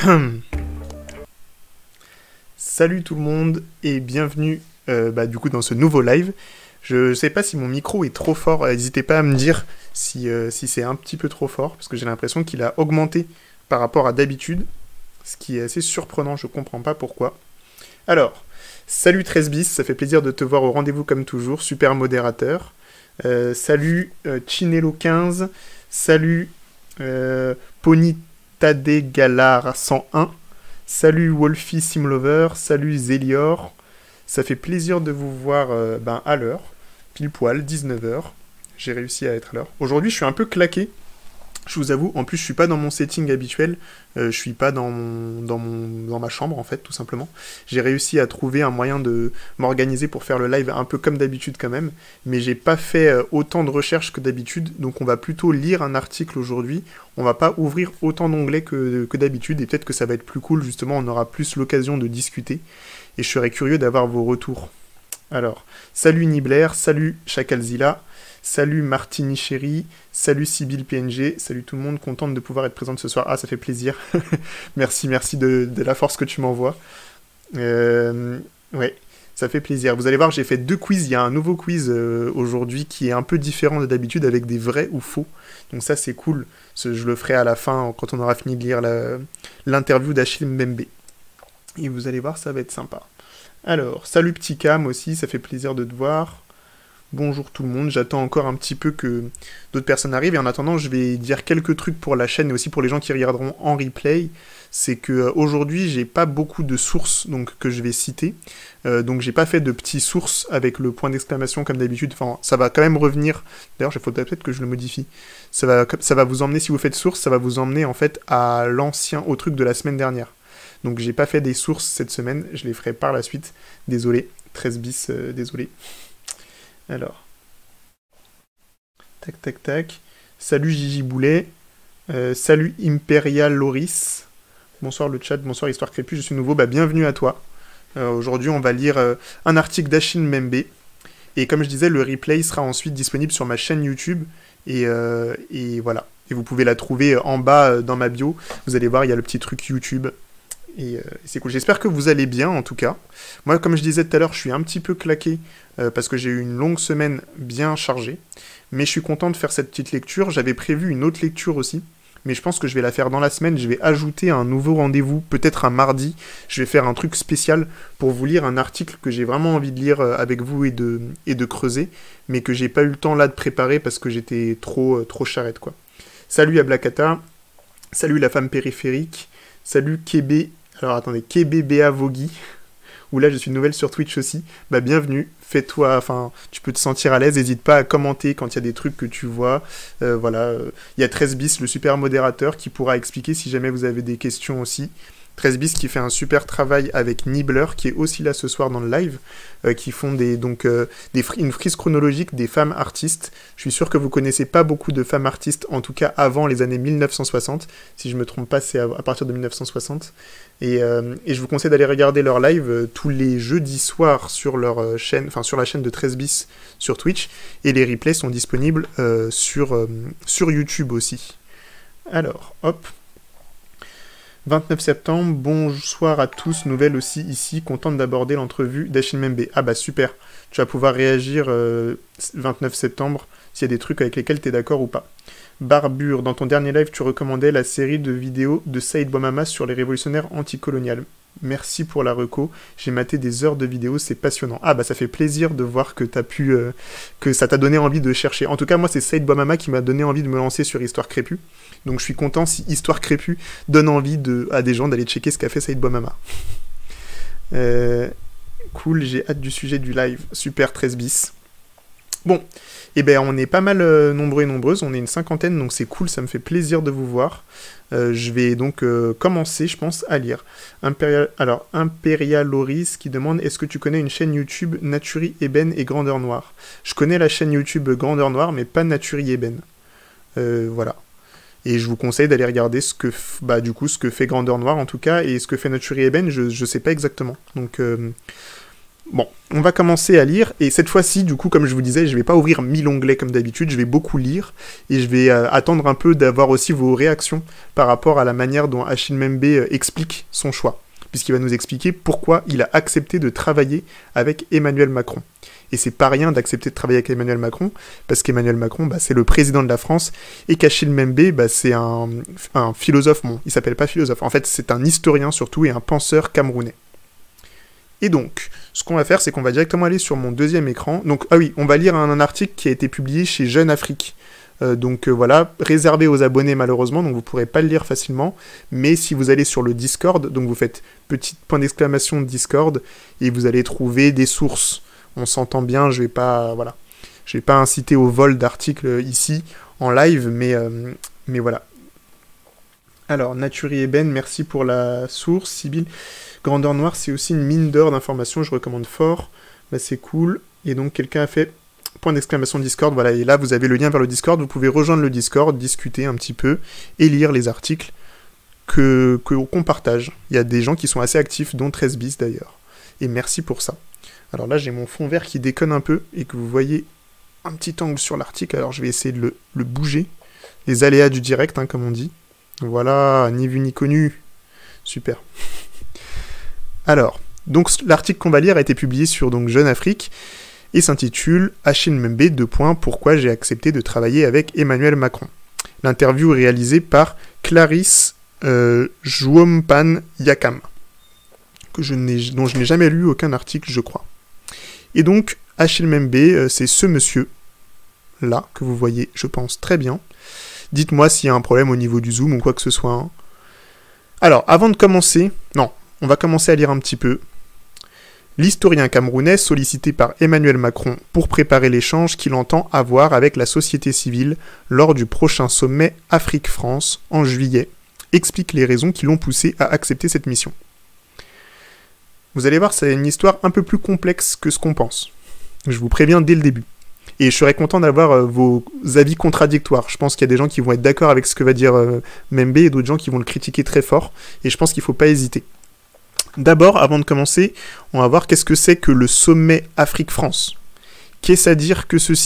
Salut tout le monde et bienvenue du coup dans ce nouveau live. Je sais pas si mon micro est trop fort, n'hésitez pas à me dire si c'est un petit peu trop fort, parce que j'ai l'impression qu'il a augmenté par rapport à d'habitude, ce qui est assez surprenant, je comprends pas pourquoi. Alors, salut 13 bis, ça fait plaisir de te voir au rendez-vous comme toujours, super modérateur. Salut Chinelo15, salut Ponitade Galar 101. Salut Wolfie Simlover, salut Zelior. Ça fait plaisir de vous voir à l'heure, pile poil, 19h. J'ai réussi à être à l'heure. Aujourd'hui, je suis un peu claqué, je vous avoue. En plus, je suis pas dans mon setting habituel. Je suis pas dans ma chambre, en fait, tout simplement. J'ai réussi à trouver un moyen de m'organiser pour faire le live un peu comme d'habitude quand même. Mais j'ai pas fait autant de recherches que d'habitude. Donc on va plutôt lire un article aujourd'hui. On va pas ouvrir autant d'onglets que d'habitude. Et peut-être que ça va être plus cool, justement. On aura plus l'occasion de discuter. Et je serais curieux d'avoir vos retours. Alors, salut Nibler, salut Chakalzilla. Salut Martini Chéri, salut Sibyl PNG, salut tout le monde, contente de pouvoir être présente ce soir. Ah, ça fait plaisir. merci de la force que tu m'envoies. Ouais, ça fait plaisir. Vous allez voir, j'ai fait 2 quiz. Il y a un nouveau quiz aujourd'hui qui est un peu différent de d'habitude avec des vrais ou faux. Donc ça, c'est cool. Je le ferai à la fin quand on aura fini de lire l'interview d'Achille Mbembe. Et vous allez voir, ça va être sympa. Alors, salut Petit Cam aussi, ça fait plaisir de te voir. Bonjour tout le monde, j'attends encore un petit peu que d'autres personnes arrivent, et en attendant je vais dire quelques trucs pour la chaîne et aussi pour les gens qui regarderont en replay. C'est que aujourd'hui j'ai pas beaucoup de sources donc, que je vais citer, donc j'ai pas fait de petits sources avec le point d'exclamation comme d'habitude, enfin ça va quand même revenir, d'ailleurs il faudrait peut-être que je le modifie, ça va vous emmener, si vous faites source, ça va vous emmener en fait au truc de la semaine dernière. Donc j'ai pas fait des sources cette semaine, je les ferai par la suite, désolé, 13 bis, désolé. Alors, tac. Salut Gigi Boulet. Salut Imperial Loris. Bonsoir le chat, bonsoir Histoire Crépue, je suis nouveau. Bienvenue à toi. Aujourd'hui, on va lire un article d'Achille Mbembe. Et comme je disais, le replay sera ensuite disponible sur ma chaîne YouTube. Et voilà. Et vous pouvez la trouver en bas dans ma bio. Vous allez voir, il y a le petit truc YouTube. Et c'est cool. J'espère que vous allez bien, en tout cas. Moi, comme je disais tout à l'heure, je suis un petit peu claqué parce que j'ai eu une longue semaine bien chargée. Mais je suis content de faire cette petite lecture. J'avais prévu une autre lecture aussi. Mais je pense que je vais la faire dans la semaine. Je vais ajouter un nouveau rendez-vous, peut-être un mardi. Je vais faire un truc spécial pour vous lire un article que j'ai vraiment envie de lire avec vous et de creuser. Mais que j'ai pas eu le temps là de préparer parce que j'étais trop charrette, quoi. Salut Ablakata. Salut la femme périphérique. Salut Kébé. Alors attendez, Kébébéa Vogui, où là je suis nouvelle sur Twitch aussi, bienvenue, fais-toi, tu peux te sentir à l'aise, n'hésite pas à commenter quand il y a des trucs que tu vois, voilà, il y a 13 bis, le super modérateur, qui pourra expliquer si jamais vous avez des questions aussi. 13 bis qui fait un super travail avec Nibbler, qui est aussi là ce soir dans le live, qui font une frise chronologique des femmes artistes. Je suis sûr que vous connaissez pas beaucoup de femmes artistes, en tout cas avant les années 1960. Si je me trompe pas, c'est à partir de 1960. Et je vous conseille d'aller regarder leur live tous les jeudis soirs sur leur chaîne, sur la chaîne de 13 bis sur Twitch. Et les replays sont disponibles sur YouTube aussi. Alors, hop. 29 septembre, bonsoir à tous, nouvelle aussi ici, contente d'aborder l'entrevue d'Achille Mbembe. Ah super, tu vas pouvoir réagir 29 septembre s'il y a des trucs avec lesquels tu es d'accord ou pas. Barbure, dans ton dernier live, tu recommandais la série de vidéos de Saïd Bouamama sur les révolutionnaires anticoloniales. Merci pour la reco, j'ai maté des heures de vidéos, c'est passionnant. Ah ça fait plaisir de voir que que ça t'a donné envie de chercher. En tout cas, moi c'est Saïd Bouamama qui m'a donné envie de me lancer sur Histoire Crépue. Donc je suis content si Histoire Crépue donne envie à des gens d'aller checker ce qu'a fait Saïd Bouamama. Cool, j'ai hâte du sujet du live. Super 13 bis. Bon, on est pas mal nombreux et nombreuses, on est une 50aine, donc c'est cool, ça me fait plaisir de vous voir. Je vais donc commencer, je pense, à lire. Imperial Loris qui demande: est-ce que tu connais une chaîne YouTube Naturi Eben et Grandeur Noire? Je connais la chaîne YouTube Grandeur Noire, mais pas Naturi Eben. Voilà. Et je vous conseille d'aller regarder ce que fait Grandeur Noire en tout cas, et ce que fait Naturi Eben, je sais pas exactement. Donc Bon, on va commencer à lire, et cette fois-ci, du coup, comme je vous disais, je vais pas ouvrir 1000 onglets comme d'habitude, je vais beaucoup lire, et je vais attendre un peu d'avoir aussi vos réactions par rapport à la manière dont Achille Mbembe explique son choix, puisqu'il va nous expliquer pourquoi il a accepté de travailler avec Emmanuel Macron. Et c'est pas rien d'accepter de travailler avec Emmanuel Macron, parce qu'Emmanuel Macron, bah, c'est le président de la France, et qu'Achille Mbembe, bah, c'est un philosophe, bon, il s'appelle pas philosophe, en fait, c'est un historien surtout, et un penseur camerounais. Et donc, ce qu'on va faire, c'est qu'on va directement aller sur mon deuxième écran. Donc, ah oui, on va lire un article qui a été publié chez Jeune Afrique. Voilà, réservé aux abonnés malheureusement, donc vous ne pourrez pas le lire facilement. Mais si vous allez sur le Discord, donc vous faites petit point d'exclamation Discord, et vous allez trouver des sources. On s'entend bien, je vais pas inciter au vol d'articles ici, en live, mais voilà. Alors, Naturi Eben, merci pour la source. Sibyl, Grandeur Noire, c'est aussi une mine d'or d'informations, je recommande fort. Bah, c'est cool. Et donc, quelqu'un a fait point d'exclamation Discord. Voilà, et là, vous avez le lien vers le Discord. Vous pouvez rejoindre le Discord, discuter un petit peu et lire les articles qu'on partage. Il y a des gens qui sont assez actifs, dont 13 bis d'ailleurs. Et merci pour ça. Alors là, j'ai mon fond vert qui déconne un peu et que vous voyez un petit angle sur l'article. Alors, je vais essayer de le bouger. Les aléas du direct, hein, comme on dit. Voilà, ni vu ni connu. Super. Alors, donc l'article qu'on va lire a été publié sur donc, Jeune Afrique et s'intitule « Achille Mbembe, pourquoi j'ai accepté de travailler avec Emmanuel Macron ». L'interview est réalisée par Clarisse Jouompan Yakam, dont je n'ai jamais lu aucun article, je crois. Et donc, Achille Mbembe, c'est ce monsieur-là, que vous voyez, je pense, très bien. Dites-moi s'il y a un problème au niveau du zoom ou quoi que ce soit. Hein. Alors, avant de commencer... Non, on va commencer à lire un petit peu. L'historien camerounais sollicité par Emmanuel Macron pour préparer l'échange qu'il entend avoir avec la société civile lors du prochain sommet Afrique-France en juillet explique les raisons qui l'ont poussé à accepter cette mission. Vous allez voir, c'est une histoire un peu plus complexe que ce qu'on pense. Je vous préviens dès le début. Et je serais content d'avoir vos avis contradictoires. Je pense qu'il y a des gens qui vont être d'accord avec ce que va dire Mbembe et d'autres gens qui vont le critiquer très fort. Et je pense qu'il ne faut pas hésiter. D'abord, avant de commencer, on va voir qu'est-ce que c'est que le sommet Afrique-France. Qu'est-ce à dire que ceci ?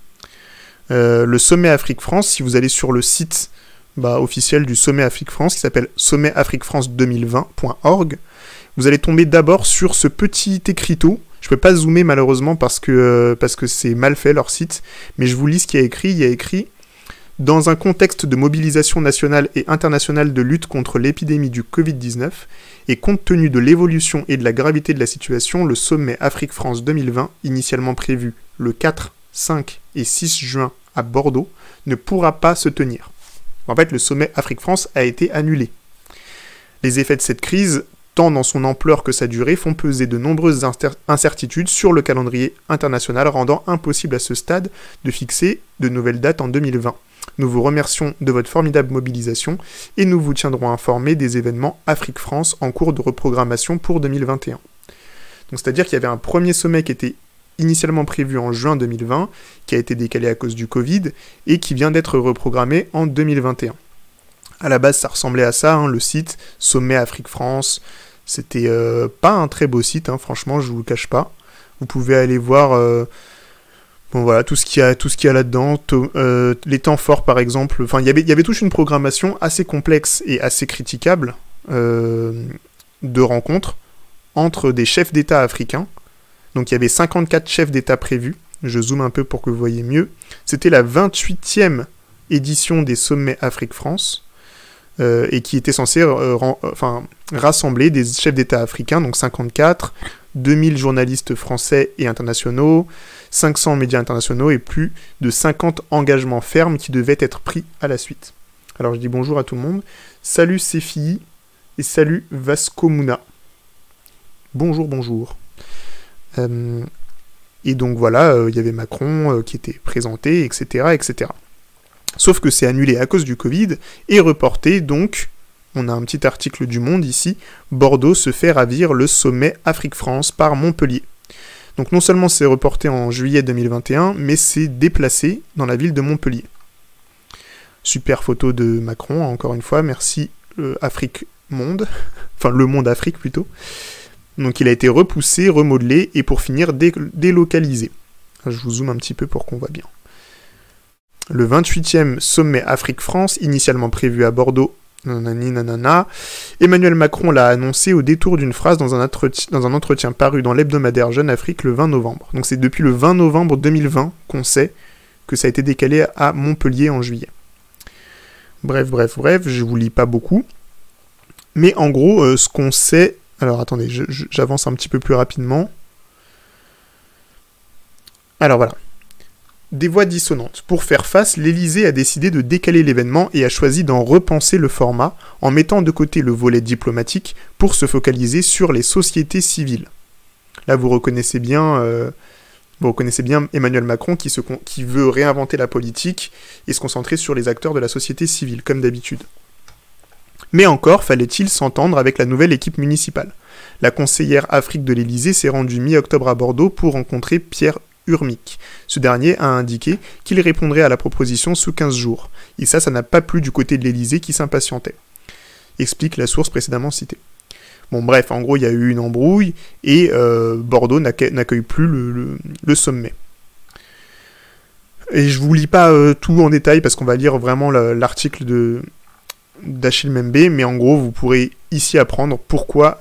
Le sommet Afrique-France, si vous allez sur le site officiel du sommet Afrique-France, qui s'appelle sommetafriquefrance2020.org, vous allez tomber d'abord sur ce petit écriteau. Je ne peux pas zoomer malheureusement parce que c'est mal fait leur site, mais je vous lis ce qu'il y a écrit. Il y a écrit « Dans un contexte de mobilisation nationale et internationale de lutte contre l'épidémie du Covid-19, et compte tenu de l'évolution et de la gravité de la situation, le sommet Afrique-France 2020, initialement prévu le 4, 5 et 6 juin à Bordeaux, ne pourra pas se tenir. » En fait, le sommet Afrique-France a été annulé. Les effets de cette crise, tant dans son ampleur que sa durée, font peser de nombreuses incertitudes sur le calendrier international, rendant impossible à ce stade de fixer de nouvelles dates en 2020. Nous vous remercions de votre formidable mobilisation et nous vous tiendrons informés des événements Afrique-France en cours de reprogrammation pour 2021. Donc c'est-à-dire qu'il y avait un premier sommet qui était initialement prévu en juin 2020, qui a été décalé à cause du Covid et qui vient d'être reprogrammé en 2021. À la base, ça ressemblait à ça, hein, le site Sommet Afrique-France. C'était pas un très beau site, hein, franchement, je vous le cache pas. Vous pouvez aller voir tout ce qu'il y a là-dedans. Les temps forts, par exemple. Enfin, il y avait toute une programmation assez complexe et assez critiquable de rencontres entre des chefs d'État africains. Donc, il y avait 54 chefs d'État prévus. Je zoome un peu pour que vous voyez mieux. C'était la 28e édition des sommets Afrique-France. Et qui était censé rassembler des chefs d'État africains, donc 54, 2000 journalistes français et internationaux, 500 médias internationaux et plus de 50 engagements fermes qui devaient être pris à la suite. Alors je dis bonjour à tout le monde. Salut Séphie et salut Vasco Mouna. Bonjour, bonjour. Et donc voilà, il y avait Macron qui était présenté, etc., etc. Sauf que c'est annulé à cause du Covid et reporté, donc, on a un petit article du Monde ici, Bordeaux se fait ravir le sommet Afrique-France par Montpellier. Donc non seulement c'est reporté en juillet 2021, mais c'est déplacé dans la ville de Montpellier. Super photo de Macron, encore une fois, merci Afrique Monde, enfin le Monde Afrique plutôt. Donc il a été repoussé, remodelé et pour finir délocalisé. Je vous zoome un petit peu pour qu'on voit bien. Le 28e sommet Afrique-France, initialement prévu à Bordeaux, nanani nanana, Emmanuel Macron l'a annoncé au détour d'une phrase dans un entretien paru dans l'hebdomadaire Jeune Afrique le 20 novembre. Donc c'est depuis le 20 novembre 2020 qu'on sait que ça a été décalé à Montpellier en juillet. Bref, je vous lis pas beaucoup. Mais en gros, ce qu'on sait... Alors attendez, j'avance un petit peu plus rapidement. Alors voilà. Des voix dissonantes. Pour faire face, l'Élysée a décidé de décaler l'événement et a choisi d'en repenser le format en mettant de côté le volet diplomatique pour se focaliser sur les sociétés civiles. Là, vous reconnaissez bien Emmanuel Macron qui veut réinventer la politique et se concentrer sur les acteurs de la société civile, comme d'habitude. Mais encore fallait-il s'entendre avec la nouvelle équipe municipale. La conseillère Afrique de l'Élysée s'est rendue mi-octobre à Bordeaux pour rencontrer Pierre Urmic. Ce dernier a indiqué qu'il répondrait à la proposition sous 15 jours. Et ça n'a pas plu du côté de l'Élysée qui s'impatientait. Explique la source précédemment citée. Bon bref, en gros il y a eu une embrouille et Bordeaux n'accueille plus le sommet. Et je vous lis pas tout en détail parce qu'on va lire vraiment l'article d'Achille Mbembe, mais en gros vous pourrez ici apprendre pourquoi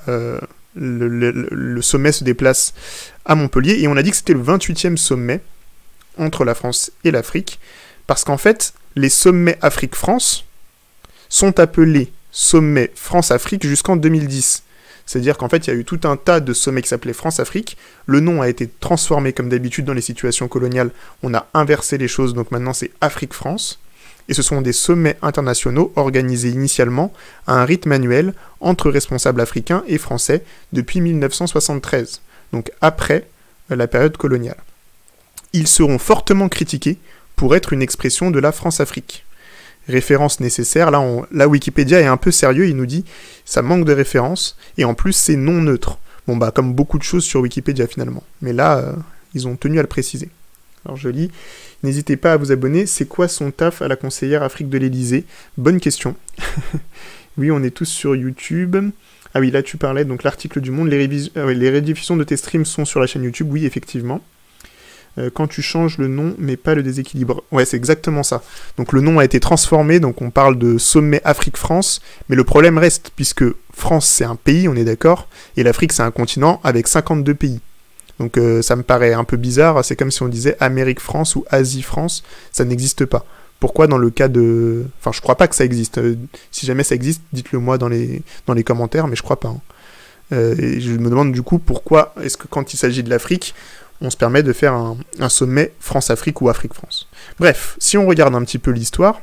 le sommet se déplace à Montpellier, et on a dit que c'était le 28e sommet entre la France et l'Afrique, parce qu'en fait, les sommets Afrique-France sont appelés sommets France-Afrique jusqu'en 2010. C'est-à-dire qu'en fait, il y a eu tout un tas de sommets qui s'appelaient France-Afrique, le nom a été transformé comme d'habitude dans les situations coloniales, on a inversé les choses, donc maintenant c'est Afrique-France, et ce sont des sommets internationaux organisés initialement à un rythme annuel entre responsables africains et français depuis 1973, donc après la période coloniale. Ils seront fortement critiqués pour être une expression de la France-Afrique. Référence nécessaire, là Wikipédia est un peu sérieux, il nous dit ça manque de références, et en plus c'est non neutre. Bon bah comme beaucoup de choses sur Wikipédia finalement, mais là ils ont tenu à le préciser. Alors je lis, n'hésitez pas à vous abonner, c'est quoi son taf à la conseillère Afrique de l'Élysée? Bonne question. Oui, on est tous sur YouTube. Ah oui, là tu parlais, donc l'article du Monde, les rediffusions de tes streams sont sur la chaîne YouTube, oui, effectivement. Quand tu changes le nom, mais pas le déséquilibre. Ouais, c'est exactement ça. Donc le nom a été transformé, donc on parle de sommet Afrique-France, mais le problème reste, puisque France c'est un pays, on est d'accord, et l'Afrique c'est un continent avec 52 pays. Donc ça me paraît un peu bizarre, c'est comme si on disait Amérique-France ou Asie-France, ça n'existe pas. Pourquoi dans le cas de... Enfin, je crois pas que ça existe. Si jamais ça existe, dites-le moi dans les commentaires, mais je crois pas. Hein. Et je me demande du coup pourquoi est-ce que quand il s'agit de l'Afrique, on se permet de faire un sommet France-Afrique ou Afrique-France. Bref, si on regarde un petit peu l'histoire,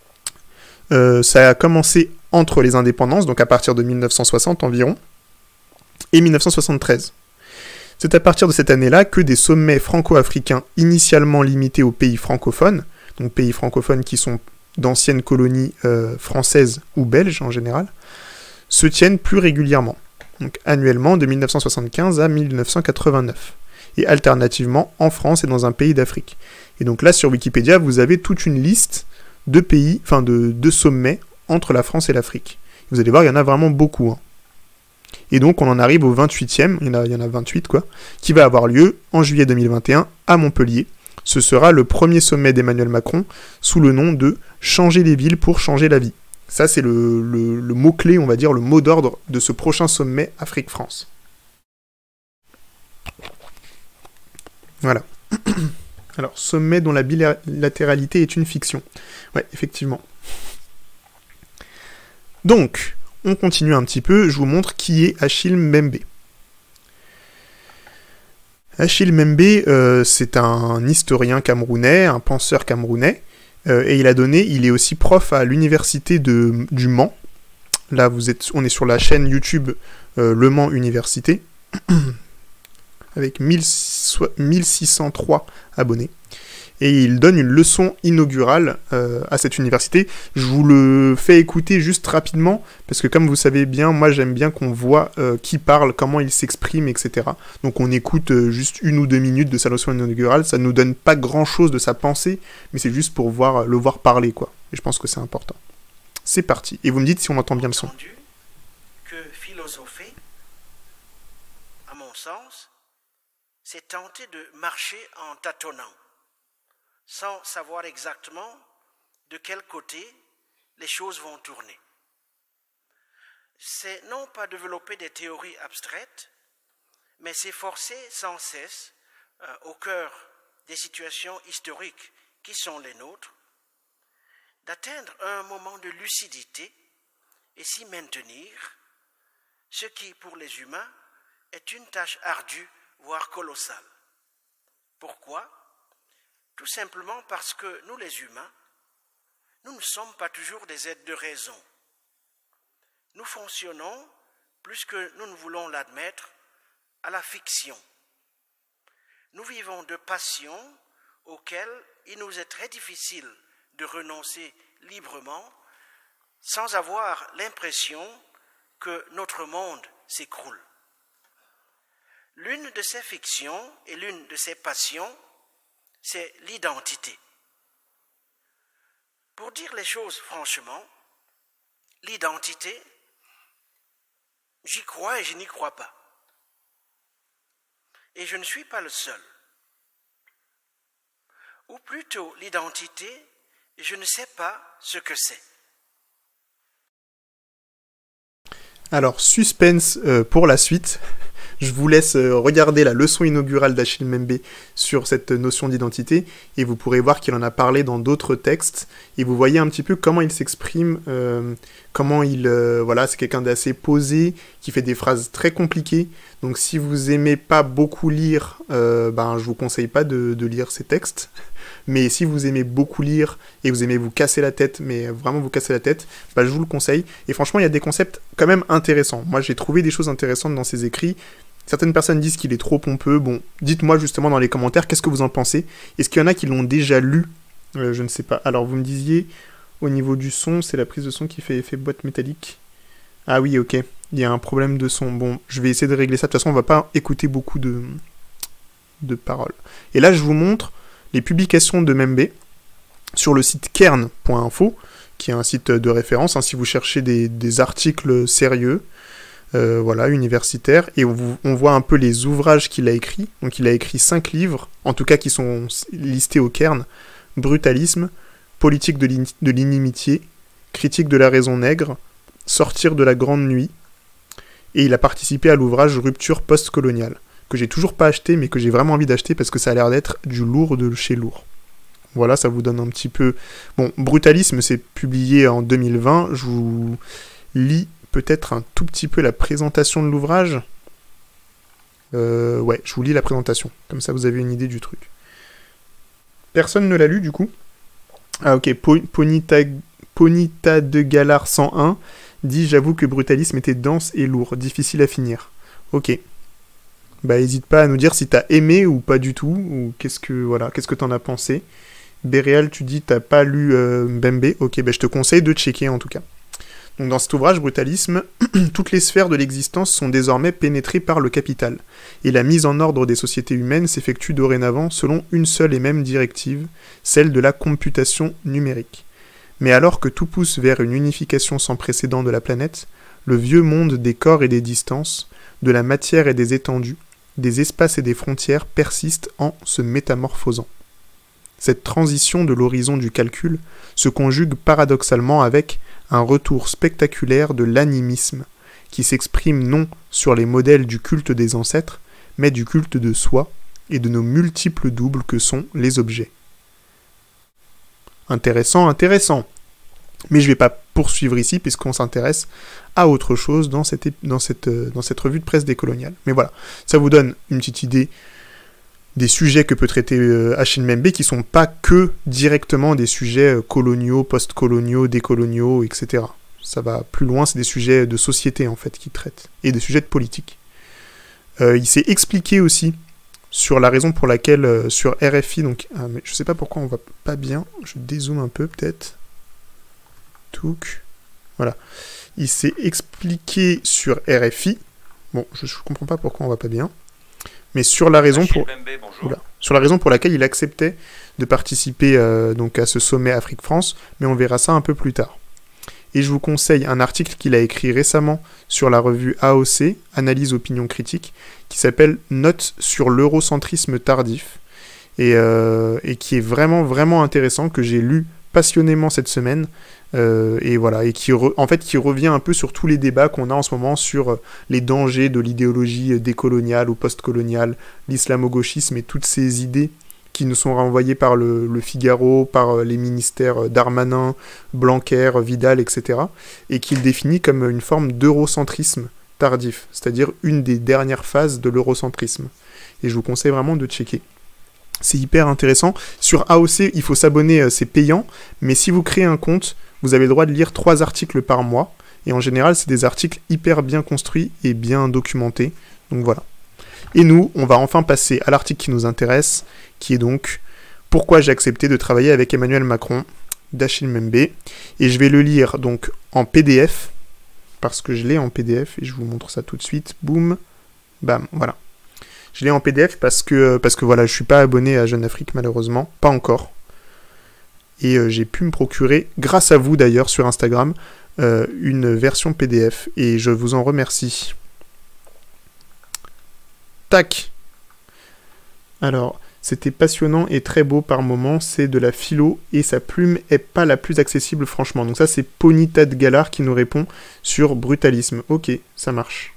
ça a commencé entre les indépendances, donc à partir de 1960 environ, et 1973. C'est à partir de cette année-là que des sommets franco-africains initialement limités aux pays francophones, donc pays francophones qui sont d'anciennes colonies françaises ou belges en général, se tiennent plus régulièrement, donc annuellement de 1975 à 1989, et alternativement en France et dans un pays d'Afrique. Et donc là sur Wikipédia, vous avez toute une liste de pays, enfin de sommets entre la France et l'Afrique. Vous allez voir, il y en a vraiment beaucoup. Hein. Et donc on en arrive au 28e, il y en a 28 quoi, qui va avoir lieu en juillet 2021 à Montpellier. Ce sera le premier sommet d'Emmanuel Macron sous le nom de « Changer les villes pour changer la vie ». Ça c'est le mot-clé, on va dire, le mot d'ordre de ce prochain sommet Afrique-France. Voilà. Alors, sommet dont la bilatéralité est une fiction. Ouais, effectivement. Donc, on continue un petit peu, je vous montre qui est Achille Mbembe. Achille Mbembe, c'est un historien camerounais, un penseur camerounais, et il est aussi prof à l'université du Mans. Là, on est sur la chaîne YouTube Le Mans Université, avec 1603 abonnés. Et il donne une leçon inaugurale à cette université. Je vous le fais écouter juste rapidement, parce que comme vous savez bien, moi j'aime bien qu'on voit qui parle, comment il s'exprime, etc. Donc on écoute juste 1 ou 2 minutes de sa leçon inaugurale, ça ne nous donne pas grand-chose de sa pensée, mais c'est juste pour le voir parler, quoi. Et je pense que c'est important. C'est parti. Et vous me dites si on entend bien le son. Que philosopher c'est tenter de marcher en tâtonnant, sans savoir exactement de quel côté les choses vont tourner. C'est non pas développer des théories abstraites, mais s'efforcer sans cesse, au cœur des situations historiques qui sont les nôtres, d'atteindre un moment de lucidité et s'y maintenir, ce qui, pour les humains, est une tâche ardue, voire colossale. Pourquoi ? Tout simplement parce que nous, les humains, nous ne sommes pas toujours des êtres de raison. Nous fonctionnons, plus que nous ne voulons l'admettre, à la fiction. Nous vivons de passions auxquelles il nous est très difficile de renoncer librement sans avoir l'impression que notre monde s'écroule. L'une de ces fictions et l'une de ces passions, c'est l'identité. Pour dire les choses franchement, l'identité, j'y crois et je n'y crois pas. Et je ne suis pas le seul. Ou plutôt l'identité, je ne sais pas ce que c'est. Alors, suspense pour la suite. Je vous laisse regarder la leçon inaugurale d'Achille Mbembe sur cette notion d'identité, et vous pourrez voir qu'il en a parlé dans d'autres textes, et vous voyez un petit peu comment il s'exprime, comment il... voilà, c'est quelqu'un d'assez posé, qui fait des phrases très compliquées, donc si vous aimez pas beaucoup lire, je vous conseille pas de lire ces textes, mais si vous aimez beaucoup lire, et vous aimez vous casser la tête, mais vraiment vous casser la tête, je vous le conseille, et franchement il y a des concepts quand même intéressants. Moi j'ai trouvé des choses intéressantes dans ses écrits. Certaines personnes disent qu'il est trop pompeux. Bon, dites-moi justement dans les commentaires, qu'est-ce que vous en pensez? Est-ce qu'il y en a qui l'ont déjà lu? Je ne sais pas. Alors, vous me disiez, au niveau du son, c'est la prise de son qui fait effet boîte métallique. Ah oui, ok. Il y a un problème de son. Bon, je vais essayer de régler ça. De toute façon, on va pas écouter beaucoup de paroles. Et là, je vous montre les publications de Mbembe sur le site kern.info, qui est un site de référence, hein, si vous cherchez des articles sérieux. Voilà, universitaire, et on voit un peu les ouvrages qu'il a écrits. Donc il a écrit 5 livres, en tout cas qui sont listés au Cairn: Brutalisme, Politique de l'inimitié, Critique de la raison nègre, Sortir de la grande nuit, et il a participé à l'ouvrage Rupture post-coloniale, que j'ai toujours pas acheté, mais que j'ai vraiment envie d'acheter parce que ça a l'air d'être du lourd de chez lourd. Voilà, ça vous donne un petit peu... Bon, Brutalisme, c'est publié en 2020, je vous lis peut-être un tout petit peu la présentation de l'ouvrage. Ouais, je vous lis la présentation. Comme ça, vous avez une idée du truc. Personne ne l'a lu, du coup? Ah, ok. Ponita de Galard 101 dit « J'avoue que Brutalisme était dense et lourd, difficile à finir. » Ok. Hésite pas à nous dire si t'as aimé ou pas du tout, ou qu'est-ce que t'en as pensé. Béréal, tu dis « T'as pas lu Mbembe ?» Ok, je te conseille de checker, en tout cas. Donc dans cet ouvrage, Brutalisme, toutes les sphères de l'existence sont désormais pénétrées par le capital, et la mise en ordre des sociétés humaines s'effectue dorénavant selon une seule et même directive, celle de la computation numérique. Mais alors que tout pousse vers une unification sans précédent de la planète, le vieux monde des corps et des distances, de la matière et des étendues, des espaces et des frontières persiste en se métamorphosant. Cette transition de l'horizon du calcul se conjugue paradoxalement avec un retour spectaculaire de l'animisme, qui s'exprime non sur les modèles du culte des ancêtres, mais du culte de soi et de nos multiples doubles que sont les objets. Intéressant, intéressant. Mais je ne vais pas poursuivre ici, puisqu'on s'intéresse à autre chose dans cette revue de presse décoloniale. Mais voilà, ça vous donne une petite idée des sujets que peut traiter Achille Mbembe, qui sont pas que directement des sujets coloniaux, post-coloniaux, décoloniaux, etc. Ça va plus loin, c'est des sujets de société, en fait, qu'il traite, et des sujets de politique. Il s'est expliqué aussi sur la raison pour laquelle, sur RFI, donc, mais je sais pas pourquoi on va pas bien, je dézoome un peu, peut-être. Touc. Voilà. Il s'est expliqué sur RFI, bon, je comprends pas pourquoi on va pas bien, mais sur la raison pour laquelle il acceptait de participer donc à ce sommet Afrique-France, mais on verra ça un peu plus tard. Et je vous conseille un article qu'il a écrit récemment sur la revue AOC, Analyse Opinion Critique, qui s'appelle « Notes sur l'eurocentrisme tardif », et qui est vraiment, vraiment intéressant, que j'ai lu passionnément cette semaine, et voilà, et qui revient un peu sur tous les débats qu'on a en ce moment sur les dangers de l'idéologie décoloniale ou post-coloniale, l'islamo-gauchisme et toutes ces idées qui nous sont renvoyées par le Figaro, par les ministères Darmanin, Blanquer, Vidal, etc., et qu'il définit comme une forme d'eurocentrisme tardif, c'est-à-dire une des dernières phases de l'eurocentrisme. Et je vous conseille vraiment de checker. C'est hyper intéressant. Sur AOC, il faut s'abonner, c'est payant, mais si vous créez un compte, vous avez le droit de lire 3 articles par mois, et en général, c'est des articles hyper bien construits et bien documentés, donc voilà. Et nous, on va enfin passer à l'article qui nous intéresse, qui est donc « Pourquoi j'ai accepté de travailler avec Emmanuel Macron ?» d'Achille Mbembe, et je vais le lire donc en PDF, parce que je l'ai en PDF, et je vous montre ça tout de suite, boum, bam, voilà. Je l'ai en PDF parce que voilà, je suis pas abonné à Jeune Afrique malheureusement, pas encore. Et j'ai pu me procurer, grâce à vous d'ailleurs sur Instagram, une version PDF et je vous en remercie. Tac. Alors, c'était passionnant et très beau par moments, c'est de la philo et sa plume est pas la plus accessible franchement. Donc ça c'est Ponita de Galard qui nous répond sur brutalisme. Ok, ça marche.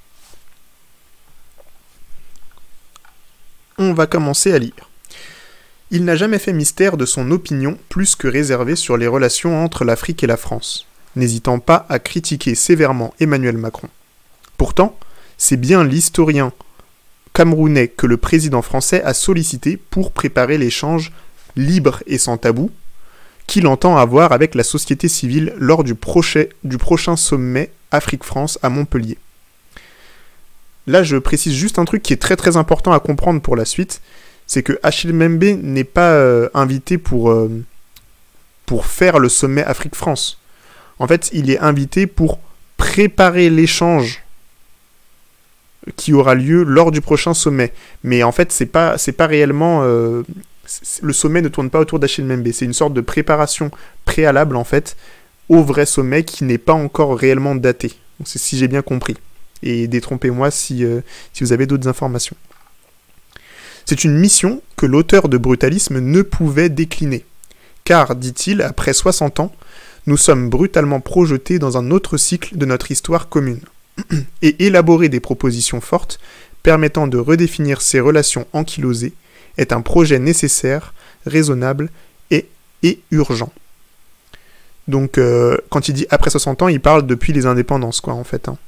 On va commencer à lire. Il n'a jamais fait mystère de son opinion plus que réservée sur les relations entre l'Afrique et la France, n'hésitant pas à critiquer sévèrement Emmanuel Macron. Pourtant, c'est bien l'historien camerounais que le président français a sollicité pour préparer l'échange libre et sans tabou qu'il entend avoir avec la société civile lors du prochain sommet Afrique-France à Montpellier. Là, je précise juste un truc qui est très très important à comprendre pour la suite, c'est que Achille Mbembe n'est pas invité pour faire le sommet Afrique-France. En fait, il est invité pour préparer l'échange qui aura lieu lors du prochain sommet. Mais en fait, c'est pas réellement... le sommet ne tourne pas autour d'Achille Mbembe. C'est une sorte de préparation préalable, en fait, au vrai sommet qui n'est pas encore réellement daté. Donc, c'est si j'ai bien compris. Et détrompez-moi si vous avez d'autres informations. C'est une mission que l'auteur de Brutalisme ne pouvait décliner. Car, dit-il, après 60 ans, nous sommes brutalement projetés dans un autre cycle de notre histoire commune. Et élaborer des propositions fortes permettant de redéfinir ces relations ankylosées est un projet nécessaire, raisonnable et urgent. Donc, quand il dit après 60 ans, il parle depuis les indépendances, quoi, en fait. Hein.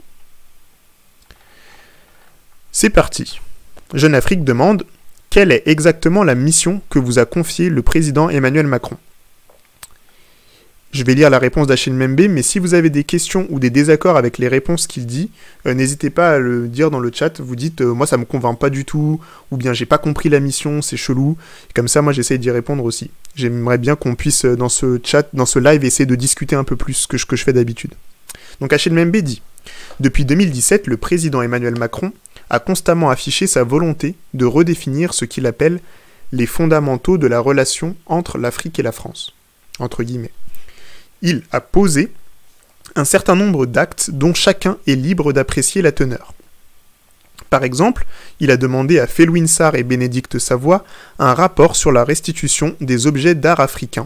C'est parti. Jeune Afrique demande « Quelle est exactement la mission que vous a confiée le président Emmanuel Macron ?» Je vais lire la réponse d'Achille Mbembe, mais si vous avez des questions ou des désaccords avec les réponses qu'il dit, n'hésitez pas à le dire dans le chat. Vous dites moi ça me convainc pas du tout, ou bien j'ai pas compris la mission, c'est chelou. Et comme ça, moi j'essaie d'y répondre aussi. J'aimerais bien qu'on puisse dans ce chat, dans ce live, essayer de discuter un peu plus que ce que je fais d'habitude. Donc Achille Mbembe dit « Depuis 2017, le président Emmanuel Macron a constamment affiché sa volonté de redéfinir ce qu'il appelle les fondamentaux de la relation entre l'Afrique et la France. » Entre guillemets. Il a posé un certain nombre d'actes dont chacun est libre d'apprécier la teneur. Par exemple, il a demandé à Felwine Sarr et Bénédicte Savoy un rapport sur la restitution des objets d'art africains.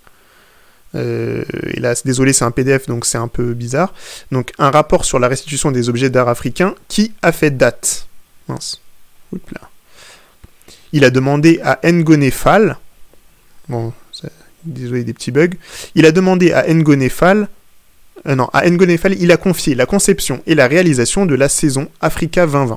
Et là, désolé, c'est un PDF, donc c'est un peu bizarre. Donc, un rapport sur la restitution des objets d'art africains qui a fait date. Mince. Oups là. Il a demandé à Ngone Fall, bon, désolé des petits bugs, il a demandé à Ngone Fall, il a confié la conception et la réalisation de la saison Africa 2020.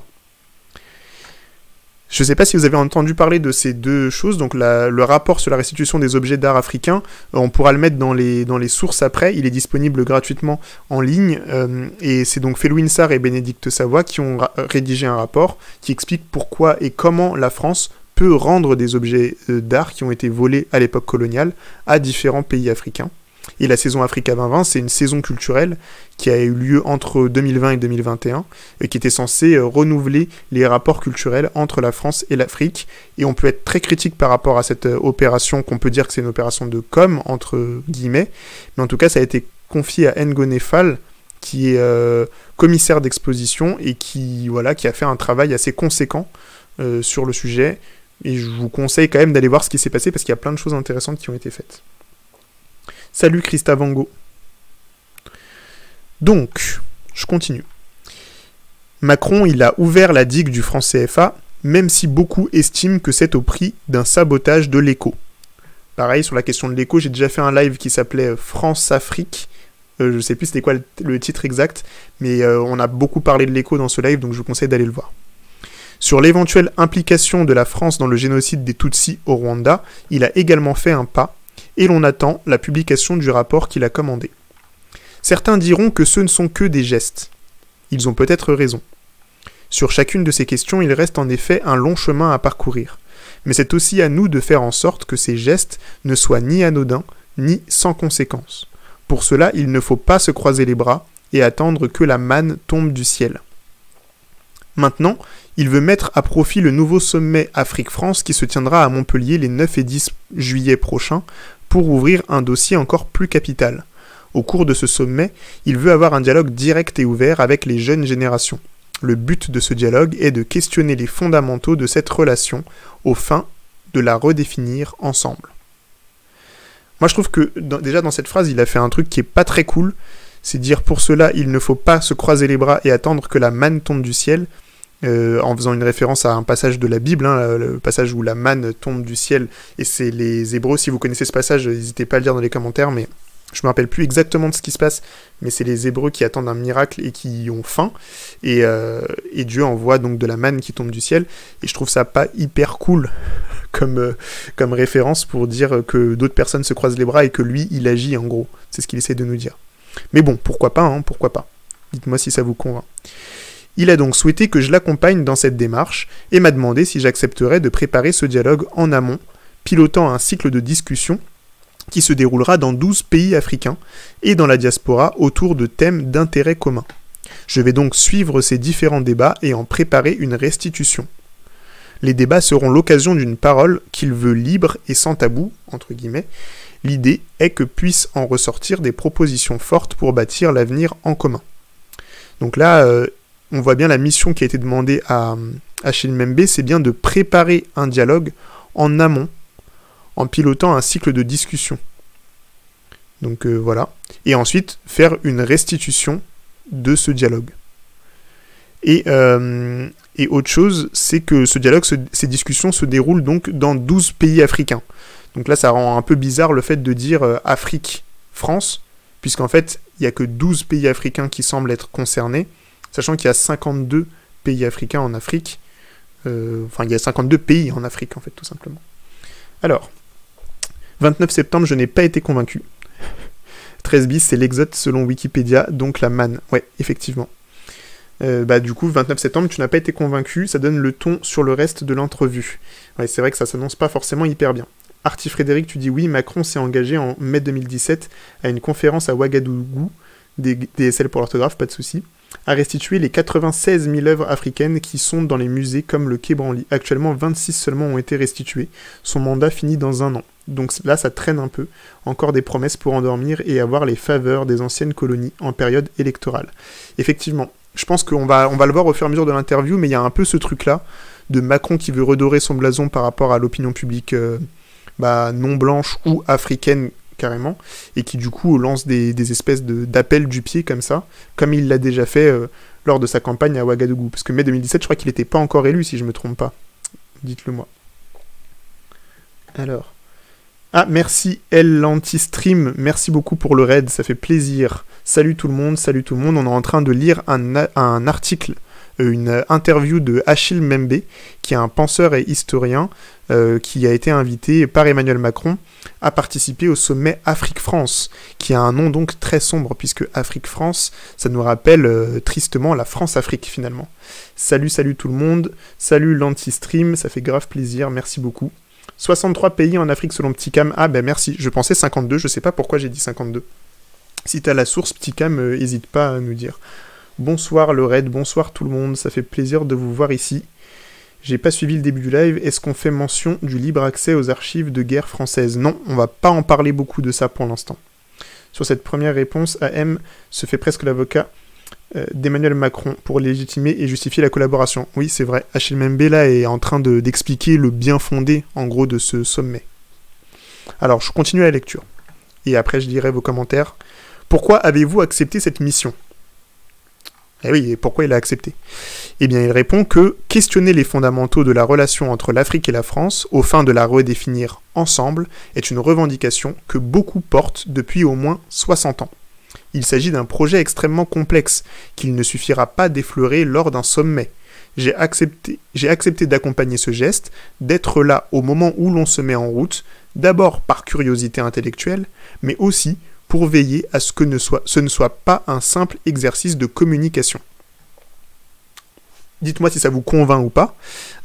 Je ne sais pas si vous avez entendu parler de ces deux choses, donc le rapport sur la restitution des objets d'art africains, on pourra le mettre dans les sources après, il est disponible gratuitement en ligne, et c'est donc Felwine Sarr et Bénédicte Savoy qui ont rédigé un rapport qui explique pourquoi et comment la France peut rendre des objets d'art qui ont été volés à l'époque coloniale à différents pays africains. Et la saison Africa 2020, c'est une saison culturelle qui a eu lieu entre 2020 et 2021 et qui était censée renouveler les rapports culturels entre la France et l'Afrique. Et on peut être très critique par rapport à cette opération, qu'on peut dire que c'est une opération de com, entre guillemets, mais en tout cas ça a été confié à Ngone Fall, qui est commissaire d'exposition et qui a fait un travail assez conséquent sur le sujet. Et je vous conseille quand même d'aller voir ce qui s'est passé parce qu'il y a plein de choses intéressantes qui ont été faites. Salut Christa Vango. Donc, je continue. Macron, il a ouvert la digue du franc CFA, même si beaucoup estiment que c'est au prix d'un sabotage de l'écho. Pareil, sur la question de l'écho, j'ai déjà fait un live qui s'appelait France-Afrique. Je ne sais plus c'était quoi le titre exact, mais on a beaucoup parlé de l'écho dans ce live, donc je vous conseille d'aller le voir. Sur l'éventuelle implication de la France dans le génocide des Tutsis au Rwanda, il a également fait un pas, et l'on attend la publication du rapport qu'il a commandé. Certains diront que ce ne sont que des gestes. Ils ont peut-être raison. Sur chacune de ces questions, il reste en effet un long chemin à parcourir. Mais c'est aussi à nous de faire en sorte que ces gestes ne soient ni anodins, ni sans conséquences. Pour cela, il ne faut pas se croiser les bras et attendre que la manne tombe du ciel. Maintenant, il veut mettre à profit le nouveau sommet Afrique-France qui se tiendra à Montpellier les 9 et 10 juillet prochains pour ouvrir un dossier encore plus capital. Au cours de ce sommet, il veut avoir un dialogue direct et ouvert avec les jeunes générations. Le but de ce dialogue est de questionner les fondamentaux de cette relation aux fins de la redéfinir ensemble. Moi je trouve que déjà dans cette phrase, il a fait un truc qui est pas très cool, c'est dire pour cela il ne faut pas se croiser les bras et attendre que la manne tombe du ciel, en faisant une référence à un passage de la Bible, le passage où la manne tombe du ciel, et c'est les Hébreux, si vous connaissez ce passage, n'hésitez pas à le dire dans les commentaires, mais je me rappelle plus exactement de ce qui se passe, mais c'est les Hébreux qui attendent un miracle et qui ont faim, et Dieu envoie donc de la manne qui tombe du ciel, et je trouve ça pas hyper cool comme référence pour dire que d'autres personnes se croisent les bras et que lui, il agit en gros. C'est ce qu'il essaie de nous dire. Mais bon, pourquoi pas, pourquoi pas. Dites-moi si ça vous convainc. Il a donc souhaité que je l'accompagne dans cette démarche et m'a demandé si j'accepterais de préparer ce dialogue en amont, pilotant un cycle de discussion qui se déroulera dans 12 pays africains et dans la diaspora autour de thèmes d'intérêt commun. Je vais donc suivre ces différents débats et en préparer une restitution. Les débats seront l'occasion d'une parole qu'il veut libre et sans tabou, entre guillemets. L'idée est que puissent en ressortir des propositions fortes pour bâtir l'avenir en commun. Donc là, on voit bien la mission qui a été demandée à Achille Mbembe, c'est bien de préparer un dialogue en amont, en pilotant un cycle de discussion. Donc voilà. Et ensuite, faire une restitution de ce dialogue. Et autre chose, c'est que ce dialogue, ces discussions se déroulent donc dans 12 pays africains. Donc là, ça rend un peu bizarre le fait de dire Afrique-France, puisqu'en fait, il n'y a que 12 pays africains qui semblent être concernés, sachant qu'il y a 52 pays africains en Afrique. Il y a 52 pays en Afrique, en fait, tout simplement. Alors, 29 septembre, je n'ai pas été convaincu. 13 bis, c'est l'exode selon Wikipédia, donc la manne. Ouais, effectivement. Du coup, 29 septembre, tu n'as pas été convaincu, ça donne le ton sur le reste de l'entrevue. Ouais, c'est vrai que ça s'annonce pas forcément hyper bien. Arti Frédéric, tu dis oui, Macron s'est engagé en mai 2017 à une conférence à Ouagadougou, DSL pour l'orthographe, pas de souci, à restituer les 96 000 œuvres africaines qui sont dans les musées comme le Quai Branly. Actuellement, 26 seulement ont été restituées. Son mandat finit dans 1 an. Donc là, ça traîne un peu. Encore des promesses pour endormir et avoir les faveurs des anciennes colonies en période électorale. Effectivement, je pense qu'on va le voir au fur et à mesure de l'interview, mais il y a un peu ce truc-là de Macron qui veut redorer son blason par rapport à l'opinion publique non blanche ou africaine carrément, et qui du coup lance des espèces d'appels du pied comme ça, comme il l'a déjà fait lors de sa campagne à Ouagadougou. Parce que mai 2017, je crois qu'il n'était pas encore élu, si je me trompe pas. Dites-le moi. Alors... Ah, merci Elle l'Anti-Stream, merci beaucoup pour le raid, ça fait plaisir. Salut tout le monde, on est en train de lire un article, une interview de Achille Mbembe, qui est un penseur et historien, qui a été invité par Emmanuel Macron à participer au sommet Afrique-France, qui a un nom donc très sombre, puisque Afrique-France, ça nous rappelle tristement la France-Afrique finalement. Salut tout le monde, salut l'Anti-Stream, ça fait grave plaisir, merci beaucoup. 63 pays en Afrique selon Pticam. Ah ben merci, je pensais 52, je sais pas pourquoi j'ai dit 52. Si t'as la source Pticam, hésite pas à nous dire. Bonsoir le raid, bonsoir tout le monde, ça fait plaisir de vous voir ici. J'ai pas suivi le début du live, est-ce qu'on fait mention du libre accès aux archives de guerre française? Non, on va pas en parler beaucoup de ça pour l'instant. Sur cette première réponse, AM se fait presque l'avocat d'Emmanuel Macron pour légitimer et justifier la collaboration. Oui, c'est vrai. Achille Mbembe là est en train d'expliquer le bien fondé, en gros, de ce sommet. Alors, je continue la lecture. Et après, je lirai vos commentaires. Pourquoi avez-vous accepté cette mission ? Eh oui, et pourquoi il a accepté ? Eh bien, il répond que questionner les fondamentaux de la relation entre l'Afrique et la France, aux fins de la redéfinir ensemble, est une revendication que beaucoup portent depuis au moins 60 ans. Il s'agit d'un projet extrêmement complexe, qu'il ne suffira pas d'effleurer lors d'un sommet. J'ai accepté d'accompagner ce geste, d'être là au moment où l'on se met en route, d'abord par curiosité intellectuelle, mais aussi pour veiller à ce que ce ne soit pas un simple exercice de communication. Dites-moi si ça vous convainc ou pas.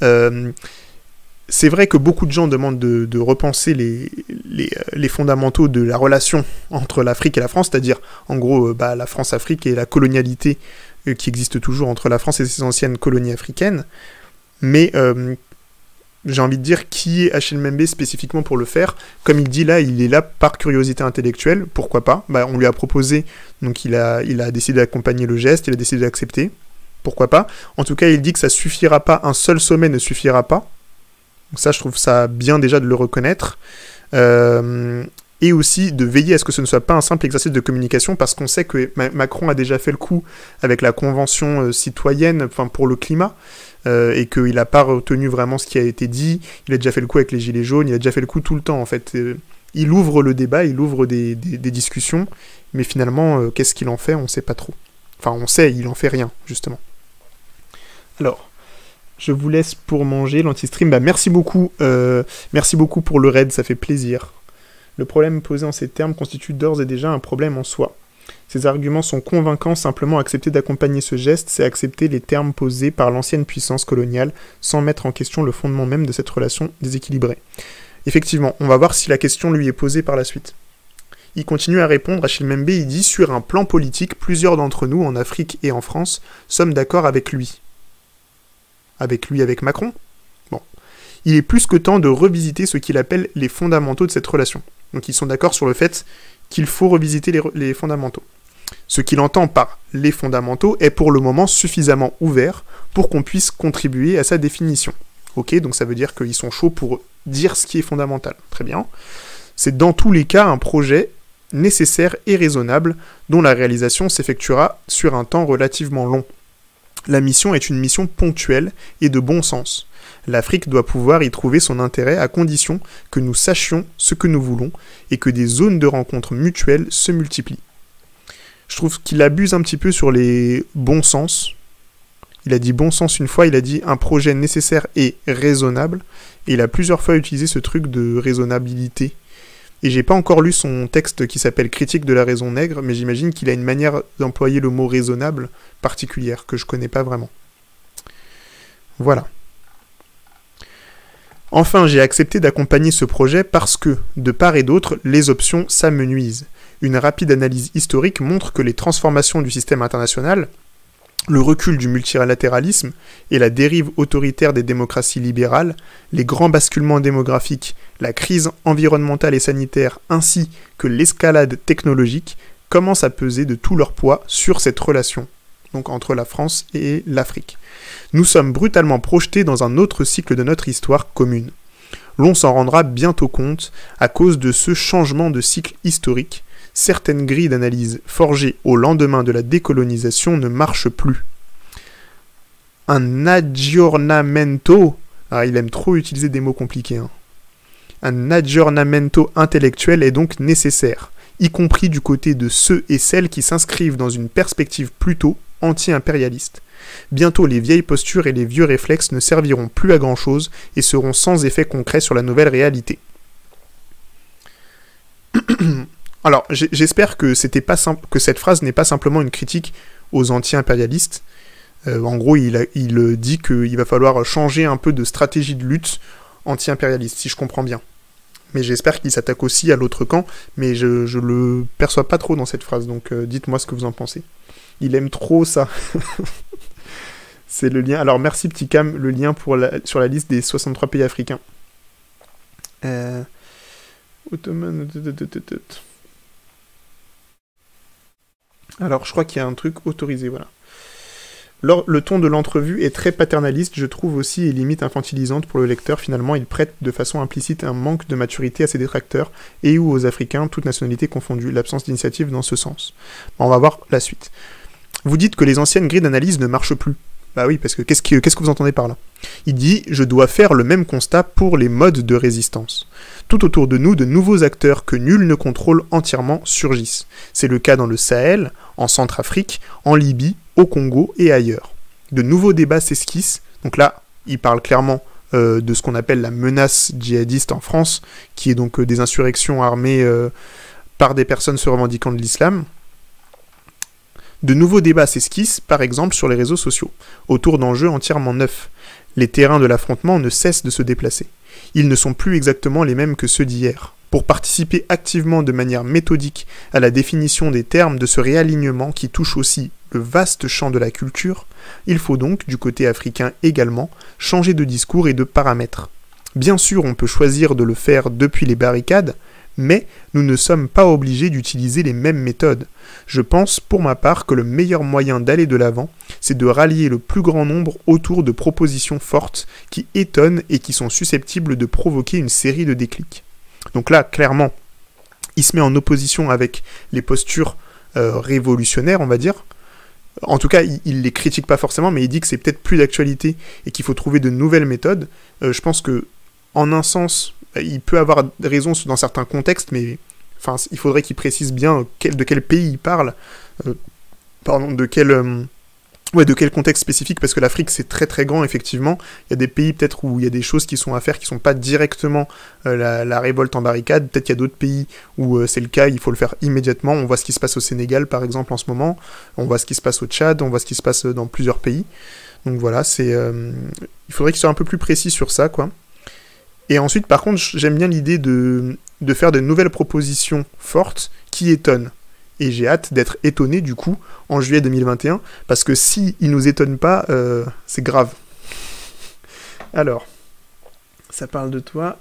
C'est vrai que beaucoup de gens demandent de repenser les fondamentaux de la relation entre l'Afrique et la France, c'est-à-dire, en gros, la France-Afrique et la colonialité qui existe toujours entre la France et ses anciennes colonies africaines. Mais j'ai envie de dire qui est Achille Mbembe spécifiquement pour le faire. Comme il dit là, il est là par curiosité intellectuelle, pourquoi pas. On lui a proposé, donc il a décidé d'accompagner le geste, il a décidé d'accepter, pourquoi pas. En tout cas, il dit que ça suffira pas, un seul sommet ne suffira pas. Donc ça, je trouve ça bien déjà de le reconnaître. Et aussi de veiller à ce que ce ne soit pas un simple exercice de communication, parce qu'on sait que Macron a déjà fait le coup avec la convention citoyenne pour le climat, et qu'il n'a pas retenu vraiment ce qui a été dit. Il a déjà fait le coup avec les Gilets jaunes, il a déjà fait le coup tout le temps en fait. Il ouvre le débat, il ouvre des discussions, mais finalement, qu'est-ce qu'il en fait ? On ne sait pas trop. Enfin, on sait, il en fait rien, justement. Alors, je vous laisse pour manger l'anti-stream. Merci beaucoup pour le raid, ça fait plaisir. Le problème posé en ces termes constitue d'ores et déjà un problème en soi. Ces arguments sont convaincants, simplement accepter d'accompagner ce geste, c'est accepter les termes posés par l'ancienne puissance coloniale, sans mettre en question le fondement même de cette relation déséquilibrée. Effectivement, on va voir si la question lui est posée par la suite. Il continue à répondre, Achille Mbembe, il dit « Sur un plan politique, plusieurs d'entre nous, en Afrique et en France, sommes d'accord avec lui. » Avec Macron ? Bon. Il est plus que temps de revisiter ce qu'il appelle les fondamentaux de cette relation. Donc ils sont d'accord sur le fait qu'il faut revisiter les fondamentaux. Ce qu'il entend par les fondamentaux est pour le moment suffisamment ouvert pour qu'on puisse contribuer à sa définition. Ok, donc ça veut dire qu'ils sont chauds pour dire ce qui est fondamental. Très bien. C'est dans tous les cas un projet nécessaire et raisonnable dont la réalisation s'effectuera sur un temps relativement long. La mission est une mission ponctuelle et de bon sens. L'Afrique doit pouvoir y trouver son intérêt à condition que nous sachions ce que nous voulons et que des zones de rencontres mutuelles se multiplient. Je trouve qu'il abuse un petit peu sur les bons sens. Il a dit bon sens une fois, il a dit un projet nécessaire et raisonnable, et il a plusieurs fois utilisé ce truc de raisonnabilité. Et j'ai pas encore lu son texte qui s'appelle Critique de la raison nègre, mais j'imagine qu'il a une manière d'employer le mot raisonnable particulière, que je connais pas vraiment. Voilà. Enfin, j'ai accepté d'accompagner ce projet parce que, de part et d'autre, les options s'amenuisent. Une rapide analyse historique montre que les transformations du système international, le recul du multilatéralisme et la dérive autoritaire des démocraties libérales, les grands basculements démographiques, la crise environnementale et sanitaire ainsi que l'escalade technologique commencent à peser de tout leur poids sur cette relation, donc entre la France et l'Afrique. Nous sommes brutalement projetés dans un autre cycle de notre histoire commune. L'on s'en rendra bientôt compte à cause de ce changement de cycle historique. Certaines grilles d'analyse forgées au lendemain de la décolonisation ne marchent plus. Un aggiornamento, il aime trop utiliser des mots compliqués, hein. Un aggiornamento intellectuel est donc nécessaire, y compris du côté de ceux et celles qui s'inscrivent dans une perspective plutôt anti-impérialiste. Bientôt les vieilles postures et les vieux réflexes ne serviront plus à grand-chose et seront sans effet concret sur la nouvelle réalité. Alors, j'espère que que cette phrase n'est pas simplement une critique aux anti-impérialistes. En gros, il dit qu'il va falloir changer un peu de stratégie de lutte anti-impérialiste, si je comprends bien. Mais j'espère qu'il s'attaque aussi à l'autre camp, mais je le perçois pas trop dans cette phrase, donc dites-moi ce que vous en pensez. Il aime trop ça. C'est le lien. Alors, merci Petit Cam, le lien sur la liste des 63 pays africains. Ottoman... Alors, je crois qu'il y a un truc autorisé, voilà. Le ton de l'entrevue est très paternaliste, je trouve aussi, et limite infantilisante pour le lecteur. Finalement, il prête de façon implicite un manque de maturité à ses détracteurs, et ou aux Africains, toutes nationalités confondues, l'absence d'initiative dans ce sens. Bon, on va voir la suite. Vous dites que les anciennes grilles d'analyse ne marchent plus. Bah oui, parce que qu'est-ce que vous entendez par là? Il dit « Je dois faire le même constat pour les modes de résistance. Tout autour de nous, de nouveaux acteurs que nul ne contrôle entièrement surgissent. C'est le cas dans le Sahel, en Centrafrique, en Libye, au Congo et ailleurs. De nouveaux débats s'esquissent. » Donc là, il parle clairement de ce qu'on appelle la menace djihadiste en France, qui est donc des insurrections armées par des personnes se revendiquant de l'islam. De nouveaux débats s'esquissent, par exemple, sur les réseaux sociaux, autour d'enjeux entièrement neufs. Les terrains de l'affrontement ne cessent de se déplacer. Ils ne sont plus exactement les mêmes que ceux d'hier. Pour participer activement de manière méthodique à la définition des termes de ce réalignement qui touche aussi le vaste champ de la culture, il faut donc, du côté africain également, changer de discours et de paramètres. Bien sûr, on peut choisir de le faire depuis les barricades, mais nous ne sommes pas obligés d'utiliser les mêmes méthodes. Je pense, pour ma part, que le meilleur moyen d'aller de l'avant, c'est de rallier le plus grand nombre autour de propositions fortes qui étonnent et qui sont susceptibles de provoquer une série de déclics. Donc là, clairement, il se met en opposition avec les postures révolutionnaires, on va dire. En tout cas, il les critique pas forcément, mais il dit que c'est peut-être plus d'actualité et qu'il faut trouver de nouvelles méthodes. Je pense que, en un sens, il peut avoir raison dans certains contextes, mais enfin, il faudrait qu'il précise bien de quel pays il parle, de quel contexte spécifique, parce que l'Afrique c'est très très grand effectivement. Il y a des pays peut-être où il y a des choses qui sont à faire qui sont pas directement la révolte en barricade. Peut-être qu'il y a d'autres pays où c'est le cas, il faut le faire immédiatement. On voit ce qui se passe au Sénégal par exemple en ce moment, on voit ce qui se passe au Tchad, on voit ce qui se passe dans plusieurs pays. Donc voilà, il faudrait qu'il soit un peu plus précis sur ça, quoi. Et ensuite, par contre, j'aime bien l'idée de faire de nouvelles propositions fortes qui étonnent. Et j'ai hâte d'être étonné, du coup, en juillet 2021, parce que s'il ne nous étonne pas, c'est grave. Alors, ça parle de toi.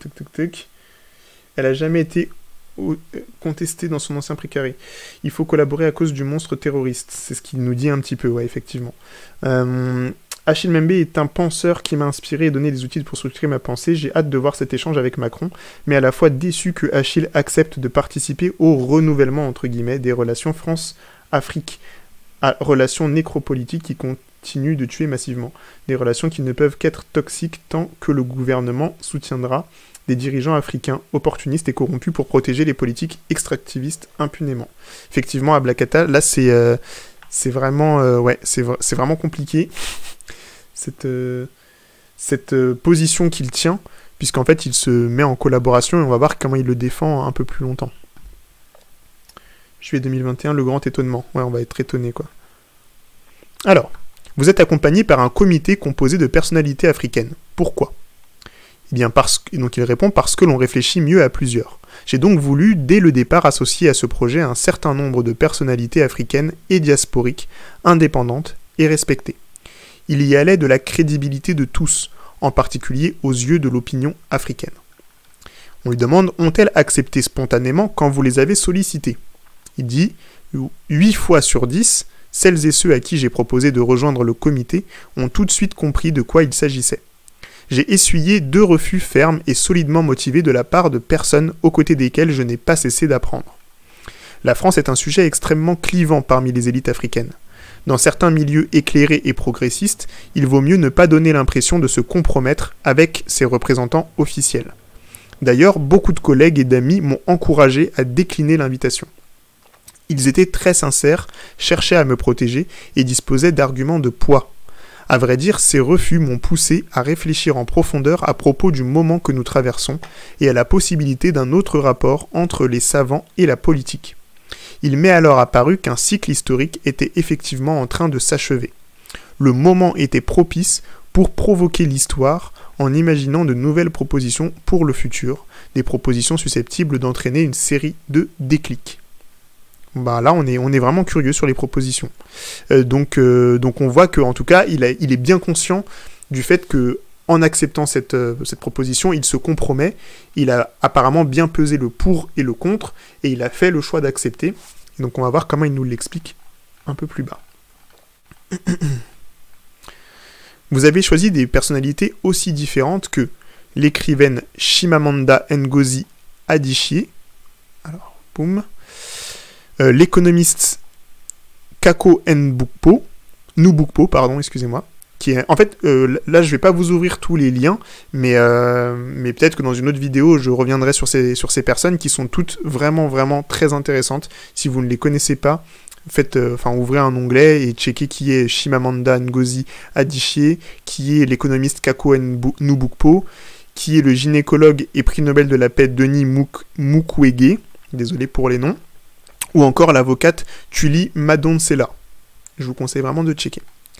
Elle a jamais été contestée dans son ancien précaré. Il faut collaborer à cause du monstre terroriste. C'est ce qu'il nous dit un petit peu, ouais, effectivement. Achille Mbembe est un penseur qui m'a inspiré et donné des outils pour structurer ma pensée. J'ai hâte de voir cet échange avec Macron, mais à la fois déçu que Achille accepte de participer au renouvellement, entre guillemets, des relations France-Afrique, relations nécropolitiques qui continuent de tuer massivement, des relations qui ne peuvent qu'être toxiques tant que le gouvernement soutiendra des dirigeants africains opportunistes et corrompus pour protéger les politiques extractivistes impunément. Effectivement, à Blakata, là c'est vraiment, c'est vraiment compliqué. Cette position qu'il tient, puisqu'en fait il se met en collaboration et on va voir comment il le défend un peu plus longtemps. Juillet 2021, le grand étonnement. Ouais, on va être étonné, quoi. Alors, vous êtes accompagné par un comité composé de personnalités africaines. Pourquoi ? Eh bien, donc il répond parce que l'on réfléchit mieux à plusieurs. J'ai donc voulu, dès le départ, associer à ce projet un certain nombre de personnalités africaines et diasporiques, indépendantes et respectées. Il y allait de la crédibilité de tous, en particulier aux yeux de l'opinion africaine. On lui demande, ont-elles accepté spontanément quand vous les avez sollicitées ? Il dit, 8 fois sur 10, celles et ceux à qui j'ai proposé de rejoindre le comité ont tout de suite compris de quoi il s'agissait. J'ai essuyé 2 refus fermes et solidement motivés de la part de personnes aux côtés desquelles je n'ai pas cessé d'apprendre. La France est un sujet extrêmement clivant parmi les élites africaines. Dans certains milieux éclairés et progressistes, il vaut mieux ne pas donner l'impression de se compromettre avec ses représentants officiels. D'ailleurs, beaucoup de collègues et d'amis m'ont encouragé à décliner l'invitation. Ils étaient très sincères, cherchaient à me protéger et disposaient d'arguments de poids. À vrai dire, ces refus m'ont poussé à réfléchir en profondeur à propos du moment que nous traversons et à la possibilité d'un autre rapport entre les savants et la politique. Il m'est alors apparu qu'un cycle historique était effectivement en train de s'achever. Le moment était propice pour provoquer l'histoire en imaginant de nouvelles propositions pour le futur, des propositions susceptibles d'entraîner une série de déclics. Bah là, on est vraiment curieux sur les propositions. Donc on voit qu'en tout cas, il est bien conscient du fait que en acceptant cette proposition, il se compromet, il a apparemment bien pesé le pour et le contre, et il a fait le choix d'accepter. Et donc on va voir comment il nous l'explique un peu plus bas. Vous avez choisi des personnalités aussi différentes que l'écrivaine Chimamanda Ngozi Adichie, alors, boum, l'économiste Kako Nubukpo, pardon, excusez-moi, qui est, en fait, là je vais pas vous ouvrir tous les liens, mais peut-être que dans une autre vidéo je reviendrai sur ces personnes qui sont toutes vraiment vraiment très intéressantes. Si vous ne les connaissez pas, ouvrez un onglet et checkez qui est Chimamanda Ngozi Adichie, qui est l'économiste Kako Nubukpo, qui est le gynécologue et prix Nobel de la paix Denis Mukwege, désolé pour les noms, ou encore l'avocate Thuli Madonsela. Je vous conseille vraiment de checker.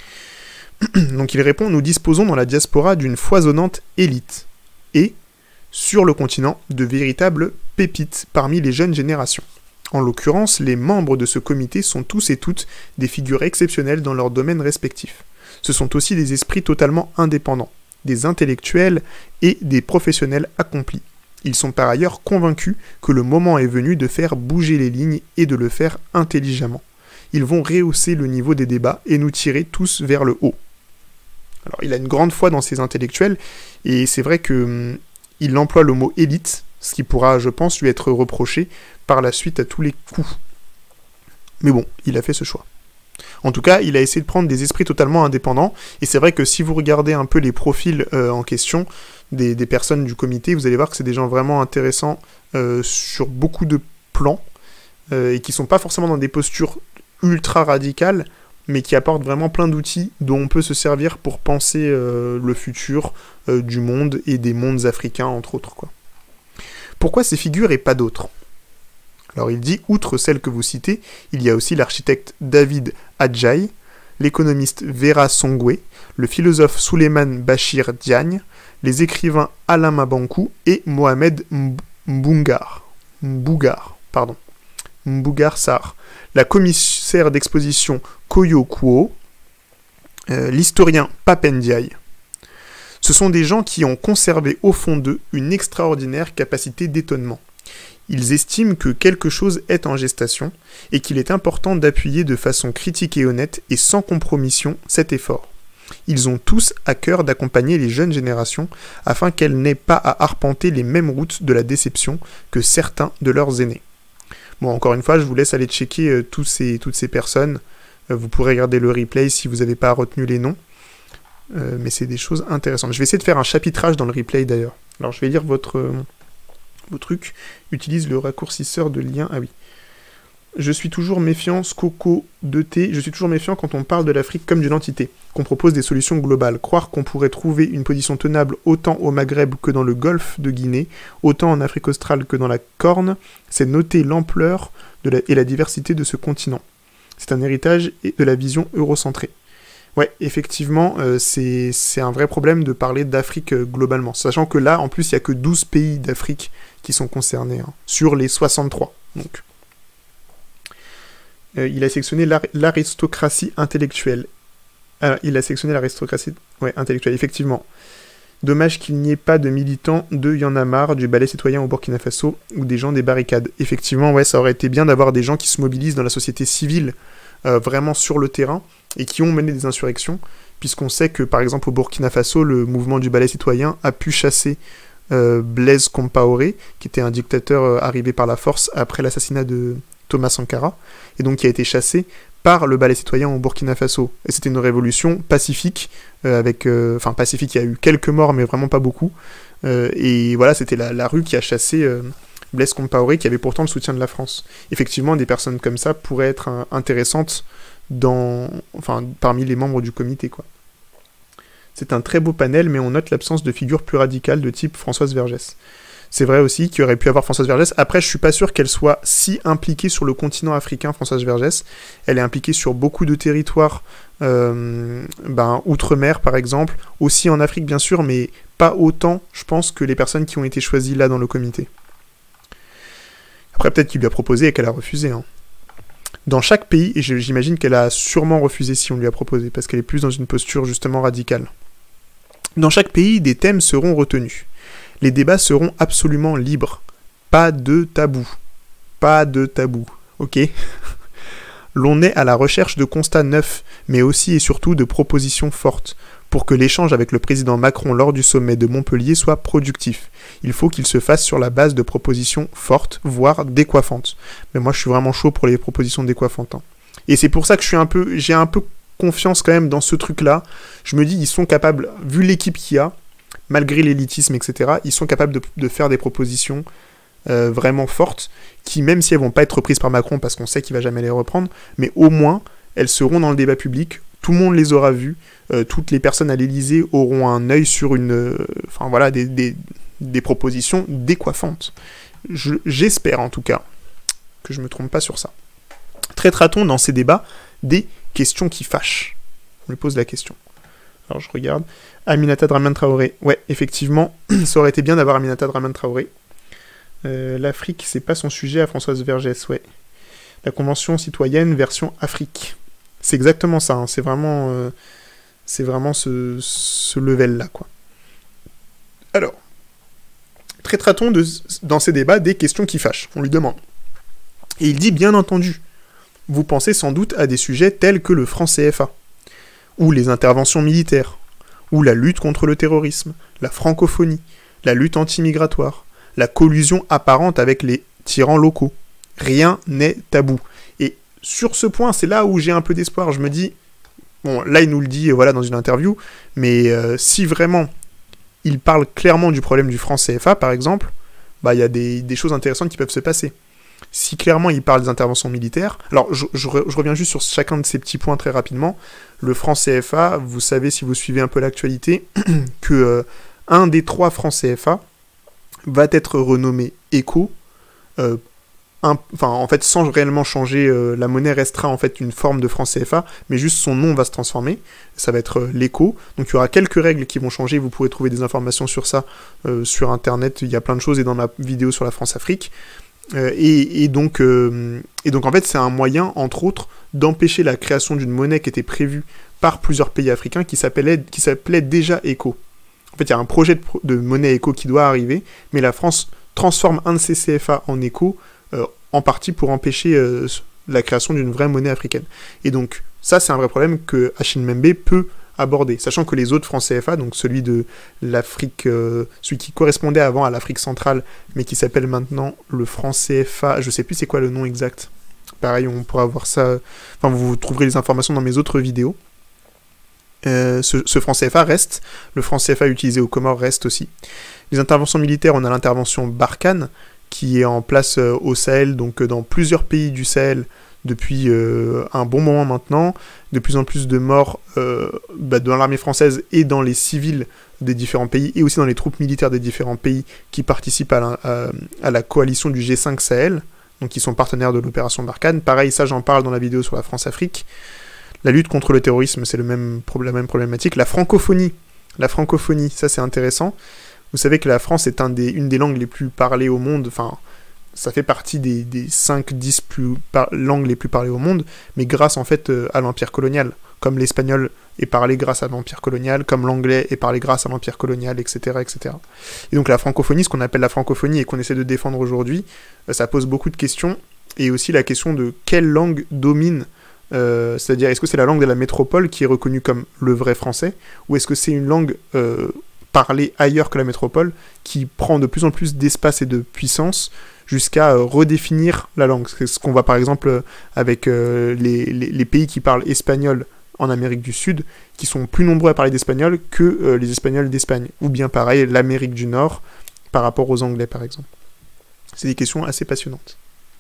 Donc il répond: nous disposons dans la diaspora d'une foisonnante élite et, sur le continent, de véritables pépites parmi les jeunes générations. En l'occurrence, les membres de ce comité sont tous et toutes des figures exceptionnelles dans leurs domaines respectifs. Ce sont aussi des esprits totalement indépendants, des intellectuels et des professionnels accomplis. Ils sont par ailleurs convaincus que le moment est venu de faire bouger les lignes et de le faire intelligemment. Ils vont rehausser le niveau des débats et nous tirer tous vers le haut. Alors, il a une grande foi dans ces intellectuels, et c'est vrai qu'il emploie le mot élite, ce qui pourra, je pense, lui être reproché par la suite à tous les coups. Mais bon, il a fait ce choix. En tout cas, il a essayé de prendre des esprits totalement indépendants, et c'est vrai que si vous regardez un peu les profils en question des personnes du comité, vous allez voir que c'est des gens vraiment intéressants sur beaucoup de plans, et qui sont pas forcément dans des postures ultra radicales, mais qui apportent vraiment plein d'outils dont on peut se servir pour penser le futur du monde et des mondes africains, entre autres, quoi. Pourquoi ces figures et pas d'autres ? Alors il dit, outre celles que vous citez, il y a aussi l'architecte David Adjaye, l'économiste Vera Songwe, le philosophe Souleymane Bachir Diagne, les écrivains Alain Mabankou et Mohamed Mbougar Sarr, la commissaire d'exposition Koyo Kuo, l'historien Papendiaï. Ce sont des gens qui ont conservé au fond d'eux une extraordinaire capacité d'étonnement. Ils estiment que quelque chose est en gestation et qu'il est important d'appuyer de façon critique et honnête et sans compromission cet effort. Ils ont tous à cœur d'accompagner les jeunes générations afin qu'elles n'aient pas à arpenter les mêmes routes de la déception que certains de leurs aînés. Bon, encore une fois, je vous laisse aller checker toutes ces personnes. Vous pourrez regarder le replay si vous n'avez pas retenu les noms. Mais c'est des choses intéressantes. Je vais essayer de faire un chapitrage dans le replay d'ailleurs. Alors je vais lire vos trucs. Utilise le raccourcisseur de lien. Ah oui. Je suis toujours méfiant, Skoko 2T, je suis toujours méfiant quand on parle de l'Afrique comme d'une entité, qu'on propose des solutions globales. Croire qu'on pourrait trouver une position tenable autant au Maghreb que dans le golfe de Guinée, autant en Afrique australe que dans la Corne, c'est noter l'ampleur et la diversité de ce continent. C'est un héritage de la vision eurocentrée. Ouais, effectivement, c'est un vrai problème de parler d'Afrique globalement, sachant que là, en plus, il n'y a que 12 pays d'Afrique qui sont concernés, hein, sur les 63, donc... il a sélectionné l'aristocratie intellectuelle. Il a sélectionné l'aristocratie intellectuelle, effectivement. Dommage qu'il n'y ait pas de militants de Y en a marre, du ballet citoyen au Burkina Faso, ou des gens des barricades. Effectivement, ouais, ça aurait été bien d'avoir des gens qui se mobilisent dans la société civile, vraiment sur le terrain, et qui ont mené des insurrections, puisqu'on sait que, par exemple, au Burkina Faso, le mouvement du ballet citoyen a pu chasser Blaise Compaoré, qui était un dictateur arrivé par la force après l'assassinat de Thomas Sankara, et donc qui a été chassé par le ballet citoyen au Burkina Faso. Et c'était une révolution pacifique, pacifique, il y a eu quelques morts, mais vraiment pas beaucoup. Et voilà, c'était la rue qui a chassé Blaise Compaoré, qui avait pourtant le soutien de la France. Effectivement, des personnes comme ça pourraient être intéressantes parmi les membres du comité, quoi. C'est un très beau panel, mais on note l'absence de figures plus radicales de type Françoise Vergès. C'est vrai aussi qu'il y aurait pu avoir Françoise Vergès. Après, je suis pas sûr qu'elle soit si impliquée sur le continent africain, Françoise Vergès. Elle est impliquée sur beaucoup de territoires, outre-mer par exemple, aussi en Afrique bien sûr, mais pas autant, je pense, que les personnes qui ont été choisies là dans le comité. Après, peut-être qu'il lui a proposé et qu'elle a refusé, hein. Dans chaque pays, et j'imagine qu'elle a sûrement refusé si on lui a proposé, parce qu'elle est plus dans une posture justement radicale. Dans chaque pays, des thèmes seront retenus. Les débats seront absolument libres. Pas de tabou. Pas de tabou. Ok. L'on est à la recherche de constats neufs, mais aussi et surtout de propositions fortes, pour que l'échange avec le président Macron lors du sommet de Montpellier soit productif. Il faut qu'il se fasse sur la base de propositions fortes, voire décoiffantes. Mais moi, je suis vraiment chaud pour les propositions décoiffantes. Hein. Et c'est pour ça que j'ai un peu confiance quand même dans ce truc-là. Je me dis, ils sont capables, vu l'équipe qu'il y a, malgré l'élitisme, etc., ils sont capables de faire des propositions vraiment fortes, qui, même si elles vont pas être reprises par Macron, parce qu'on sait qu'il va jamais les reprendre, mais au moins, elles seront dans le débat public, tout le monde les aura vues, toutes les personnes à l'Élysée auront un œil sur enfin voilà, des propositions décoiffantes. J'espère en tout cas que je me trompe pas sur ça. Traitera-t-on dans ces débats des questions qui fâchent? On lui pose la question. Alors je regarde. Aminata Dramane Traoré. Ouais, effectivement, ça aurait été bien d'avoir Aminata Dramane Traoré. L'Afrique, c'est pas son sujet à Françoise Vergès, ouais. La Convention citoyenne version Afrique. C'est exactement ça, hein. C'est vraiment ce level-là, quoi. Alors, traitera-t-on dans ces débats des questions qui fâchent? On lui demande. Et il dit, bien entendu, vous pensez sans doute à des sujets tels que le franc CFA, ou les interventions militaires, ou la lutte contre le terrorisme, la francophonie, la lutte anti-migratoire, la collusion apparente avec les tyrans locaux. Rien n'est tabou. Et sur ce point, c'est là où j'ai un peu d'espoir. Je me dis, bon, là il nous le dit voilà, dans une interview, mais si vraiment il parle clairement du problème du franc CFA, par exemple, bah, il y a des choses intéressantes qui peuvent se passer. Si clairement il parle des interventions militaires, alors je reviens juste sur chacun de ces petits points très rapidement. Le franc CFA, vous savez si vous suivez un peu l'actualité, que un des 3 francs CFA va être renommé ECO, en fait sans réellement changer, la monnaie restera en fait une forme de franc CFA, mais juste son nom va se transformer, ça va être l'ECO, donc il y aura quelques règles qui vont changer, vous pourrez trouver des informations sur ça sur internet, il y a plein de choses, et dans ma vidéo sur la France-Afrique, et donc en fait c'est un moyen, entre autres, d'empêcher la création d'une monnaie qui était prévue par plusieurs pays africains qui s'appelait déjà ECO. En fait, il y a un projet de monnaie ECO qui doit arriver, mais la France transforme un de ses CFA en ECO, en partie pour empêcher la création d'une vraie monnaie africaine. Et donc, ça, c'est un vrai problème que Achille Mbembe peut aborder, sachant que les autres francs CFA, donc celui de l'Afrique, celui qui correspondait avant à l'Afrique centrale, mais qui s'appelle maintenant le franc CFA, je sais plus c'est quoi le nom exact. Pareil, on pourra voir ça, enfin, vous trouverez les informations dans mes autres vidéos. Ce franc CFA reste, le franc CFA utilisé aux Comores reste aussi. Les interventions militaires, on a l'intervention Barkhane, qui est en place au Sahel, donc dans plusieurs pays du Sahel depuis un bon moment maintenant. De plus en plus de morts dans l'armée française et dans les civils des différents pays, et aussi dans les troupes militaires des différents pays qui participent à la coalition du G5 Sahel, donc qui sont partenaires de l'opération Barkhane. Pareil, ça j'en parle dans la vidéo sur la France-Afrique. La lutte contre le terrorisme, c'est la même problématique. La francophonie, ça c'est intéressant. Vous savez que la France est une des langues les plus parlées au monde, enfin, ça fait partie des 5-10 langues les plus parlées au monde, mais grâce en fait à l'Empire colonial, comme l'espagnol est parlé grâce à l'Empire colonial, comme l'anglais est parlé grâce à l'Empire colonial, etc., etc. Et donc la francophonie, ce qu'on appelle la francophonie et qu'on essaie de défendre aujourd'hui, ça pose beaucoup de questions, et aussi la question de quelle langue domine. C'est-à-dire, est-ce que c'est la langue de la métropole qui est reconnue comme le vrai français, ou est-ce que c'est une langue parlée ailleurs que la métropole qui prend de plus en plus d'espace et de puissance jusqu'à redéfinir la langue? C'est ce qu'on voit par exemple avec les pays qui parlent espagnol en Amérique du Sud, qui sont plus nombreux à parler d'espagnol que les Espagnols d'Espagne, ou bien pareil l'Amérique du Nord par rapport aux Anglais par exemple. C'est des questions assez passionnantes.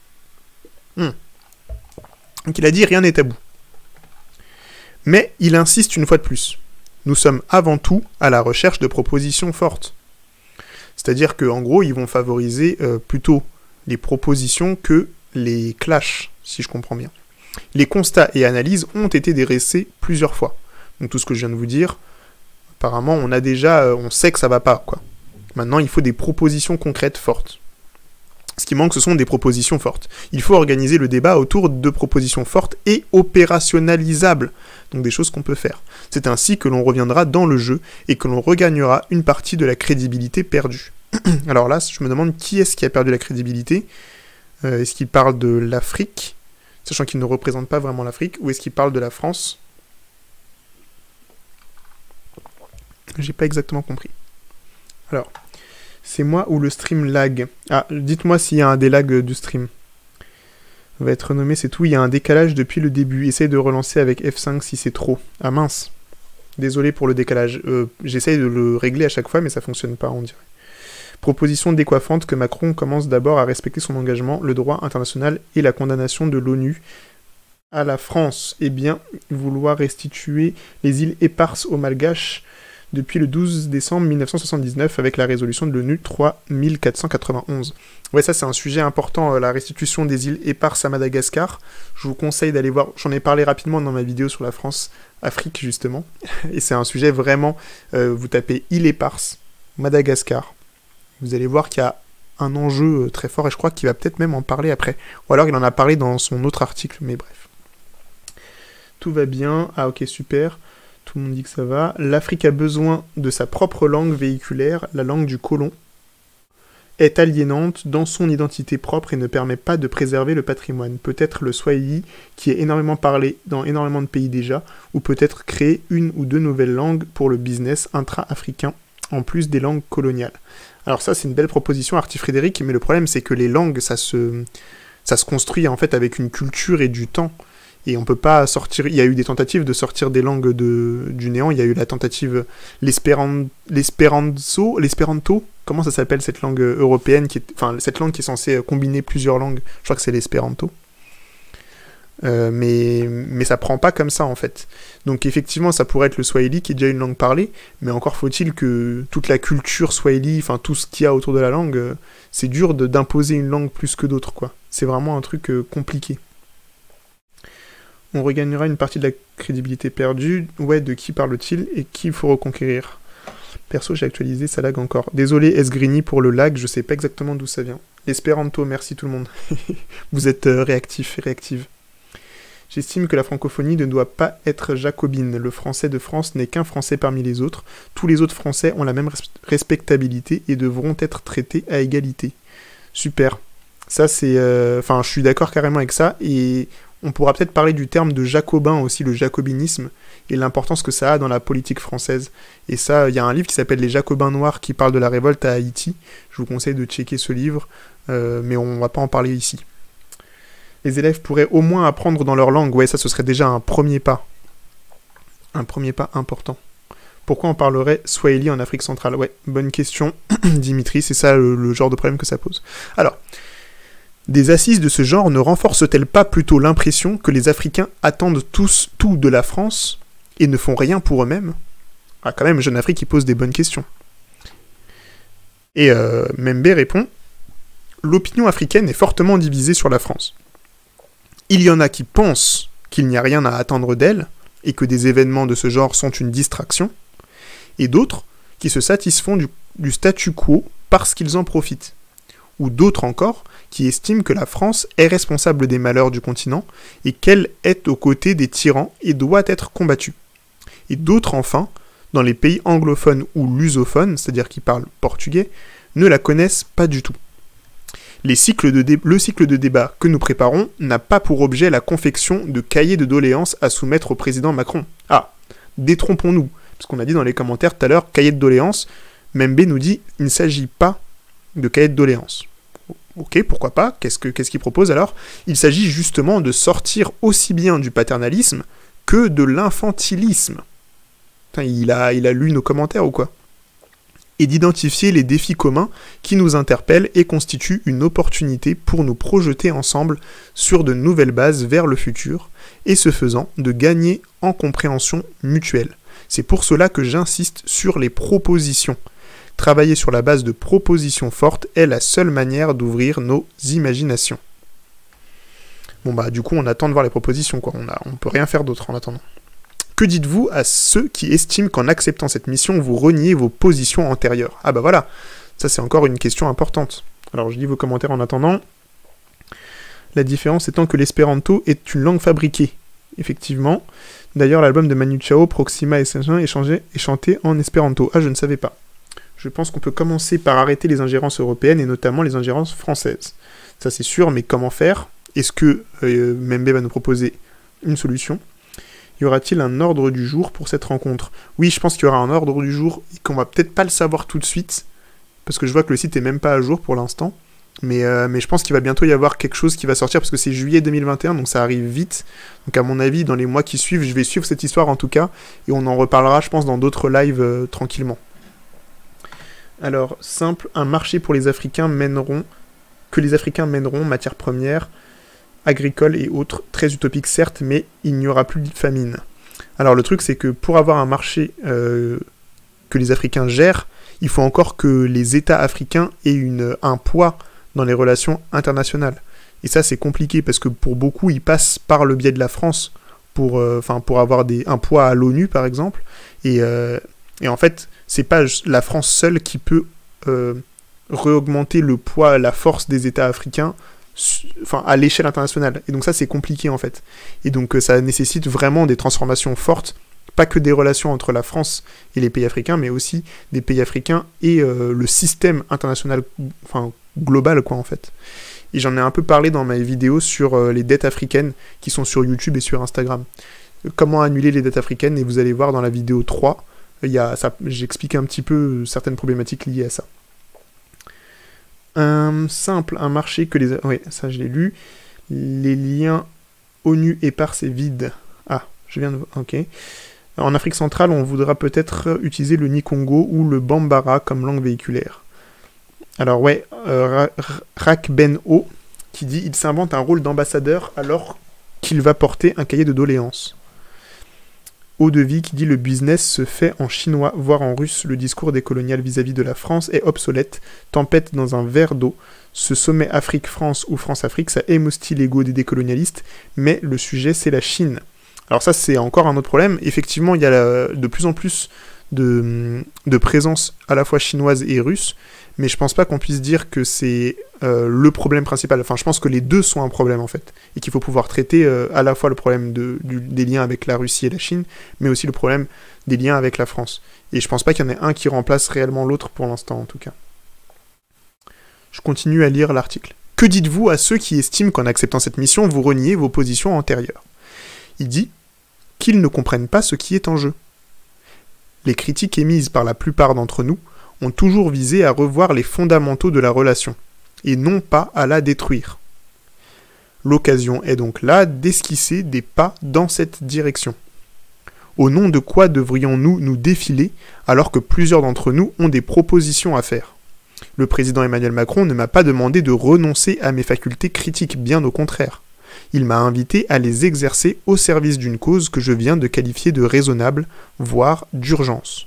Donc il a dit rien n'est tabou. Mais il insiste une fois de plus. Nous sommes avant tout à la recherche de propositions fortes. C'est-à-dire qu'en gros, ils vont favoriser plutôt les propositions que les clashs, si je comprends bien. Les constats et analyses ont été dressés plusieurs fois. Donc tout ce que je viens de vous dire, apparemment, on sait que ça va pas, quoi. Maintenant, il faut des propositions concrètes fortes. Ce qui manque, ce sont des propositions fortes. Il faut organiser le débat autour de propositions fortes et opérationnalisables, donc des choses qu'on peut faire. C'est ainsi que l'on reviendra dans le jeu et que l'on regagnera une partie de la crédibilité perdue. Alors là, je me demande qui est-ce qui a perdu la crédibilité. Est-ce qu'il parle de l'Afrique, sachant qu'il ne représente pas vraiment l'Afrique, ou est-ce qu'il parle de la France? J'ai pas exactement compris. Alors, c'est moi ou le stream lag? Ah, dites-moi s'il y a un des lags du stream. Va être renommé, c'est tout. Il y a un décalage depuis le début. Essaye de relancer avec F5 si c'est trop. Ah mince. Désolé pour le décalage. J'essaye de le régler à chaque fois, mais ça fonctionne pas, on dirait. Proposition décoiffante que Macron commence d'abord à respecter son engagement, le droit international et la condamnation de l'ONU à la France. Eh bien, vouloir restituer les îles éparses aux Malgaches depuis le 12 décembre 1979 avec la résolution de l'ONU 3491. Ouais, ça c'est un sujet important, la restitution des îles éparses à Madagascar. Je vous conseille d'aller voir, j'en ai parlé rapidement dans ma vidéo sur la France-Afrique justement, et c'est un sujet vraiment, vous tapez îles éparses, Madagascar, vous allez voir qu'il y a un enjeu très fort, et je crois qu'il va peut-être même en parler après, ou alors il en a parlé dans son autre article, mais bref. Tout va bien, ah ok super. Tout le monde dit que ça va. L'Afrique a besoin de sa propre langue véhiculaire, la langue du colon, est aliénante dans son identité propre et ne permet pas de préserver le patrimoine. Peut-être le Swahili, qui est énormément parlé dans énormément de pays déjà, ou peut-être créer une ou deux nouvelles langues pour le business intra-africain, en plus des langues coloniales. Alors ça, c'est une belle proposition, Artie Frédéric, mais le problème, c'est que les langues, ça se construit en fait avec une culture et du temps. Et on peut pas sortir... Il y a eu des tentatives de sortir des langues du néant. Il y a eu la tentative... L'espéranto... Comment ça s'appelle cette langue européenne enfin, cette langue qui est censée combiner plusieurs langues. Je crois que c'est l'espéranto. Mais ça prend pas comme ça, en fait. Donc effectivement, ça pourrait être le swahili, qui est déjà une langue parlée. Mais encore faut-il que toute la culture swahili, enfin tout ce qu'il y a autour de la langue, c'est dur d'imposer une langue plus que d'autres, quoi. C'est vraiment un truc compliqué. On regagnera une partie de la crédibilité perdue. Ouais, de qui parle-t-il et qui il faut reconquérir? Perso, j'ai actualisé, ça lag encore. Désolé, Esgrini, pour le lag, je sais pas exactement d'où ça vient. L'espéranto, merci tout le monde. Vous êtes réactifs et réactives. J'estime que la francophonie ne doit pas être jacobine. Le français de France n'est qu'un français parmi les autres. Tous les autres français ont la même respectabilité et devront être traités à égalité. Super. Ça, c'est... Enfin, je suis d'accord carrément avec ça, et... On pourra peut-être parler du terme de jacobin aussi, le jacobinisme, et l'importance que ça a dans la politique française. Et ça, il y a un livre qui s'appelle Les Jacobins Noirs qui parle de la révolte à Haïti. Je vous conseille de checker ce livre, mais on va pas en parler ici. Les élèves pourraient au moins apprendre dans leur langue. Ouais, ça, ce serait déjà un premier pas. Un premier pas important. Pourquoi on parlerait Swahili en Afrique centrale? Ouais, bonne question, Dimitri, c'est ça le genre de problème que ça pose. Alors... Des assises de ce genre ne renforcent-elles pas plutôt l'impression que les Africains attendent tous tout de la France et ne font rien pour eux-mêmes? Ah, quand même, Jeune Afrique, il pose des bonnes questions. Et Membe répond « L'opinion africaine est fortement divisée sur la France. Il y en a qui pensent qu'il n'y a rien à attendre d'elle et que des événements de ce genre sont une distraction, et d'autres qui se satisfont du statu quo parce qu'ils en profitent. Ou d'autres encore qui estiment que la France est responsable des malheurs du continent et qu'elle est aux côtés des tyrans et doit être combattue. Et d'autres enfin, dans les pays anglophones ou lusophones, c'est-à-dire qui parlent portugais, ne la connaissent pas du tout. Le cycle de débat que nous préparons n'a pas pour objet la confection de cahiers de doléances à soumettre au président Macron. Ah, détrompons-nous, parce qu'on a dit dans les commentaires tout à l'heure, cahier de doléances, Membe nous dit, il ne s'agit pas de cahier de doléances. Ok, pourquoi pas? Qu'est-ce qu'il propose alors? Il s'agit justement de sortir aussi bien du paternalisme que de l'infantilisme. Putain, il a lu nos commentaires ou quoi? Et d'identifier les défis communs qui nous interpellent et constituent une opportunité pour nous projeter ensemble sur de nouvelles bases vers le futur, et ce faisant, de gagner en compréhension mutuelle. C'est pour cela que j'insiste sur les propositions. Travailler sur la base de propositions fortes est la seule manière d'ouvrir nos imaginations. Bon bah du coup on attend de voir les propositions, quoi. On peut rien faire d'autre en attendant. Que dites-vous à ceux qui estiment qu'en acceptant cette mission, vous reniez vos positions antérieures? Ah bah voilà, ça c'est encore une question importante. Alors je lis vos commentaires en attendant. La différence étant que l'espéranto est une langue fabriquée. Effectivement. D'ailleurs l'album de Manu Chao, Proxima et Saint-Jean est chanté en espéranto. Ah je ne savais pas. Je pense qu'on peut commencer par arrêter les ingérences européennes et notamment les ingérences françaises. ça c'est sûr, mais comment faire? Est-ce que Membe va nous proposer une solution? Y aura-t-il un ordre du jour pour cette rencontre? Oui, je pense qu'il y aura un ordre du jour et qu'on va peut-être pas le savoir tout de suite, parce que je vois que le site est même pas à jour pour l'instant. Mais je pense qu'il va bientôt y avoir quelque chose qui va sortir, parce que c'est juillet 2021, donc ça arrive vite. Donc à mon avis, dans les mois qui suivent, je vais suivre cette histoire en tout cas, et on en reparlera, je pense, dans d'autres lives tranquillement. Alors, simple, un marché pour les Africains que les Africains mèneront, matières premières, agricoles et autres, très utopique certes, mais il n'y aura plus de famine. Alors le truc, c'est que pour avoir un marché que les Africains gèrent, il faut encore que les États africains aient un poids dans les relations internationales. Et ça, c'est compliqué, parce que pour beaucoup, ils passent par le biais de la France pour avoir un poids à l'ONU, par exemple. Et en fait, c'est pas la France seule qui peut réaugmenter le poids, la force des États africains à l'échelle internationale. Et donc ça, c'est compliqué, en fait. Et donc ça nécessite vraiment des transformations fortes, pas que des relations entre la France et les pays africains, mais aussi des pays africains et le système international, global, quoi, en fait. Et j'en ai un peu parlé dans ma vidéo sur les dettes africaines, qui sont sur YouTube et sur Instagram. Comment annuler les dettes africaines, et vous allez voir dans la vidéo 3, j'explique un petit peu certaines problématiques liées à ça. Un marché que les... Oui, ça je l'ai lu. Les liens ONU épars et vide. Ah, je viens de... Ok. En Afrique centrale, on voudra peut-être utiliser le Nikongo ou le Bambara comme langue véhiculaire. Alors ouais, Rakben-O qui dit « Il s'invente un rôle d'ambassadeur alors qu'il va porter un cahier de doléances ». Eau de vie qui dit « Le business se fait en chinois, voire en russe. Le discours des coloniales vis-à-vis de la France est obsolète. Tempête dans un verre d'eau. Ce sommet Afrique-France ou France-Afrique, ça émoustille l'ego des décolonialistes, mais le sujet c'est la Chine. » Alors ça, c'est encore un autre problème. Effectivement, il y a de plus en plus de présence à la fois chinoise et russe, mais je pense pas qu'on puisse dire que c'est le problème principal. Enfin, je pense que les deux sont un problème, en fait, et qu'il faut pouvoir traiter à la fois le problème des liens avec la Russie et la Chine, mais aussi le problème des liens avec la France. Et je pense pas qu'il y en ait un qui remplace réellement l'autre pour l'instant, en tout cas. Je continue à lire l'article. Que dites-vous à ceux qui estiment qu'en acceptant cette mission, vous reniez vos positions antérieures? Il dit qu'ils ne comprennent pas ce qui est en jeu. Les critiques émises par la plupart d'entre nous ont toujours visé à revoir les fondamentaux de la relation, et non pas à la détruire. L'occasion est donc là d'esquisser des pas dans cette direction. Au nom de quoi devrions-nous nous défiler alors que plusieurs d'entre nous ont des propositions à faire? Le président Emmanuel Macron ne m'a pas demandé de renoncer à mes facultés critiques, bien au contraire. Il m'a invité à les exercer au service d'une cause que je viens de qualifier de raisonnable, voire d'urgence.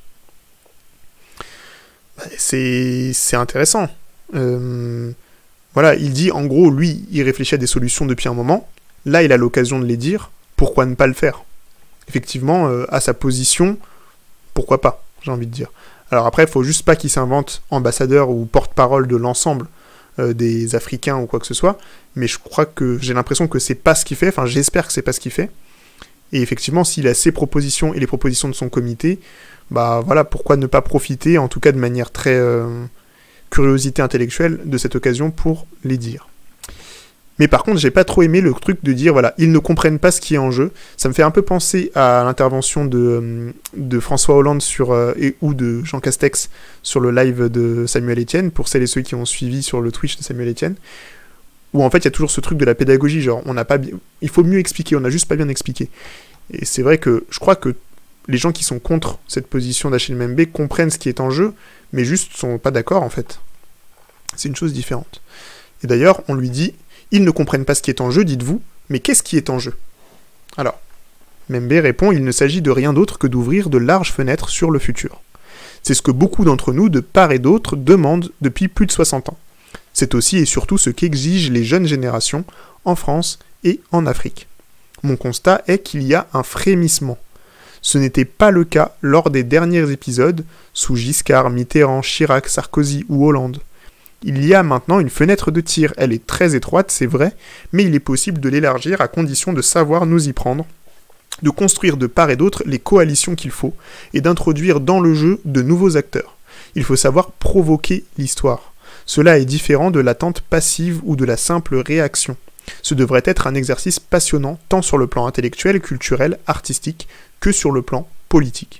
C'est intéressant. Voilà, il dit, en gros, lui, il réfléchit à des solutions depuis un moment. Là, il a l'occasion de les dire. Pourquoi ne pas le faire? Effectivement, à sa position, pourquoi pas, j'ai envie de dire. Alors après, il faut juste pas qu'il s'invente ambassadeur ou porte-parole de l'ensemble des Africains ou quoi que ce soit, mais je crois que j'ai l'impression que c'est pas ce qu'il fait, enfin j'espère que c'est pas ce qu'il fait, et effectivement s'il a ses propositions et les propositions de son comité, bah voilà, pourquoi ne pas profiter, en tout cas de manière très curiosité intellectuelle, de cette occasion pour les dire. Mais par contre, j'ai pas trop aimé le truc de dire, voilà, ils ne comprennent pas ce qui est en jeu. Ça me fait un peu penser à l'intervention de François Hollande ou de Jean Castex sur le live de Samuel Etienne, pour celles et ceux qui ont suivi sur le Twitch de Samuel Etienne, où en fait, il y a toujours ce truc de la pédagogie, genre, il faut mieux expliquer, on n'a juste pas bien expliqué. Et c'est vrai que je crois que les gens qui sont contre cette position d'Achille Membe comprennent ce qui est en jeu, mais juste sont pas d'accord, en fait. C'est une chose différente. Et d'ailleurs, on lui dit... Ils ne comprennent pas ce qui est en jeu, dites-vous, mais qu'est-ce qui est en jeu? Alors, Membe répond, il ne s'agit de rien d'autre que d'ouvrir de larges fenêtres sur le futur. C'est ce que beaucoup d'entre nous, de part et d'autre, demandent depuis plus de 60 ans. C'est aussi et surtout ce qu'exigent les jeunes générations, en France et en Afrique. Mon constat est qu'il y a un frémissement. Ce n'était pas le cas lors des derniers épisodes, sous Giscard, Mitterrand, Chirac, Sarkozy ou Hollande. Il y a maintenant une fenêtre de tir, elle est très étroite, c'est vrai, mais il est possible de l'élargir à condition de savoir nous y prendre, de construire de part et d'autre les coalitions qu'il faut, et d'introduire dans le jeu de nouveaux acteurs. Il faut savoir provoquer l'histoire. Cela est différent de l'attente passive ou de la simple réaction. Ce devrait être un exercice passionnant tant sur le plan intellectuel, culturel, artistique, que sur le plan politique.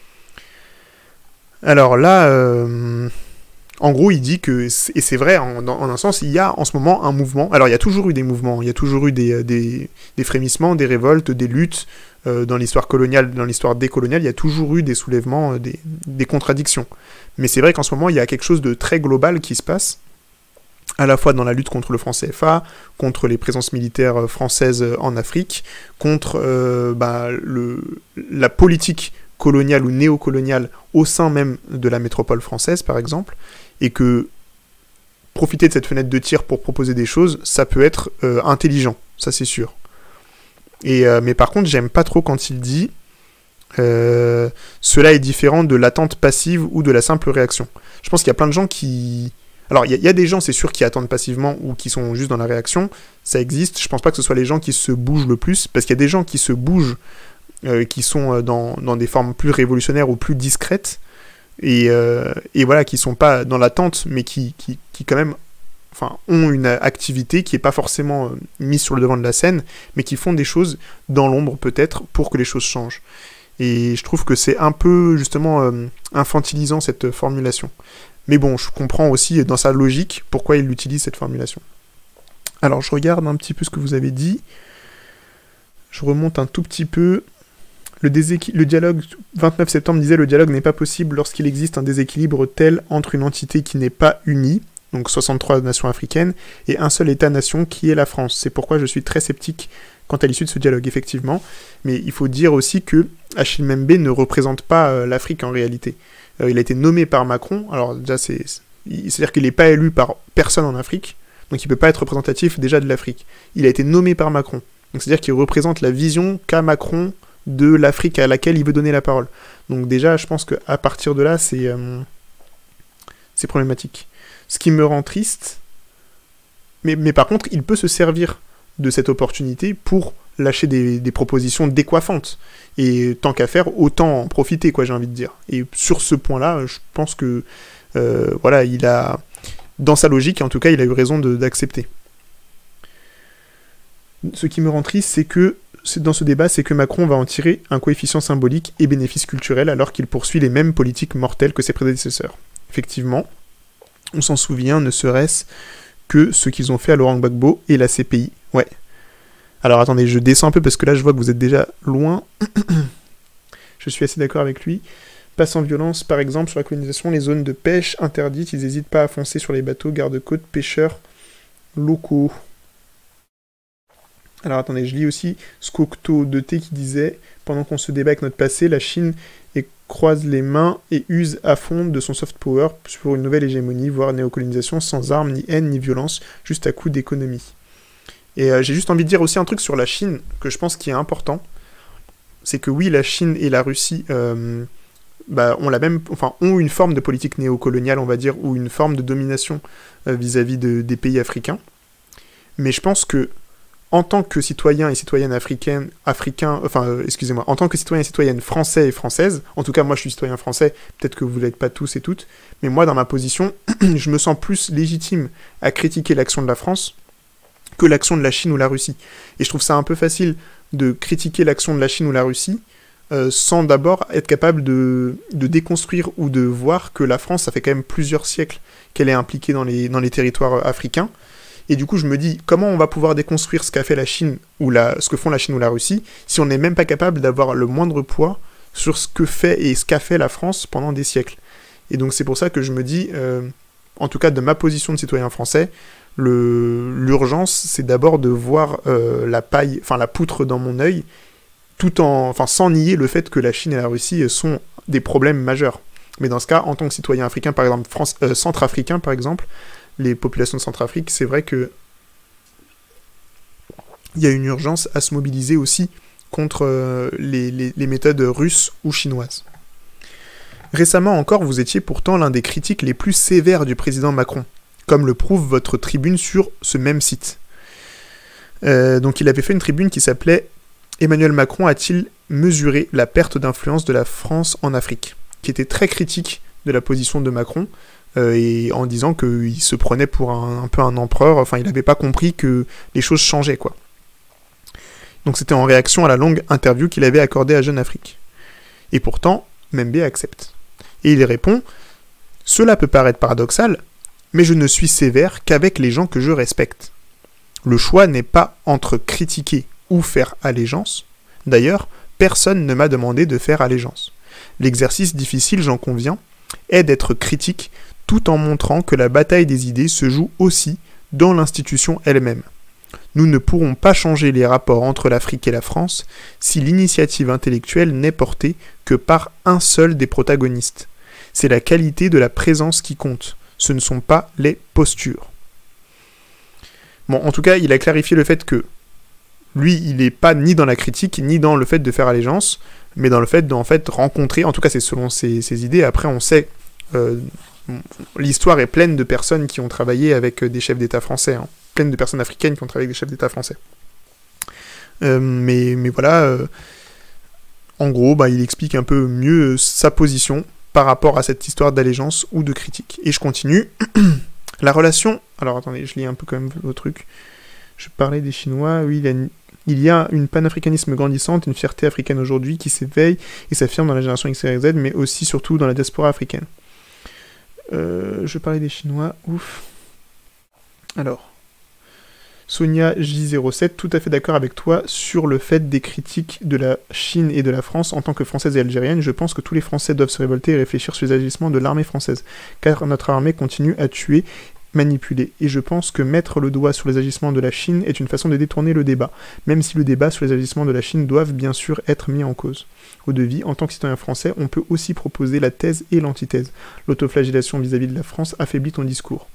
Alors là, en gros, il dit que, et c'est vrai, en un sens, il y a en ce moment un mouvement. Alors il y a toujours eu des mouvements, il y a toujours eu des frémissements, des révoltes, des luttes dans l'histoire coloniale, dans l'histoire décoloniale, il y a toujours eu des soulèvements, des contradictions. Mais c'est vrai qu'en ce moment, il y a quelque chose de très global qui se passe, à la fois dans la lutte contre le franc CFA, contre les présences militaires françaises en Afrique, contre la politique coloniale ou néocoloniale au sein même de la métropole française, par exemple, et que profiter de cette fenêtre de tir pour proposer des choses, ça peut être intelligent, ça c'est sûr. Mais par contre, j'aime pas trop quand il dit cela est différent de l'attente passive ou de la simple réaction. Je pense qu'il y a plein de gens qui... Alors, il y a des gens, c'est sûr, qui attendent passivement ou qui sont juste dans la réaction. Ça existe. Je pense pas que ce soit les gens qui se bougent le plus, parce qu'il y a des gens qui se bougent, qui sont dans des formes plus révolutionnaires ou plus discrètes, et voilà, qui sont pas dans l'attente, mais qui quand même ont une activité qui est pas forcément mise sur le devant de la scène, mais qui font des choses dans l'ombre, peut-être, pour que les choses changent. Et je trouve que c'est un peu, justement, infantilisant, cette formulation. Mais bon, je comprends aussi dans sa logique pourquoi il utilise cette formulation. Alors, je regarde un petit peu ce que vous avez dit. Je remonte un tout petit peu. Le dialogue, 29 septembre disait « Le dialogue n'est pas possible lorsqu'il existe un déséquilibre tel entre une entité qui n'est pas unie, donc 63 nations africaines, et un seul État-nation qui est la France. C'est pourquoi je suis très sceptique quant à l'issue de ce dialogue, effectivement. Mais il faut dire aussi que Achille Mbembe ne représente pas l'Afrique en réalité. Il a été nommé par Macron, alors déjà c'est-à-dire qu'il n'est pas élu par personne en Afrique, donc il ne peut pas être représentatif déjà de l'Afrique. Il a été nommé par Macron, donc c'est-à-dire qu'il représente la vision qu'a Macron de l'Afrique à laquelle il veut donner la parole. Donc déjà, je pense qu'à partir de là, c'est problématique. Ce qui me rend triste, mais par contre, il peut se servir de cette opportunité pour lâcher des propositions décoiffantes. Et tant qu'à faire, autant en profiter, quoi, j'ai envie de dire. Et sur ce point-là, je pense que, voilà, il a, dans sa logique, en tout cas, il a eu raison d'accepter. Ce qui me rend triste, c'est que, dans ce débat, c'est que Macron va en tirer un coefficient symbolique et bénéfice culturel, alors qu'il poursuit les mêmes politiques mortelles que ses prédécesseurs. Effectivement, on s'en souvient, ne serait-ce que ce qu'ils ont fait à Laurent Gbagbo et la CPI. Ouais. Alors attendez, je descends un peu parce que là je vois que vous êtes déjà loin. Je suis assez d'accord avec lui. Pas sans violence, par exemple, sur la colonisation, les zones de pêche interdites, ils n'hésitent pas à foncer sur les bateaux, garde-côtes, pêcheurs locaux. Alors attendez, je lis aussi Skokto 2T qui disait « Pendant qu'on se débat avec notre passé, la Chine croise les mains et use à fond de son soft power pour une nouvelle hégémonie, voire néocolonisation, sans armes, ni haine, ni violence, juste à coup d'économie. » Et j'ai juste envie de dire aussi un truc sur la Chine, que je pense qui est important, c'est que oui, la Chine et la Russie ont une forme de politique néocoloniale, on va dire, ou une forme de domination vis-à-vis des pays africains. Mais je pense que en tant que citoyen et citoyenne en tant que citoyen et citoyenne français et française, en tout cas moi je suis citoyen français, peut-être que vous ne l'êtes pas tous et toutes, mais moi dans ma position, je me sens plus légitime à critiquer l'action de la France que l'action de la Chine ou la Russie. Et je trouve ça un peu facile de critiquer l'action de la Chine ou la Russie sans d'abord être capable de déconstruire ou de voir que la France, ça fait quand même plusieurs siècles qu'elle est impliquée dans les territoires africains. Et du coup, je me dis, comment on va pouvoir déconstruire ce qu'a fait la Chine ou ce que font la Chine ou la Russie si on n'est même pas capable d'avoir le moindre poids sur ce que fait et ce qu'a fait la France pendant des siècles. Et donc c'est pour ça que je me dis, en tout cas de ma position de citoyen français, l'urgence, c'est d'abord de voir la poutre dans mon œil, sans nier le fait que la Chine et la Russie sont des problèmes majeurs. Mais dans ce cas, en tant que citoyen africain, par exemple, centrafricain, par exemple, les populations de Centrafrique, c'est vrai que il y a une urgence à se mobiliser aussi contre les méthodes russes ou chinoises. Récemment encore, vous étiez pourtant l'un des critiques les plus sévères du président Macron, comme le prouve votre tribune sur ce même site. Donc il avait fait une tribune qui s'appelait « Emmanuel Macron a-t-il mesuré la perte d'influence de la France en Afrique ?» qui était très critique de la position de Macron, et en disant qu'il se prenait pour un peu un empereur, enfin il n'avait pas compris que les choses changeaient, quoi. Donc c'était en réaction à la longue interview qu'il avait accordée à Jeune Afrique. Et pourtant, Membe accepte. Et il répond « Cela peut paraître paradoxal, mais je ne suis sévère qu'avec les gens que je respecte. Le choix n'est pas entre critiquer ou faire allégeance. D'ailleurs, personne ne m'a demandé de faire allégeance. L'exercice difficile, j'en conviens, est d'être critique tout en montrant que la bataille des idées se joue aussi dans l'institution elle-même. Nous ne pourrons pas changer les rapports entre l'Afrique et la France si l'initiative intellectuelle n'est portée que par un seul des protagonistes. C'est la qualité de la présence qui compte, ce ne sont pas les postures. » Bon, en tout cas, il a clarifié le fait que lui, il n'est pas ni dans la critique, ni dans le fait de faire allégeance, mais dans le fait d'en fait rencontrer, en tout cas c'est selon ses idées, après on sait, l'histoire est pleine de personnes qui ont travaillé avec des chefs d'État français, hein, pleine de personnes africaines qui ont travaillé avec des chefs d'État français. Mais voilà, en gros, il explique un peu mieux sa position par rapport à cette histoire d'allégeance ou de critique. Et je continue. La relation... Alors attendez, je lis un peu quand même le truc. Je parlais des Chinois, oui, il y a une panafricanisme grandissante, une fierté africaine aujourd'hui qui s'éveille et s'affirme dans la génération X et Z, mais aussi surtout dans la diaspora africaine. Je parlais des Chinois, ouf. Alors, Sonia J07, tout à fait d'accord avec toi sur le fait des critiques de la Chine et de la France en tant que Française et Algérienne. Je pense que tous les Français doivent se révolter et réfléchir sur les agissements de l'armée française, car notre armée continue à tuer, manipuler. Et je pense que mettre le doigt sur les agissements de la Chine est une façon de détourner le débat, même si le débat sur les agissements de la Chine doivent bien sûr être mis en cause. Eau-de-Vie, en tant que citoyen français, on peut aussi proposer la thèse et l'antithèse. L'autoflagellation vis-à-vis de la France affaiblit ton discours.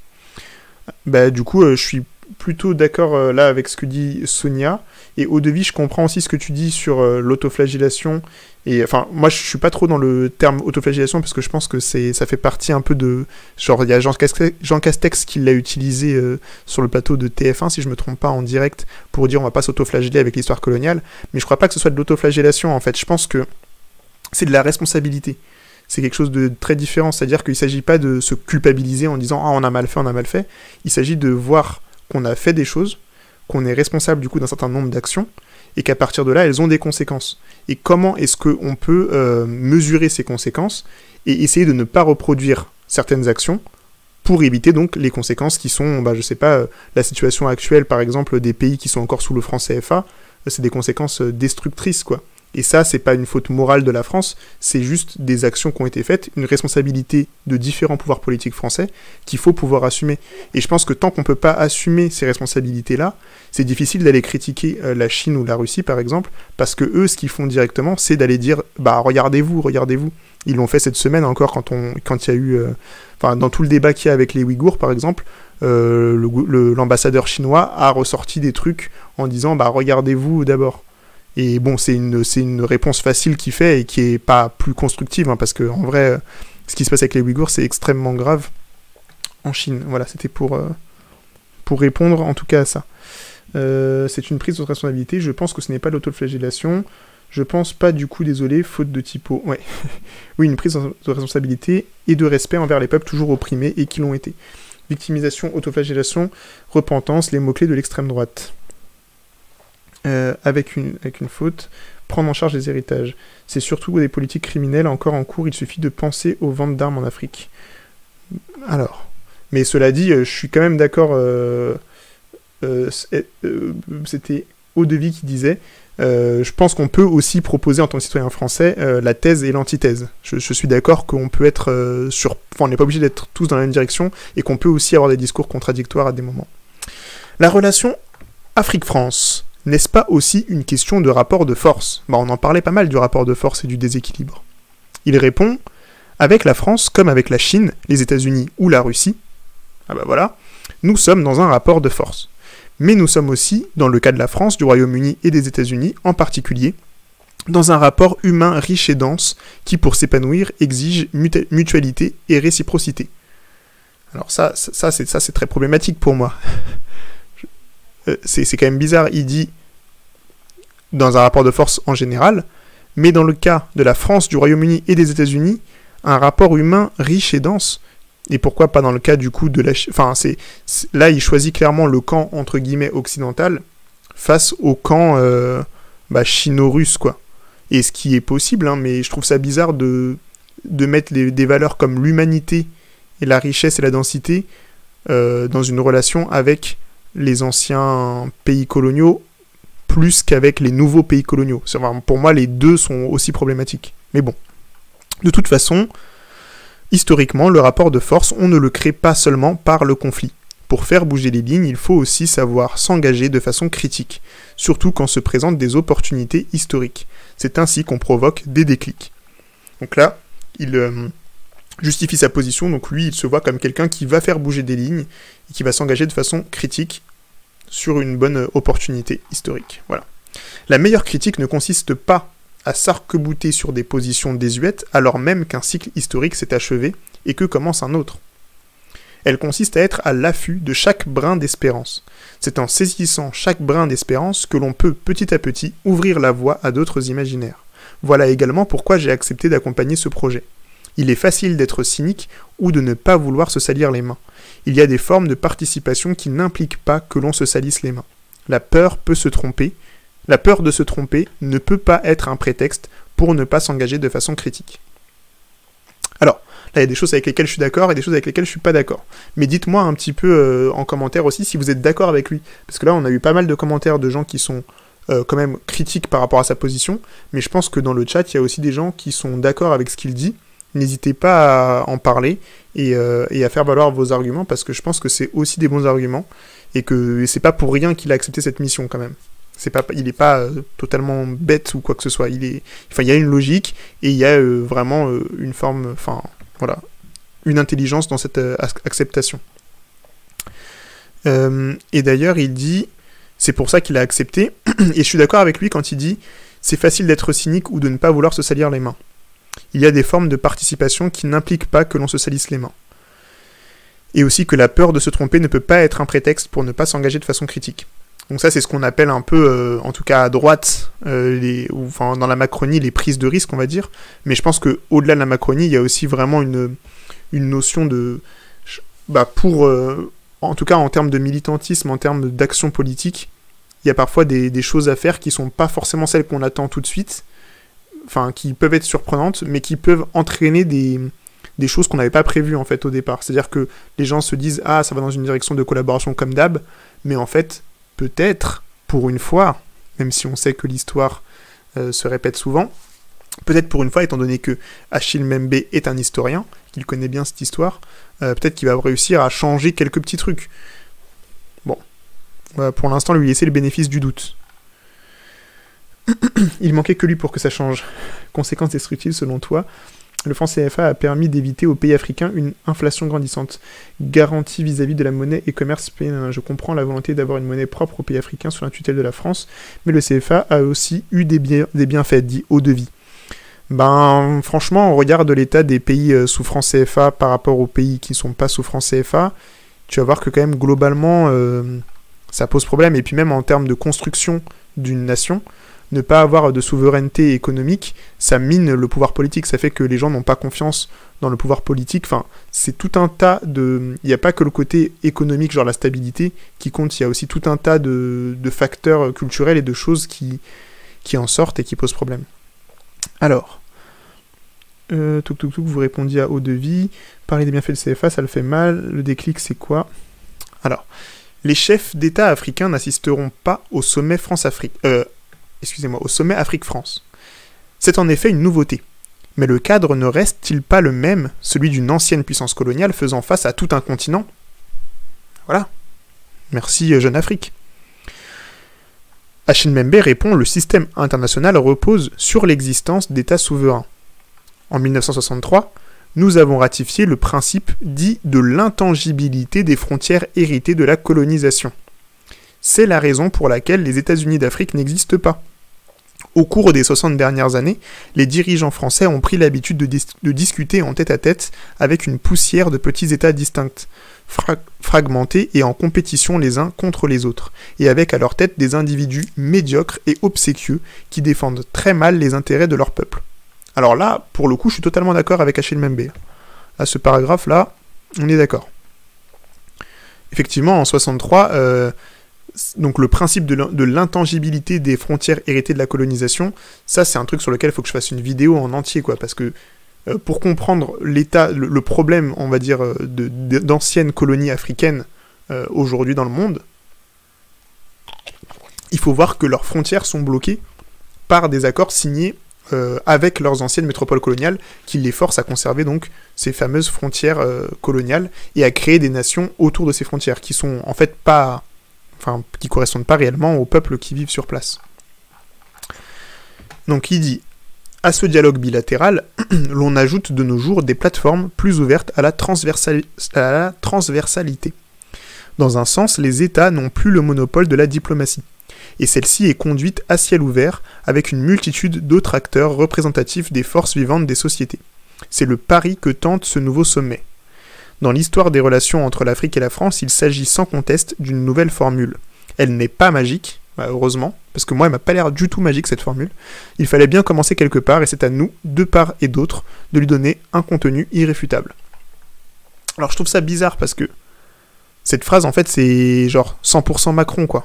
Du coup, je suis plutôt d'accord là avec ce que dit Sonia, et Eau-de-Vie, je comprends aussi ce que tu dis sur l'autoflagellation, et enfin, moi je suis pas trop dans le terme autoflagellation, parce que je pense que ça fait partie un peu de... Genre, il y a Jean Castex qui l'a utilisé sur le plateau de TF1, si je me trompe pas, en direct, pour dire on va pas s'autoflageller avec l'histoire coloniale, mais je crois pas que ce soit de l'autoflagellation, en fait, je pense que c'est de la responsabilité. C'est quelque chose de très différent, c'est-à-dire qu'il ne s'agit pas de se culpabiliser en disant « Ah, on a mal fait », il s'agit de voir qu'on a fait des choses, qu'on est responsable du coup d'un certain nombre d'actions, et qu'à partir de là, elles ont des conséquences. Et comment est-ce qu'on peut mesurer ces conséquences, et essayer de ne pas reproduire certaines actions, pour éviter donc les conséquences qui sont, je sais pas, la situation actuelle par exemple des pays qui sont encore sous le franc CFA, c'est des conséquences destructrices, quoi. Et ça, c'est pas une faute morale de la France, c'est juste des actions qui ont été faites, une responsabilité de différents pouvoirs politiques français qu'il faut pouvoir assumer. Et je pense que tant qu'on peut pas assumer ces responsabilités-là, c'est difficile d'aller critiquer la Chine ou la Russie, par exemple, parce que eux, ce qu'ils font directement, c'est d'aller dire « regardez-vous ». Ils l'ont fait cette semaine encore quand il y a eu... dans tout le débat qu'il y a avec les Ouïghours, par exemple, l'ambassadeur chinois a ressorti des trucs en disant « regardez-vous d'abord ». Et bon, c'est une réponse facile qu'il fait et qui est pas plus constructive, parce que en vrai, ce qui se passe avec les Ouïghours, c'est extrêmement grave en Chine. Voilà, c'était pour répondre en tout cas à ça. C'est une prise de responsabilité. Je pense que ce n'est pas de l'autoflagellation. Je pense pas du coup, désolé, faute de typo. Ouais. Oui, une prise de responsabilité et de respect envers les peuples toujours opprimés et qui l'ont été. Victimisation, autoflagellation, repentance, les mots-clés de l'extrême droite. Avec une faute, prendre en charge les héritages. C'est surtout des politiques criminelles encore en cours, il suffit de penser aux ventes d'armes en Afrique. Alors, mais cela dit, je suis quand même d'accord, c'était Eau-de-Vie qui disait, je pense qu'on peut aussi proposer en tant que citoyen français la thèse et l'antithèse. Je suis d'accord qu'on peut être on n'est pas obligé d'être tous dans la même direction, et qu'on peut aussi avoir des discours contradictoires à des moments. La relation Afrique-France, n'est-ce pas aussi une question de rapport de force ? On en parlait pas mal du rapport de force et du déséquilibre. Il répond, avec la France comme avec la Chine, les États-Unis ou la Russie, nous sommes dans un rapport de force. Mais nous sommes aussi, dans le cas de la France, du Royaume-Uni et des États-Unis en particulier, dans un rapport humain riche et dense qui, pour s'épanouir, exige mutualité et réciprocité. Alors ça c'est très problématique pour moi. C'est quand même bizarre, il dit dans un rapport de force en général, mais dans le cas de la France, du Royaume-Uni et des États-Unis, un rapport humain riche et dense. Et pourquoi pas dans le cas du coup de la... Enfin, là, il choisit clairement le camp, entre guillemets, occidental, face au camp chino-russe, quoi. Et ce qui est possible, hein, mais je trouve ça bizarre de mettre des valeurs comme l'humanité et la richesse et la densité dans une relation avec les anciens pays coloniaux plus qu'avec les nouveaux pays coloniaux. Pour moi, les deux sont aussi problématiques. Mais bon, de toute façon, historiquement, le rapport de force, on ne le crée pas seulement par le conflit. Pour faire bouger les lignes, il faut aussi savoir s'engager de façon critique, surtout quand se présentent des opportunités historiques. C'est ainsi qu'on provoque des déclics. Donc là, il justifie sa position, donc lui, il se voit comme quelqu'un qui va faire bouger des lignes et qui va s'engager de façon critique sur une bonne opportunité historique. Voilà. La meilleure critique ne consiste pas à s'arc-bouter sur des positions désuètes alors même qu'un cycle historique s'est achevé et que commence un autre. Elle consiste à être à l'affût de chaque brin d'espérance. C'est en saisissant chaque brin d'espérance que l'on peut petit à petit ouvrir la voie à d'autres imaginaires. Voilà également pourquoi j'ai accepté d'accompagner ce projet. Il est facile d'être cynique ou de ne pas vouloir se salir les mains. Il y a des formes de participation qui n'impliquent pas que l'on se salisse les mains. La peur peut se tromper. La peur de se tromper ne peut pas être un prétexte pour ne pas s'engager de façon critique. Alors, là, il y a des choses avec lesquelles je suis d'accord et des choses avec lesquelles je suis pas d'accord. Mais dites-moi un petit peu en commentaire aussi si vous êtes d'accord avec lui. Parce que là, on a eu pas mal de commentaires de gens qui sont quand même critiques par rapport à sa position. Mais je pense que dans le chat, il y a aussi des gens qui sont d'accord avec ce qu'il dit. N'hésitez pas à en parler et à faire valoir vos arguments parce que je pense que c'est aussi des bons arguments et que c'est pas pour rien qu'il a accepté cette mission quand même. Il n'est pas totalement bête ou quoi que ce soit. Il y a une logique et il y a vraiment une forme, une intelligence dans cette acceptation. Et d'ailleurs, il dit, c'est pour ça qu'il a accepté, et je suis d'accord avec lui quand il dit, c'est facile d'être cynique ou de ne pas vouloir se salir les mains. Il y a des formes de participation qui n'impliquent pas que l'on se salisse les mains. Et aussi que la peur de se tromper ne peut pas être un prétexte pour ne pas s'engager de façon critique. Donc ça, c'est ce qu'on appelle un peu, en tout cas à droite, dans la Macronie, les prises de risque, on va dire. Mais je pense qu'au-delà de la Macronie, il y a aussi vraiment une notion de... en tout cas, en termes de militantisme, en termes d'action politique, il y a parfois des choses à faire qui ne sont pas forcément celles qu'on attend tout de suite, qui peuvent être surprenantes, mais qui peuvent entraîner des choses qu'on n'avait pas prévues, en fait, au départ. C'est-à-dire que les gens se disent « Ah, ça va dans une direction de collaboration comme d'hab », mais en fait... Peut-être, pour une fois, même si on sait que l'histoire se répète souvent, peut-être pour une fois, étant donné que Achille Mbembe est un historien, qu'il connaît bien cette histoire, peut-être qu'il va réussir à changer quelques petits trucs. Bon, pour l'instant, lui laisser le bénéfice du doute. Il manquait que lui pour que ça change. Conséquence destructive, selon toi, le franc CFA a permis d'éviter aux pays africains une inflation grandissante. Garantie vis-à-vis de la monnaie et commerce pays. Je comprends la volonté d'avoir une monnaie propre aux pays africains sous la tutelle de la France, mais le CFA a aussi eu des bienfaits, dit Eau-de-Vie. Franchement, on regarde l'état des pays sous franc CFA par rapport aux pays qui ne sont pas sous franc CFA, tu vas voir que quand même, globalement, ça pose problème. Et puis même en termes de construction d'une nation, ne pas avoir de souveraineté économique, ça mine le pouvoir politique, ça fait que les gens n'ont pas confiance dans le pouvoir politique, c'est tout un tas de... Il n'y a pas que le côté économique, genre la stabilité, qui compte, il y a aussi tout un tas de facteurs culturels et de choses qui en sortent et qui posent problème. Alors, vous répondiez à Eau-de-Vie, parler des bienfaits du CFA, ça le fait mal, le déclic c'est quoi? Alors, les chefs d'État africains n'assisteront pas au sommet au sommet Afrique-France. C'est en effet une nouveauté. Mais le cadre ne reste-t-il pas le même, celui d'une ancienne puissance coloniale faisant face à tout un continent? Voilà. Merci, Jeune Afrique. Achille Mbembe répond « Le système international repose sur l'existence d'États souverains. En 1963, nous avons ratifié le principe dit de l'intangibilité des frontières héritées de la colonisation. C'est la raison pour laquelle les États-Unis d'Afrique n'existent pas. Au cours des 60 dernières années, les dirigeants français ont pris l'habitude de discuter en tête-à-tête avec une poussière de petits États distincts, fragmentés et en compétition les uns contre les autres, et avec à leur tête des individus médiocres et obséquieux qui défendent très mal les intérêts de leur peuple. » Alors là, pour le coup, je suis totalement d'accord avec Achille Mbembe. Là, ce paragraphe-là, On est d'accord. Effectivement, en 63, donc le principe de l'intangibilité des frontières héritées de la colonisation, ça c'est un truc sur lequel il faut que je fasse une vidéo en entier, quoi, parce que pour comprendre l'état, le problème, on va dire, d'anciennes colonies africaines aujourd'hui dans le monde, il faut voir que leurs frontières sont bloquées par des accords signés avec leurs anciennes métropoles coloniales, qui les forcent à conserver donc ces fameuses frontières coloniales et à créer des nations autour de ces frontières, qui sont en fait pas, enfin, qui correspondent pas réellement aux peuples qui vivent sur place. Donc il dit, à ce dialogue bilatéral, l'on ajoute de nos jours des plateformes plus ouvertes à la transversalité. Dans un sens, les États n'ont plus le monopole de la diplomatie, et celle-ci est conduite à ciel ouvert avec une multitude d'autres acteurs représentatifs des forces vivantes des sociétés. C'est le pari que tente ce nouveau sommet. Dans l'histoire des relations entre l'Afrique et la France, il s'agit sans conteste d'une nouvelle formule. Elle n'est pas magique, heureusement, parce que moi, elle m'a pas l'air du tout magique, cette formule. Il fallait bien commencer quelque part, et c'est à nous, de part et d'autre, de lui donner un contenu irréfutable. Alors, je trouve ça bizarre, parce que cette phrase, en fait, c'est genre 100% Macron, quoi.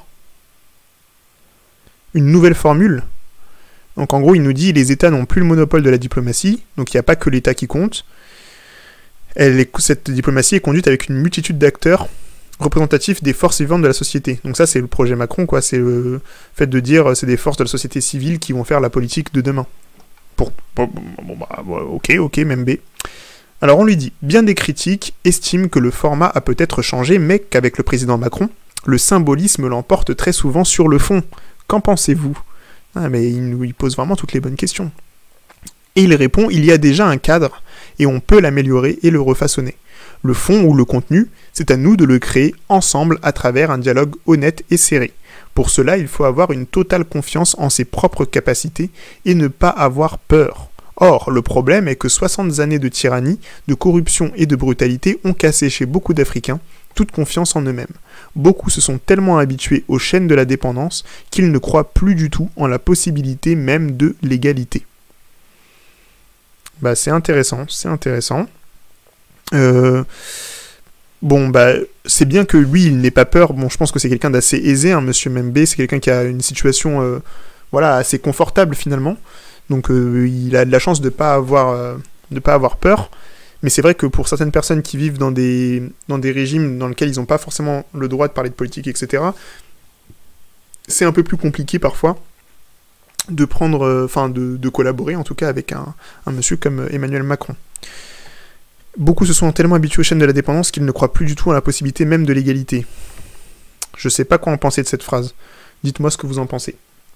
Une nouvelle formule. Donc, en gros, il nous dit, les États n'ont plus le monopole de la diplomatie, donc il n'y a pas que l'État qui compte. Cette diplomatie est conduite avec une multitude d'acteurs représentatifs des forces vivantes de la société. Donc ça, c'est le projet Macron, quoi. C'est le fait de dire c'est des forces de la société civile qui vont faire la politique de demain. Ok, même B. Alors on lui dit, bien des critiques estiment que le format a peut-être changé, mais qu'avec le président Macron, le symbolisme l'emporte très souvent sur le fond. Qu'en pensez-vous ? Mais il pose vraiment toutes les bonnes questions. Et il répond, il y a déjà un cadre, et on peut l'améliorer et le refaçonner. Le fond ou le contenu, c'est à nous de le créer ensemble à travers un dialogue honnête et serré. Pour cela, il faut avoir une totale confiance en ses propres capacités et ne pas avoir peur. Or, le problème est que 60 années de tyrannie, de corruption et de brutalité ont cassé chez beaucoup d'Africains toute confiance en eux-mêmes. Beaucoup se sont tellement habitués aux chaînes de la dépendance qu'ils ne croient plus du tout en la possibilité même de l'égalité. Bah, c'est intéressant. C'est bien que lui, il n'ait pas peur. Bon, je pense que c'est quelqu'un d'assez aisé, hein, Monsieur Membe. C'est quelqu'un qui a une situation, assez confortable finalement. Donc, il a de la chance de pas avoir peur. Mais c'est vrai que pour certaines personnes qui vivent dans des régimes dans lesquels ils n'ont pas forcément le droit de parler de politique, etc., c'est un peu plus compliqué parfois de prendre, de collaborer en tout cas avec un monsieur comme Emmanuel Macron. Beaucoup se sont tellement habitués aux chaînes de la dépendance qu'ils ne croient plus du tout à la possibilité même de l'égalité. Je sais pas quoi en penser de cette phrase. Dites-moi ce que vous en pensez.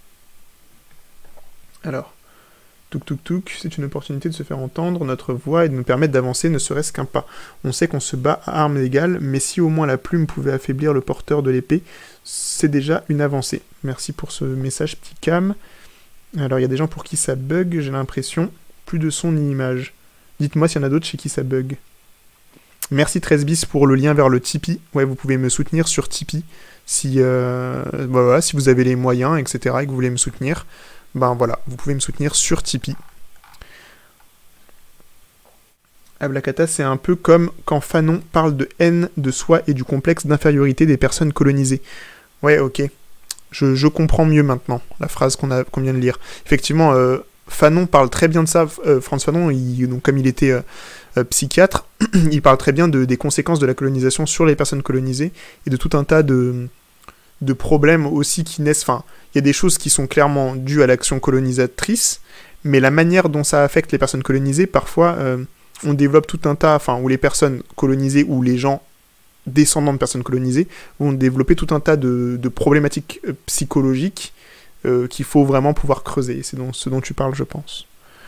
Alors, c'est une opportunité de se faire entendre notre voix et de nous permettre d'avancer ne serait-ce qu'un pas. On sait qu'on se bat à armes égales, mais si au moins la plume pouvait affaiblir le porteur de l'épée, c'est déjà une avancée. Merci pour ce message, petit Cam. Alors, il y a des gens pour qui ça bug, j'ai l'impression. Plus de son ni image. Dites-moi s'il y en a d'autres chez qui ça bug. Merci 13bis pour le lien vers le Tipeee. Ouais, vous pouvez me soutenir sur Tipeee si vous avez les moyens, etc. et que vous voulez me soutenir. Ben voilà, vous pouvez me soutenir sur Tipeee. Ablakata, c'est un peu comme quand Fanon parle de haine de soi et du complexe d'infériorité des personnes colonisées. Ouais, ok. Je comprends mieux maintenant la phrase qu'on vient de lire. Effectivement, Fanon parle très bien de ça. Frantz Fanon, comme il était psychiatre, il parle très bien des conséquences de la colonisation sur les personnes colonisées et de tout un tas de problèmes aussi qui naissent. Enfin, il y a des choses qui sont clairement dues à l'action colonisatrice, mais la manière dont ça affecte les personnes colonisées, parfois, on développe tout un tas, où les personnes colonisées ou les gens descendants de personnes colonisées vont développer tout un tas de problématiques psychologiques qu'il faut vraiment pouvoir creuser. C'est ce dont tu parles, je pense.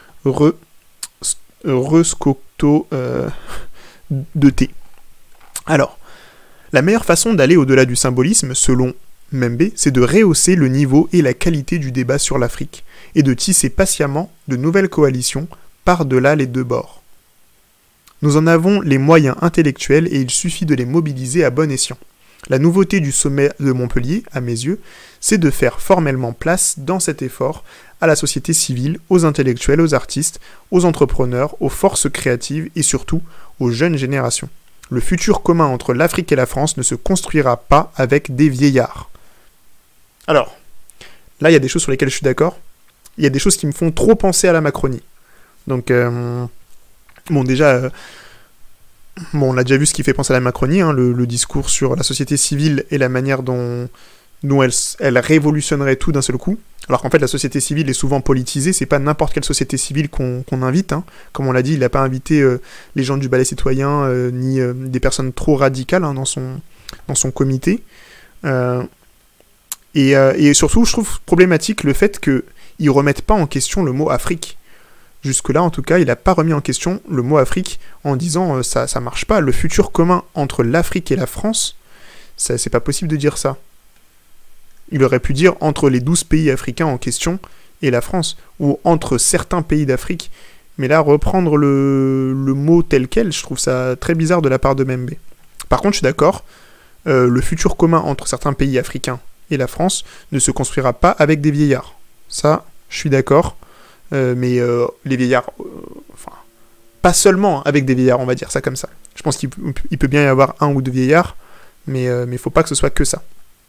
Scocto de T. Alors, la meilleure façon d'aller au-delà du symbolisme, selon Membe, c'est de rehausser le niveau et la qualité du débat sur l'Afrique, et de tisser patiemment de nouvelles coalitions par-delà les deux bords. Nous en avons les moyens intellectuels et il suffit de les mobiliser à bon escient. La nouveauté du sommet de Montpellier, à mes yeux, c'est de faire formellement place dans cet effort à la société civile, aux intellectuels, aux artistes, aux entrepreneurs, aux forces créatives et surtout aux jeunes générations. Le futur commun entre l'Afrique et la France ne se construira pas avec des vieillards. Alors, là, il y a des choses sur lesquelles je suis d'accord. Il y a des choses qui me font trop penser à la Macronie. Donc, bon, déjà, on a déjà vu ce qui fait penser à la Macronie, hein, le discours sur la société civile et la manière dont elle révolutionnerait tout d'un seul coup. Alors qu'en fait, la société civile est souvent politisée, c'est pas n'importe quelle société civile qu'on invite. Hein. Comme on l'a dit, il n'a pas invité les gens du ballet citoyen, ni des personnes trop radicales hein, dans son comité. Et surtout, je trouve problématique le fait qu'ils ne remettent pas en question le mot Afrique. Jusque-là, en tout cas, il n'a pas remis en question le mot Afrique en disant ça marche pas. Le futur commun entre l'Afrique et la France, c'est pas possible de dire ça. Il aurait pu dire entre les 12 pays africains en question et la France, ou entre certains pays d'Afrique. Mais là, reprendre le mot tel quel, je trouve ça très bizarre de la part de Membe. Par contre, je suis d'accord, le futur commun entre certains pays africains et la France ne se construira pas avec des vieillards. Ça, je suis d'accord, mais les vieillards... enfin, pas seulement avec des vieillards, on va dire ça comme ça. Je pense qu'il peut bien y avoir un ou deux vieillards, mais faut pas que ce soit que ça.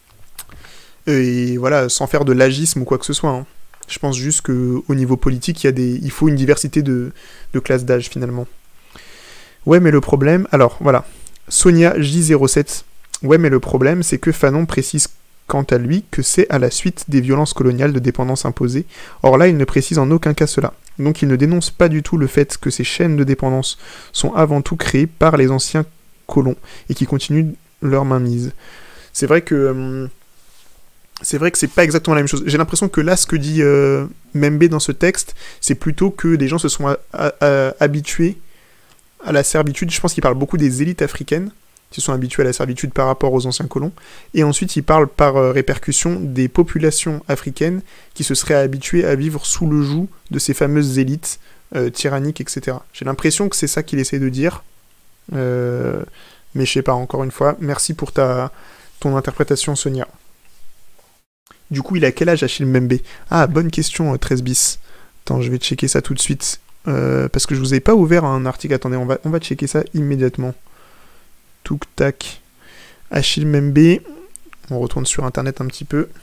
Et voilà, sans faire de l'agisme ou quoi que ce soit. Hein. Je pense juste qu'au niveau politique, il faut une diversité de classes d'âge, finalement. Ouais, mais le problème... Alors, voilà. Sonia J07. Ouais, mais le problème, c'est que Fanon précise quant à lui que c'est à la suite des violences coloniales de dépendance imposées. Or là, il ne précise en aucun cas cela. Donc il ne dénonce pas du tout le fait que ces chaînes de dépendance sont avant tout créées par les anciens colons et qui continuent leur mainmise. C'est vrai que c'est pas exactement la même chose. J'ai l'impression que là, ce que dit Membe dans ce texte, c'est plutôt que des gens se sont habitués à la servitude. Je pense qu'il parle beaucoup des élites africaines qui se sont habituées à la servitude par rapport aux anciens colons. Et ensuite, il parle par répercussion des populations africaines qui se seraient habituées à vivre sous le joug de ces fameuses élites tyranniques, etc. J'ai l'impression que c'est ça qu'il essaie de dire. Mais je sais pas, encore une fois. Merci pour ton interprétation, Sonia. Du coup, il a quel âge, Achille Membe? Ah, bonne question, 13 bis. Attends, je vais checker ça tout de suite. Parce que je vous ai pas ouvert un article. Attendez, on va checker ça immédiatement. Touk tac. Achille Membe. On retourne sur internet un petit peu.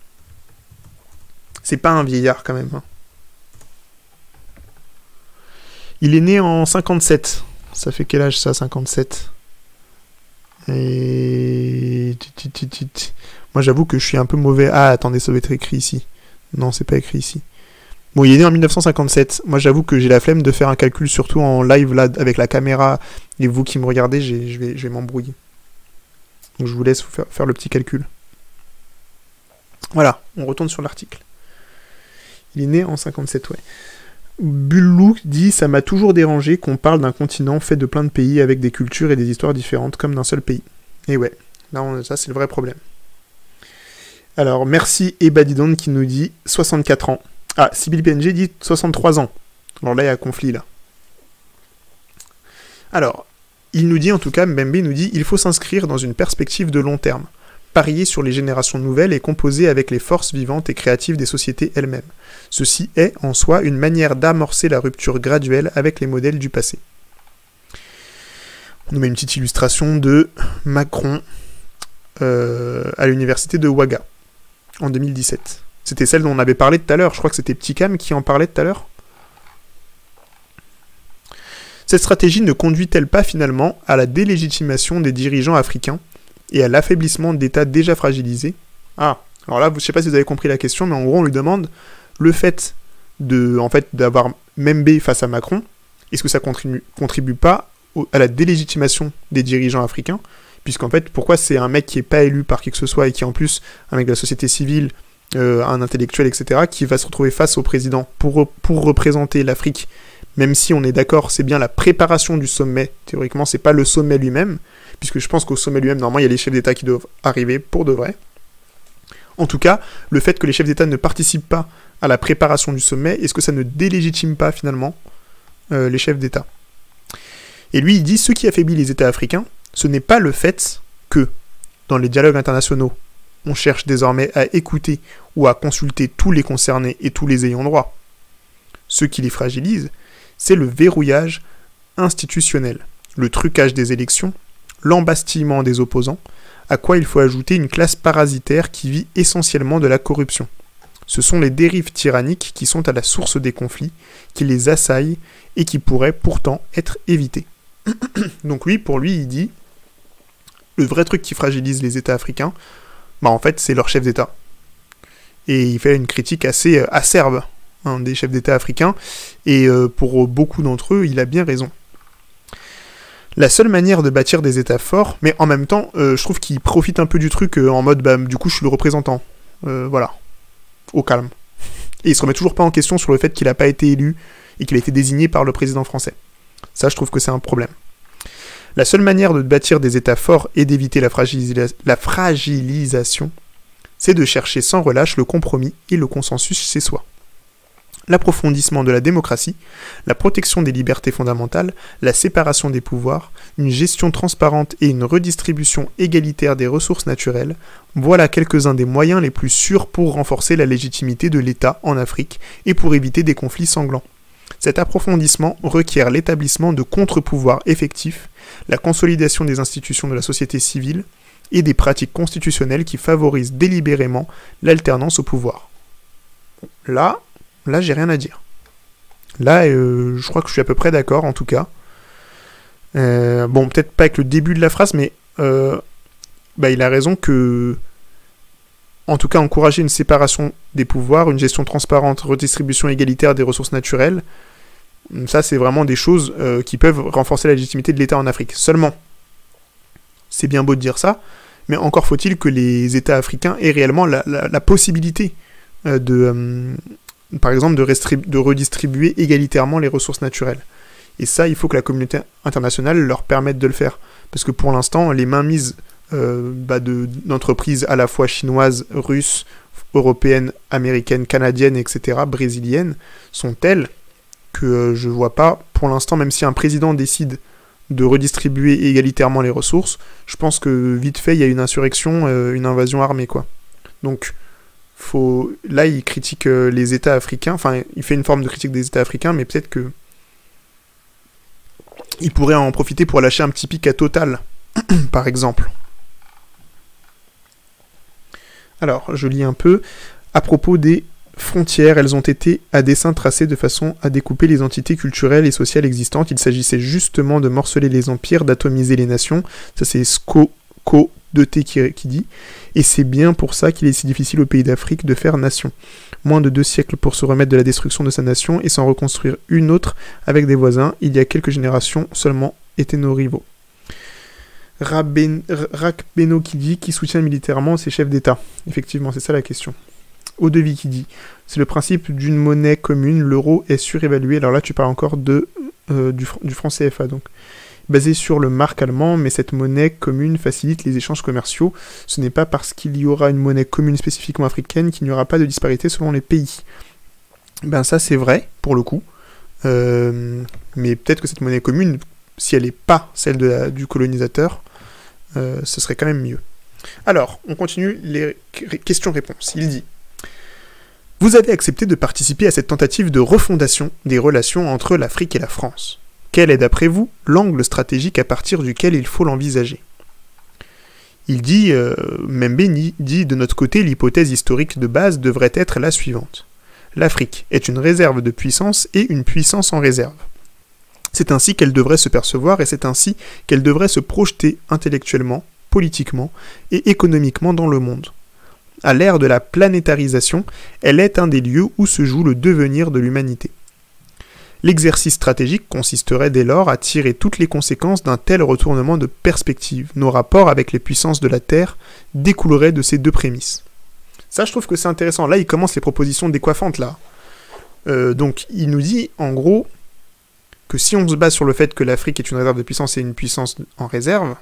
C'est pas un vieillard quand même. Hein. Il est né en 57. Ça fait quel âge ça, 57? Et... Moi j'avoue que je suis un peu mauvais. Ah, attendez, ça doit être écrit ici. Non, c'est pas écrit ici. Bon, il est né en 1957. Moi j'avoue que j'ai la flemme de faire un calcul, surtout en live là, avec la caméra. Et vous qui me regardez, je vais m'embrouiller. Donc je vous laisse faire le petit calcul. Voilà, on retourne sur l'article. Il est né en 57, ouais. Bullou dit « Ça m'a toujours dérangé qu'on parle d'un continent fait de plein de pays avec des cultures et des histoires différentes comme d'un seul pays. » Et ouais, là ça c'est le vrai problème. Alors, merci Ebadidon qui nous dit 64 ans. Ah, Sibyl PNG dit 63 ans. Alors là, il y a un conflit, là. Alors, il nous dit, en tout cas, Membe nous dit, il faut s'inscrire dans une perspective de long terme, parier sur les générations nouvelles et composer avec les forces vivantes et créatives des sociétés elles-mêmes. Ceci est, en soi, une manière d'amorcer la rupture graduelle avec les modèles du passé. On nous met une petite illustration de Macron à l'université de Ouaga, en 2017. C'était celle dont on avait parlé tout à l'heure. Je crois que c'était Petit Cam qui en parlait tout à l'heure. Cette stratégie ne conduit-elle pas finalement à la délégitimation des dirigeants africains et à l'affaiblissement d'États déjà fragilisés? Ah, alors là, je ne sais pas si vous avez compris la question, mais en gros, on lui demande le fait d'avoir Membe face à Macron, est-ce que ça contribue pas à la délégitimation des dirigeants africains? Puisqu'en fait, pourquoi c'est un mec qui n'est pas élu par qui que ce soit et qui est en plus un mec de la société civile, un intellectuel, etc., qui va se retrouver face au président pour représenter l'Afrique, même si on est d'accord, c'est bien la préparation du sommet, théoriquement, c'est pas le sommet lui-même, puisque je pense qu'au sommet lui-même, normalement, il y a les chefs d'État qui doivent arriver pour de vrai. En tout cas, le fait que les chefs d'État ne participent pas à la préparation du sommet, est-ce que ça ne délégitime pas, finalement, les chefs d'État? Et lui, il dit, ce qui affaiblit les États africains, ce n'est pas le fait que, dans les dialogues internationaux, on cherche désormais à écouter ou à consulter tous les concernés et tous les ayants droit. Ce qui les fragilise, c'est le verrouillage institutionnel, le trucage des élections l'embastillement des opposants, à quoi il faut ajouter une classe parasitaire qui vit essentiellement de la corruption. Ce sont les dérives tyranniques qui sont à la source des conflits, qui les assaillent et qui pourraient pourtant être évitées. Donc oui, pour lui, il dit, le vrai truc qui fragilise les États africains, en fait, c'est leur chef d'État. Et il fait une critique assez acerbe des chefs d'État africains, et pour beaucoup d'entre eux, il a bien raison. La seule manière de bâtir des États forts, mais en même temps, je trouve qu'il profite un peu du truc en mode, du coup, je suis le représentant. Voilà. Au calme. Et il se remet toujours pas en question sur le fait qu'il n'a pas été élu et qu'il a été désigné par le président français. Ça, je trouve que c'est un problème. La seule manière de bâtir des États forts et d'éviter la fragilisation, c'est de chercher sans relâche le compromis et le consensus chez soi. L'approfondissement de la démocratie, la protection des libertés fondamentales, la séparation des pouvoirs, une gestion transparente et une redistribution égalitaire des ressources naturelles, voilà quelques-uns des moyens les plus sûrs pour renforcer la légitimité de l'État en Afrique et pour éviter des conflits sanglants. Cet approfondissement requiert l'établissement de contre-pouvoirs effectifs, la consolidation des institutions de la société civile et des pratiques constitutionnelles qui favorisent délibérément l'alternance au pouvoir. Là, j'ai rien à dire. Là, je crois que je suis à peu près d'accord, en tout cas. Bon, peut-être pas avec le début de la phrase, mais il a raison que, en tout cas, encourager une séparation des pouvoirs, une gestion transparente, redistribution égalitaire des ressources naturelles, ça, c'est vraiment des choses qui peuvent renforcer la légitimité de l'État en Afrique. Seulement, c'est bien beau de dire ça, mais encore faut-il que les États africains aient réellement la possibilité par exemple, de redistribuer égalitairement les ressources naturelles. Et ça, il faut que la communauté internationale leur permette de le faire. Parce que pour l'instant, les mainmises d'entreprises à la fois chinoises, russes, européennes, américaines, canadiennes, etc., brésiliennes, sont telles que je vois pas, pour l'instant, même si un président décide de redistribuer égalitairement les ressources, je pense que vite fait, il y a une insurrection, une invasion armée, quoi. Donc, là, il critique les États africains, enfin, il fait une forme de critique des États africains, mais peut-être que il pourrait en profiter pour lâcher un petit pic à Total, par exemple. Alors, je lis un peu. À propos des frontières, elles ont été à dessein tracées de façon à découper les entités culturelles et sociales existantes. Il s'agissait justement de morceler les empires, d'atomiser les nations. Ça, c'est Ko-de-T qui dit. Et c'est bien pour ça qu'il est si difficile au pays d'Afrique de faire nation. Moins de 2 siècles pour se remettre de la destruction de sa nation et s'en reconstruire une autre avec des voisins. Il y a quelques générations seulement étaient nos rivaux. Rakbeno qui dit qui soutient militairement ses chefs d'État. Effectivement, c'est ça la question. Audevi qui dit c'est le principe d'une monnaie commune, l'euro est surévalué. Alors là, tu parles encore du franc CFA, donc basé sur le mark allemand, mais cette monnaie commune facilite les échanges commerciaux. Ce n'est pas parce qu'il y aura une monnaie commune spécifiquement africaine qu'il n'y aura pas de disparité selon les pays. Ben ça c'est vrai, pour le coup. Mais peut-être que cette monnaie commune, si elle n'est pas celle du colonisateur, ce serait quand même mieux. Alors, on continue les questions-réponses. Il dit « Vous avez accepté de participer à cette tentative de refondation des relations entre l'Afrique et la France. Quel est d'après vous l'angle stratégique à partir duquel il faut l'envisager ?» Il dit, Mbembe dit « De notre côté, l'hypothèse historique de base devrait être la suivante. L'Afrique est une réserve de puissance et une puissance en réserve. C'est ainsi qu'elle devrait se percevoir et c'est ainsi qu'elle devrait se projeter intellectuellement, politiquement et économiquement dans le monde. À l'ère de la planétarisation, elle est un des lieux où se joue le devenir de l'humanité. L'exercice stratégique consisterait dès lors à tirer toutes les conséquences d'un tel retournement de perspective. Nos rapports avec les puissances de la Terre découleraient de ces deux prémices. » Ça, je trouve que c'est intéressant. Là, il commence les propositions décoiffantes, là. Donc, il nous dit, en gros, que si on se base sur le fait que l'Afrique est une réserve de puissance et une puissance en réserve,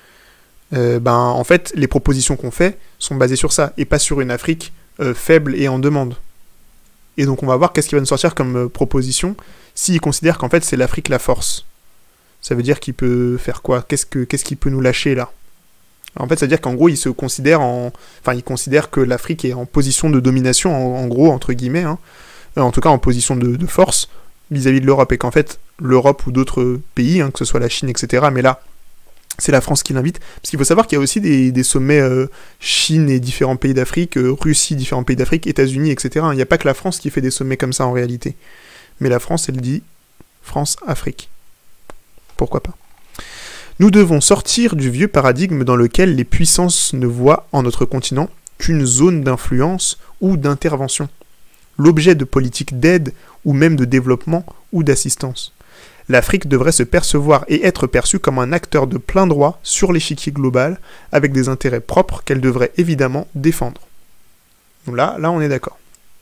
en fait, les propositions qu'on fait sont basées sur ça, et pas sur une Afrique faible et en demande. Et donc, on va voir qu'est-ce qui va nous sortir comme proposition, s'il considère qu'en fait, c'est l'Afrique la force. Ça veut dire qu'il peut faire quoi ? Qu'est-ce qu'il peut nous lâcher, là ? En fait, ça veut dire qu'en gros, il considère que l'Afrique est en position de domination, en gros, entre guillemets, en tout cas en position de force, vis-à-vis de l'Europe, et qu'en fait, l'Europe ou d'autres pays, que ce soit la Chine, etc., mais là, c'est la France qui l'invite. Parce qu'il faut savoir qu'il y a aussi des sommets Chine et différents pays d'Afrique, Russie, différents pays d'Afrique, États-Unis, etc. Il n'y a pas que la France qui fait des sommets comme ça en réalité. Mais la France, elle dit France-Afrique. Pourquoi pas? Nous devons sortir du vieux paradigme dans lequel les puissances ne voient en notre continent qu'une zone d'influence ou d'intervention, l'objet de politiques d'aide ou même de développement ou d'assistance. L'Afrique devrait se percevoir et être perçue comme un acteur de plein droit sur l'échiquier global, avec des intérêts propres qu'elle devrait évidemment défendre. Donc là, on est d'accord.